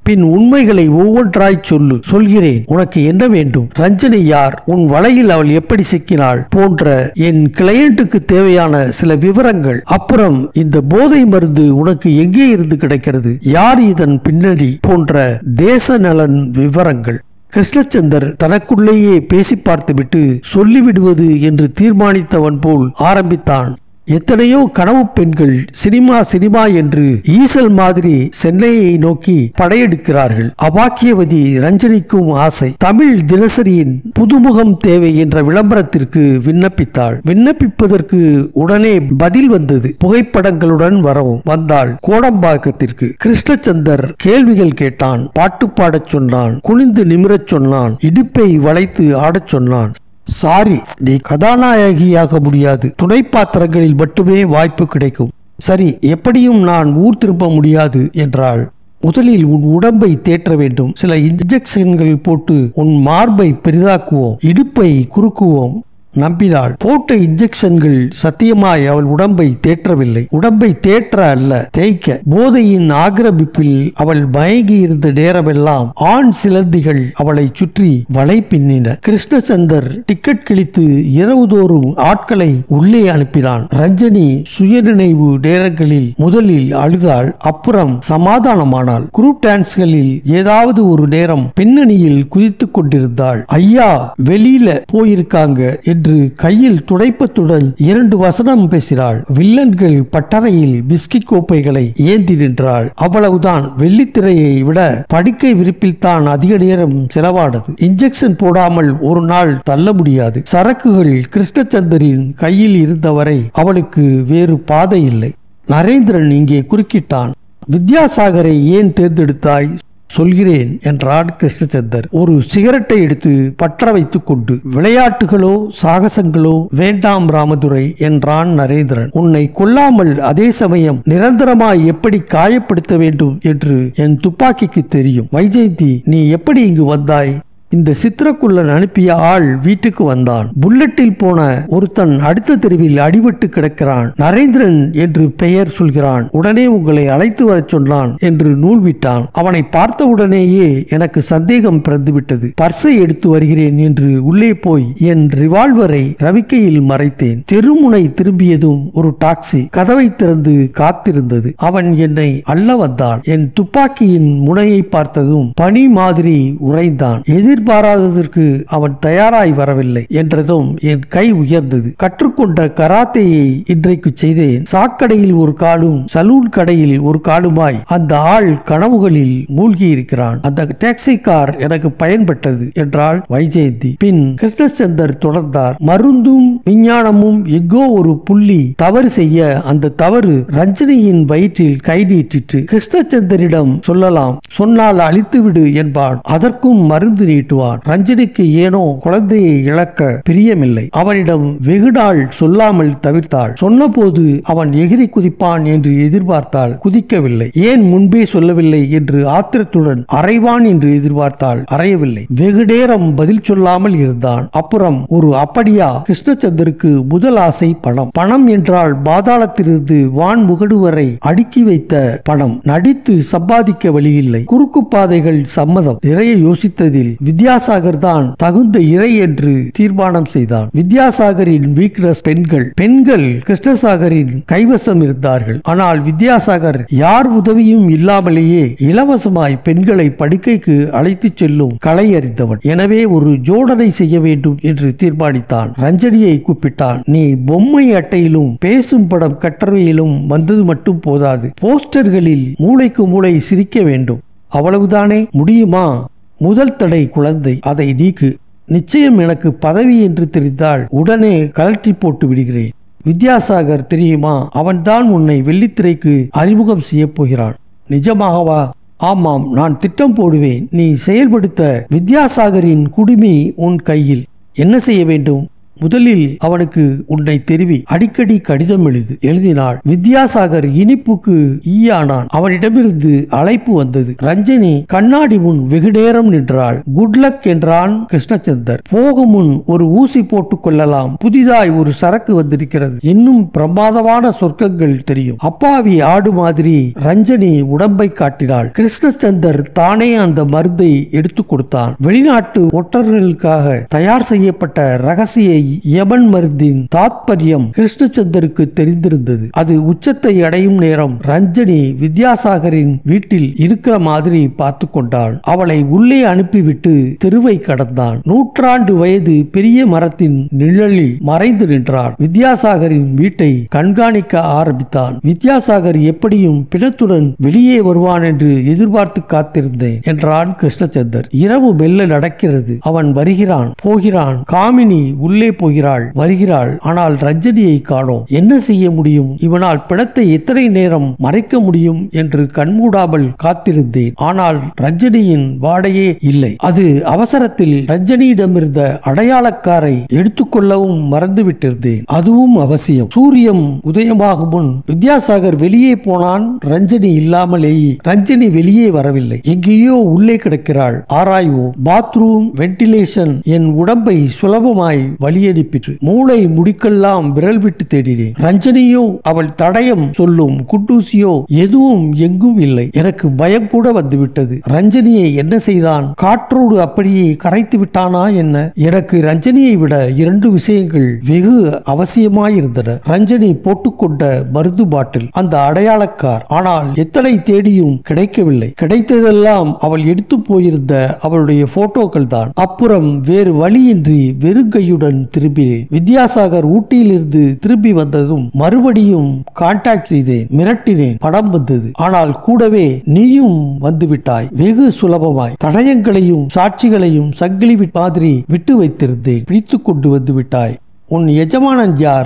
பின் உண்மைகளை ஒவ்வொன்றாய் சொல்லு. சொல்கிறேன். உனக்கு என்ன வேண்டும்? ரஞ்சனி யார்? உன் வலையில் அவள் எப்படி சிக்கினாள்? போன்ற என் கிளையண்ட்டுக்கு தேவையான சில விவரங்கள். அப்புறம் இந்த போதை மருந்து உனக்கு எங்கே இருந்து கிடைக்கிறது? யார் இதன் பின்னணி? போன்ற தேச நலன் விவரங்கள். கிருஷ்ணச்சந்தர் தனக்குள்ளேயே பேசி பார்த்துவிட்டு சொல்லிவிடுவது என்று தீர்மானித்தவன் போல் ஆரம்பித்தான். எத்தனையோ கனவு பெண்கள் சினிமா என்று ஈசல் மாதிரி சென்னையை நோக்கி படையெடுக்கிறார்கள். அபாக்கியவதி ரஞ்சனிக்கும் ஆசை. தமிழ் தினசரியின் புதுமுகம் தேவை என்ற விளம்பரத்திற்கு விண்ணப்பித்தாள். விண்ணப்பிப்பதற்கு உடனே பதில் வந்தது. புகைப்படங்களுடன் வரவும். வந்தாள் கோடம்பாக்கத்திற்கு. கிருஷ்ணச்சந்தர் கேள்விகள் கேட்டான். பாட்டு பாடச் சொன்னான். குனிந்து நிமிரச் சொன்னான். இடுப்பை வளைத்து ஆடச் சொன்னான். சாரி, நீ கதாநாயகியாக முடியாது. துணை பாத்திரங்களில் மட்டுமே வாய்ப்பு கிடைக்கும். சரி, எப்படியும் நான் ஊர் திரும்ப முடியாது என்றாள். முதலில் உன் உடம்பை தேற்ற வேண்டும். சில இன்ஜெக்ஷன்கள் போட்டு உன் மார்பை பெரிதாக்குவோம், இடுப்பை குறுக்குவோம். நம்பினாள். போட்ட இன்ஜெக்ஷன்கள் சத்தியமாய் அவள் உடம்பை தேற்றவில்லை. உடம்பை தேற்ற அல்ல, தேய்க்க. போதையின் ஆக்கிரமிப்பில் அவள் மயங்கி இருந்த நேரமெல்லாம் ஆண் சிலந்திகள் அவளை சுற்றி வலை பின்னின. கிருஷ்ணச்சந்தர் டிக்கெட் கிழித்து இரவுதோறும் ஆட்களை உள்ளே அனுப்பினான். ரஞ்சனி சுயநினைவு நேரங்களில் முதலில் அழுதாள். அப்புறம் சமாதானமானாள். குரூப் டான்ஸ்களில் ஏதாவது ஒரு நேரம் பின்னணியில் குதித்துக் கொண்டிருந்தாள். ஐயா வெளியில போயிருக்காங்க என்று கையில் துடைப்பத்துடன் 2 வசனம் பேசினாள். வில்லன்கள் பட்டறையில் பிஸ்கட் கோப்பைகளை ஏந்தி நின்றாள். அவ்வளவுதான். வெள்ளித்திரையை விட படுக்கை விரிப்பில் தான் அதிக நேரம் செலவானது. இன்ஜெக்ஷன் போடாமல் ஒரு நாள் தள்ள முடியாது. சரக்குகள் கிருஷ்ணச்சந்தரின் கையில் இருந்தவரை அவளுக்கு வேறு பாதை இல்லை. நரேந்திரன் இங்கே குறுக்கிட்டான். வித்யாசாகரை ஏன் தேர்ந்தெடுத்தாய்? சொல்கிறேன் என்றான் கிருஷ்ணச்சந்தர். ஒரு சிகரெட்டை எடுத்து பற்ற வைத்துக் கொண்டு. விளையாட்டுகளோ சாகசங்களோ வேண்டாம் ராமதுரை என்றான் நரேந்திரன். உன்னை கொல்லாமல் அதே சமயம் நிரந்தரமாய் எப்படி காயப்படுத்த வேண்டும் என்று என் துப்பாக்கிக்கு தெரியும். வைஜெயந்தி, நீ எப்படி இங்கு வந்தாய்? இந்த சித்திரக்குள்ளன் அனுப்பிய ஆள் வீட்டுக்கு வந்தான். புல்லட்டில் போன ஒருத்தன் அடுத்த தெருவில் அடிபட்டு கிடக்கிறான். நரேந்திரன் என்று பெயர் சொல்கிறான். உடனே உங்களை அழைத்து வரச் சொன்னான் என்று நூல் விட்டான். அவனை பார்த்தவுடனேயே எனக்கு சந்தேகம் பிறந்துவிட்டது. பர்ஸை எடுத்து வருகிறேன் என்று உள்ளே போய் என் ரிவால்வரை ரவிக்கையில் மறைத்தேன். தெருமுனை திரும்பியதும் ஒரு டாக்ஸி கதவை திறந்து காத்திருந்தது. அவன் என்னை அள்ள வந்தான். என் துப்பாக்கியின் முனையை பார்த்ததும் பனி மாதிரி உறைந்தான். எதிர்பாராததற்கு அவன் தயாராய் வரவில்லை என்றதும் என் கை உயர்ந்தது. கற்றுக்கொண்ட கராத்தேயை இன்றைக்கு செய்தேன். சாக்கடையில் ஒரு காலும் சலூன் கடையில் ஒரு காலுமாய் அந்த ஆள் கனவுகளில் மூழ்கி இருக்கிறான். அந்த டாக்ஸி கார் எனக்கு பயன்பட்டது என்றாள் வைஜெயந்தி. பின் கிருஷ்ணச்சந்தர் தொடர்ந்தார். மருந்தும் விஞ்ஞானமும் எங்கோ ஒரு புள்ளி தவறு செய்ய அந்த தவறு ரஞ்சனியின் வயிற்றில் கை நீட்டிற்று. கிருஷ்ணச்சந்தரிடம் சொல்லலாம், சொன்னால் அழித்துவிடு என்பான். அதற்கும் மருந்து நீட்டுவான். ரஞ்சனிக்கு ஏனோ குழந்தையை இழக்க பிரியமில்லை. அவனிடம் வெகு நாள் சொல்லாமல் தவிர்த்தாள். சொன்னபோது அவன் எகிரி குதிப்பான் என்று எதிர்பார்த்தாள். குதிக்கவில்லை. ஏன் முன்பே சொல்லவில்லை என்று ஆத்திரத்துடன் அறைவான் என்று எதிர்பார்த்தாள். அறையவில்லை. வெகு நேரம் பதில் சொல்லாமல் இருந்தான். அப்புறம் ஒரு அப்படியா? கிருஷ்ணச்சந்தருக்கு முதல் ஆசை பணம். பணம் என்றால் பாதாளத்திலிருந்து வான் முகடு வரை அடுக்கி வைத்த பணம். நடித்து சம்பாதிக்க வழியில்லை. குறுக்கு பாதைகள் சம்மதம். நிறைய யோசித்ததில் வித்யாசாகர் தான் தகுந்த இறை என்று தீர்மானம் செய்தான். வித்யாசாகரின் வீக்னஸ் பெண்கள் கிருஷ்ணசாகரின் கைவசம் இருந்தார்கள். ஆனால் வித்யாசாகர் யார் உதவியும் இல்லாமலேயே இலவசமாய் பெண்களை படுக்கைக்கு அழைத்துச் செல்லும் கலை அறிந்தவன். எனவே ஒரு ஜோடனை செய்ய வேண்டும் என்று தீர்மானித்தான். ரஞ்சனியை கூப்பிட்டான். நீ பொம்மை அட்டையிலும் பேசும் படம் கட்டுரையிலும் வந்தது மட்டும் போதாது. போஸ்டர்களில் மூளைக்கு மூளை சிரிக்க வேண்டும். அவ்வளவுதானே? முடியுமா? முதல் தடை குழந்தை. அதை நீக்கு. நிச்சயம் எனக்கு பதவி என்று தெரிந்தால் உடனே கலட்டி போட்டு விடுகிறேன். வித்யாசாகர் தெரியுமா? அவன்தான் உன்னை வெள்ளித்திரைக்கு அறிமுகம் செய்ய போகிறான். நிஜமாகவா? ஆமாம், நான் திட்டம் போடுவேன். நீ செயல்படுத்த வித்யாசாகரின் குடுமி உன் கையில். என்ன செய்ய வேண்டும்? முதலில் அவனுக்கு உன்னை தெரிவி, அடிக்கடி கடிதம் எழுதினாள். வித்யாசாகர் இனிப்புக்கு ஈயானான். அவனிடமிருந்து அழைப்பு வந்தது. ரஞ்சனி கண்ணாடி முன் வெகு நேரம் நின்றாள். குட் லக் என்றான் கிருஷ்ணச்சந்தர். போக முன் ஒரு ஊசி போட்டுக் கொள்ளலாம், புதிதாய் ஒரு சரக்கு வந்திருக்கிறது, இன்னும் பிரமாதமான சொர்க்கங்கள் தெரியும். அப்பாவி ஆடு மாதிரி ரஞ்சனி உடம்பை காட்டினாள். கிருஷ்ணச்சந்தர் தானே அந்த மருந்தை எடுத்துக் கொடுத்தான். வெளிநாட்டு ஒற்றர்களுக்காக தயார் செய்யப்பட்ட ரகசிய யமன் மருந்தின் தாத்பரியம் கிருஷ்ணச்சந்தருக்கு தெரிந்திருந்தது. அது உச்சத்தை அடையும் நேரம் ரஞ்சனி வித்யாசாகரின் வீட்டில் இருக்கிற மாதிரி பார்த்து கொண்டாள். அவளை உள்ளே அனுப்பிவிட்டு தெருவை கடந்தான். 100 வயது பெரிய மரத்தின் நிழலில் மறைந்து நின்றான். வித்யாசாகரின் வீட்டை கண்காணிக்க ஆரம்பித்தான். வித்யாசாகர் எப்படியும் பிணத்துடன் வெளியே வருவான் என்று எதிர்பார்த்து காத்திருந்தேன் என்றான் கிருஷ்ணச்சந்தர். இரவு மெல்ல நடக்கிறது. அவன் வருகிறான், போகிறான். காமினி உள்ளே போகிறாள், வருகிறாள். ஆனால் ரஞ்சனியை காணோம். என்ன செய்ய முடியும்? இவனால் பிணத்தை எத்தனை நேரம் மறைக்க முடியும் என்று கண்மூடாமல் காத்திருந்தேன். ஆனால் ரஞ்சனியின் வாடையே இல்லை. அது அவசரத்தில் ரஞ்சனியிடமிருந்த அடையாளக்காரை எடுத்துக்கொள்ளவும் மறந்துவிட்டிருந்தேன். அதுவும் அவசியம். சூரியன் உதயமாகும் முன் வித்யாசாகர் வெளியே போனான். ரஞ்சனி இல்லாமலேயே. ரஞ்சனி வெளியே வரவில்லை. எங்கேயோ உள்ளே கிடக்கிறாள். ஆராய்வோம். பாத்ரூம், வென்டிலேஷன் என் உடம்பை சுலபமாய் வழியனுப்பிற்று. மூளை முடிக்கெல்லாம் விரல் விட்டு தேடினேன். ரஞ்சனியோ அவள் தடயம் சொல்லும் குண்டூசியோ எதுவும் எங்கும் இல்லை. எனக்கு பயம் கூட வந்துவிட்டது. ரஞ்சனியை என்ன செய்தான்? காற்றோடு அப்படியே கரைத்து விட்டானா என்ன? எனக்கு ரஞ்சனியை விட 2 விஷயங்கள் வெகு அவசியமாயிருந்தன. ரஞ்சனி போட்டுக்கொண்ட மருந்து பாட்டில், அந்த அடையாளக்கார். ஆனால் எத்தனை தேடியும் கிடைக்கவில்லை. கிடைத்ததெல்லாம் அவள் எடுத்து போயிருந்த அவளுடைய போட்டோக்கள் தான். அப்புறம் வேறு வழியின்றி வெறுங்கையுடன் திரும்பினேன். வித்யாசாகர் ஊட்டியிலிருந்து திரும்பி வந்ததும் மறுபடியும் கான்டாக்ட் செய்தேன். மிரட்டினேன். படம் வந்தது. ஆனால் கூடவே நீயும் வந்துவிட்டாய். வெகு சுலபமாய் தடயங்களையும் சாட்சிகளையும் சங்கிலி மாதிரி விட்டு வைத்திருந்தேன். பிடித்துக் கொண்டு வந்து விட்டாய். உன் எஜமானன் யார்?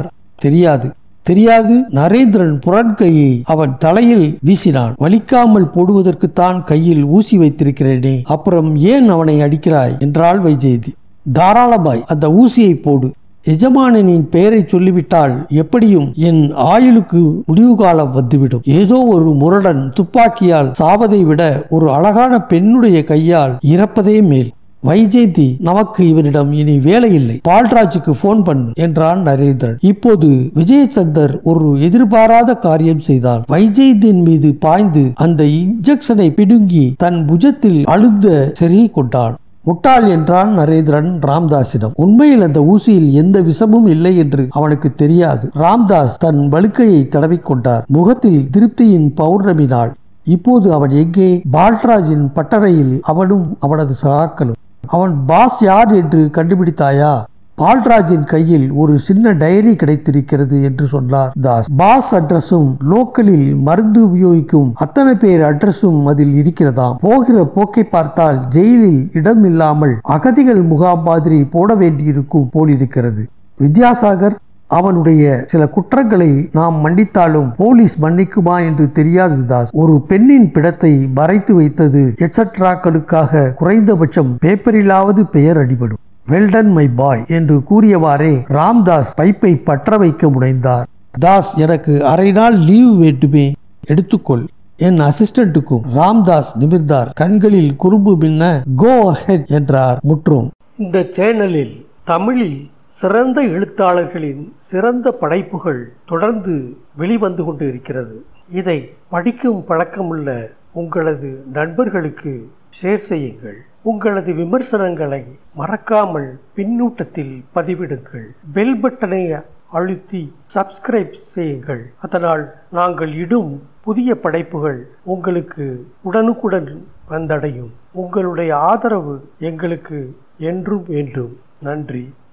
தெரியாது. நரேந்திரன் புறன்கையை அவன் தலையில் வீசினான். வலிக்காமல் போடுவதற்குத்தான் கையில் ஊசி வைத்திருக்கிறேனே, அப்புறம் ஏன் அவனை அடிக்கிறாய் என்றாள் வைஜெயந்தி. தாராளமாய் அந்த ஊசியை போடு. எஜமானனின் பெயரை சொல்லிவிட்டால் எப்படியும் என் ஆயுளுக்கு முடிவு காலம் வந்துவிடும். ஏதோ ஒரு முரடன் துப்பாக்கியால் சாவதை விட ஒரு அழகான பெண்ணுடைய கையால் இறப்பதே மேல். வைஜெயந்தி, நமக்கு இவனிடம் இனி வேலை இல்லை. பால்ராஜுக்கு போன் பண்ணு என்றான் நரேந்திரன். இப்போது விஜயச்சந்தர் ஒரு எதிர்பாராத காரியம் செய்தான். வைஜெயந்தின் மீது பாய்ந்து அந்த இன்ஜெக்ஷனை பிடுங்கி தன் புஜத்தில் அழுந்த செருகி கொண்டான். முட்டாள் என்றான் நரேந்திரன் ராம்தாஸிடம். உண்மையில் அந்த ஊசியில் எந்த விஷமும் இல்லை என்று அவனுக்கு தெரியாது. ராம்தாஸ் தன் வழுக்கையை தடவிக்கொண்டார். முகத்தில் திருப்தியின் பௌர்ணமி நாள். இப்போது அவன் எங்கே? பால்ராஜின் பட்டறையில் அவனும் அவனது சகாக்களும். அவன் பாஸ் யார் என்று கண்டுபிடித்தாயா? பால்ராஜின் கையில் ஒரு சின்ன டைரி கிடைத்திருக்கிறது என்று சொன்னார் தாஸ். பாஸ் அட்ரஸும் லோக்கலில் மருந்து உபயோகிக்கும் அத்தனை பேர் அட்ரஸும் அதில் இருக்கிறதாம். போகிற போக்கை பார்த்தால் ஜெயிலில் இடம் இல்லாமல் அகதிகள் முகாம் மாதிரி போட வேண்டியிருக்கும் போலிருக்கிறது. வித்யாசாகர், அவனுடைய சில குற்றங்களை நாம் மன்னித்தாலும் போலீஸ் மன்னிக்குமா என்று தெரியாது தாஸ். ஒரு பெண்ணின் பிடத்தை மறைத்து வைத்தது எட்ஸெட்ராக்களுக்காக குறைந்தபட்சம் பேப்பரிலாவது பெயர் அடிபடும். வெல்டன் மை பாய் என்று கூறியவாறே ராம்தாஸ் பைப்பை பற்ற வைக்க முனைந்தார். தாஸ், எனக்கு அரை நாள் லீவு வேண்டுமே, எடுத்துக்கொள். என் அசிஸ்டன்ட்டுக்கும். ராம்தாஸ் நிமிர்ந்தார். கண்களில் குறும்பு மின்ன கோ அஹெட் என்றார். முற்றும். இந்த சேனலில் தமிழில் சிறந்த எழுத்தாளர்களின் சிறந்த படைப்புகள் தொடர்ந்து வெளிவந்து கொண்டு இருக்கிறது. இதை படிக்கும் பழக்கமுள்ள உங்களது நண்பர்களுக்கு ஷேர் செய்யுங்கள். உங்களது விமர்சனங்களை மறக்காமல் பின்னூட்டத்தில் பதிவிடுங்கள். பெல் பட்டனை அழுத்தி சப்ஸ்கிரைப் செய்யுங்கள். அதனால் நாங்கள் இடும் புதிய படைப்புகள் உங்களுக்கு உடனுக்குடன் வந்தடையும். உங்களுடைய ஆதரவு எங்களுக்கு என்றும் வேண்டும். நன்றி.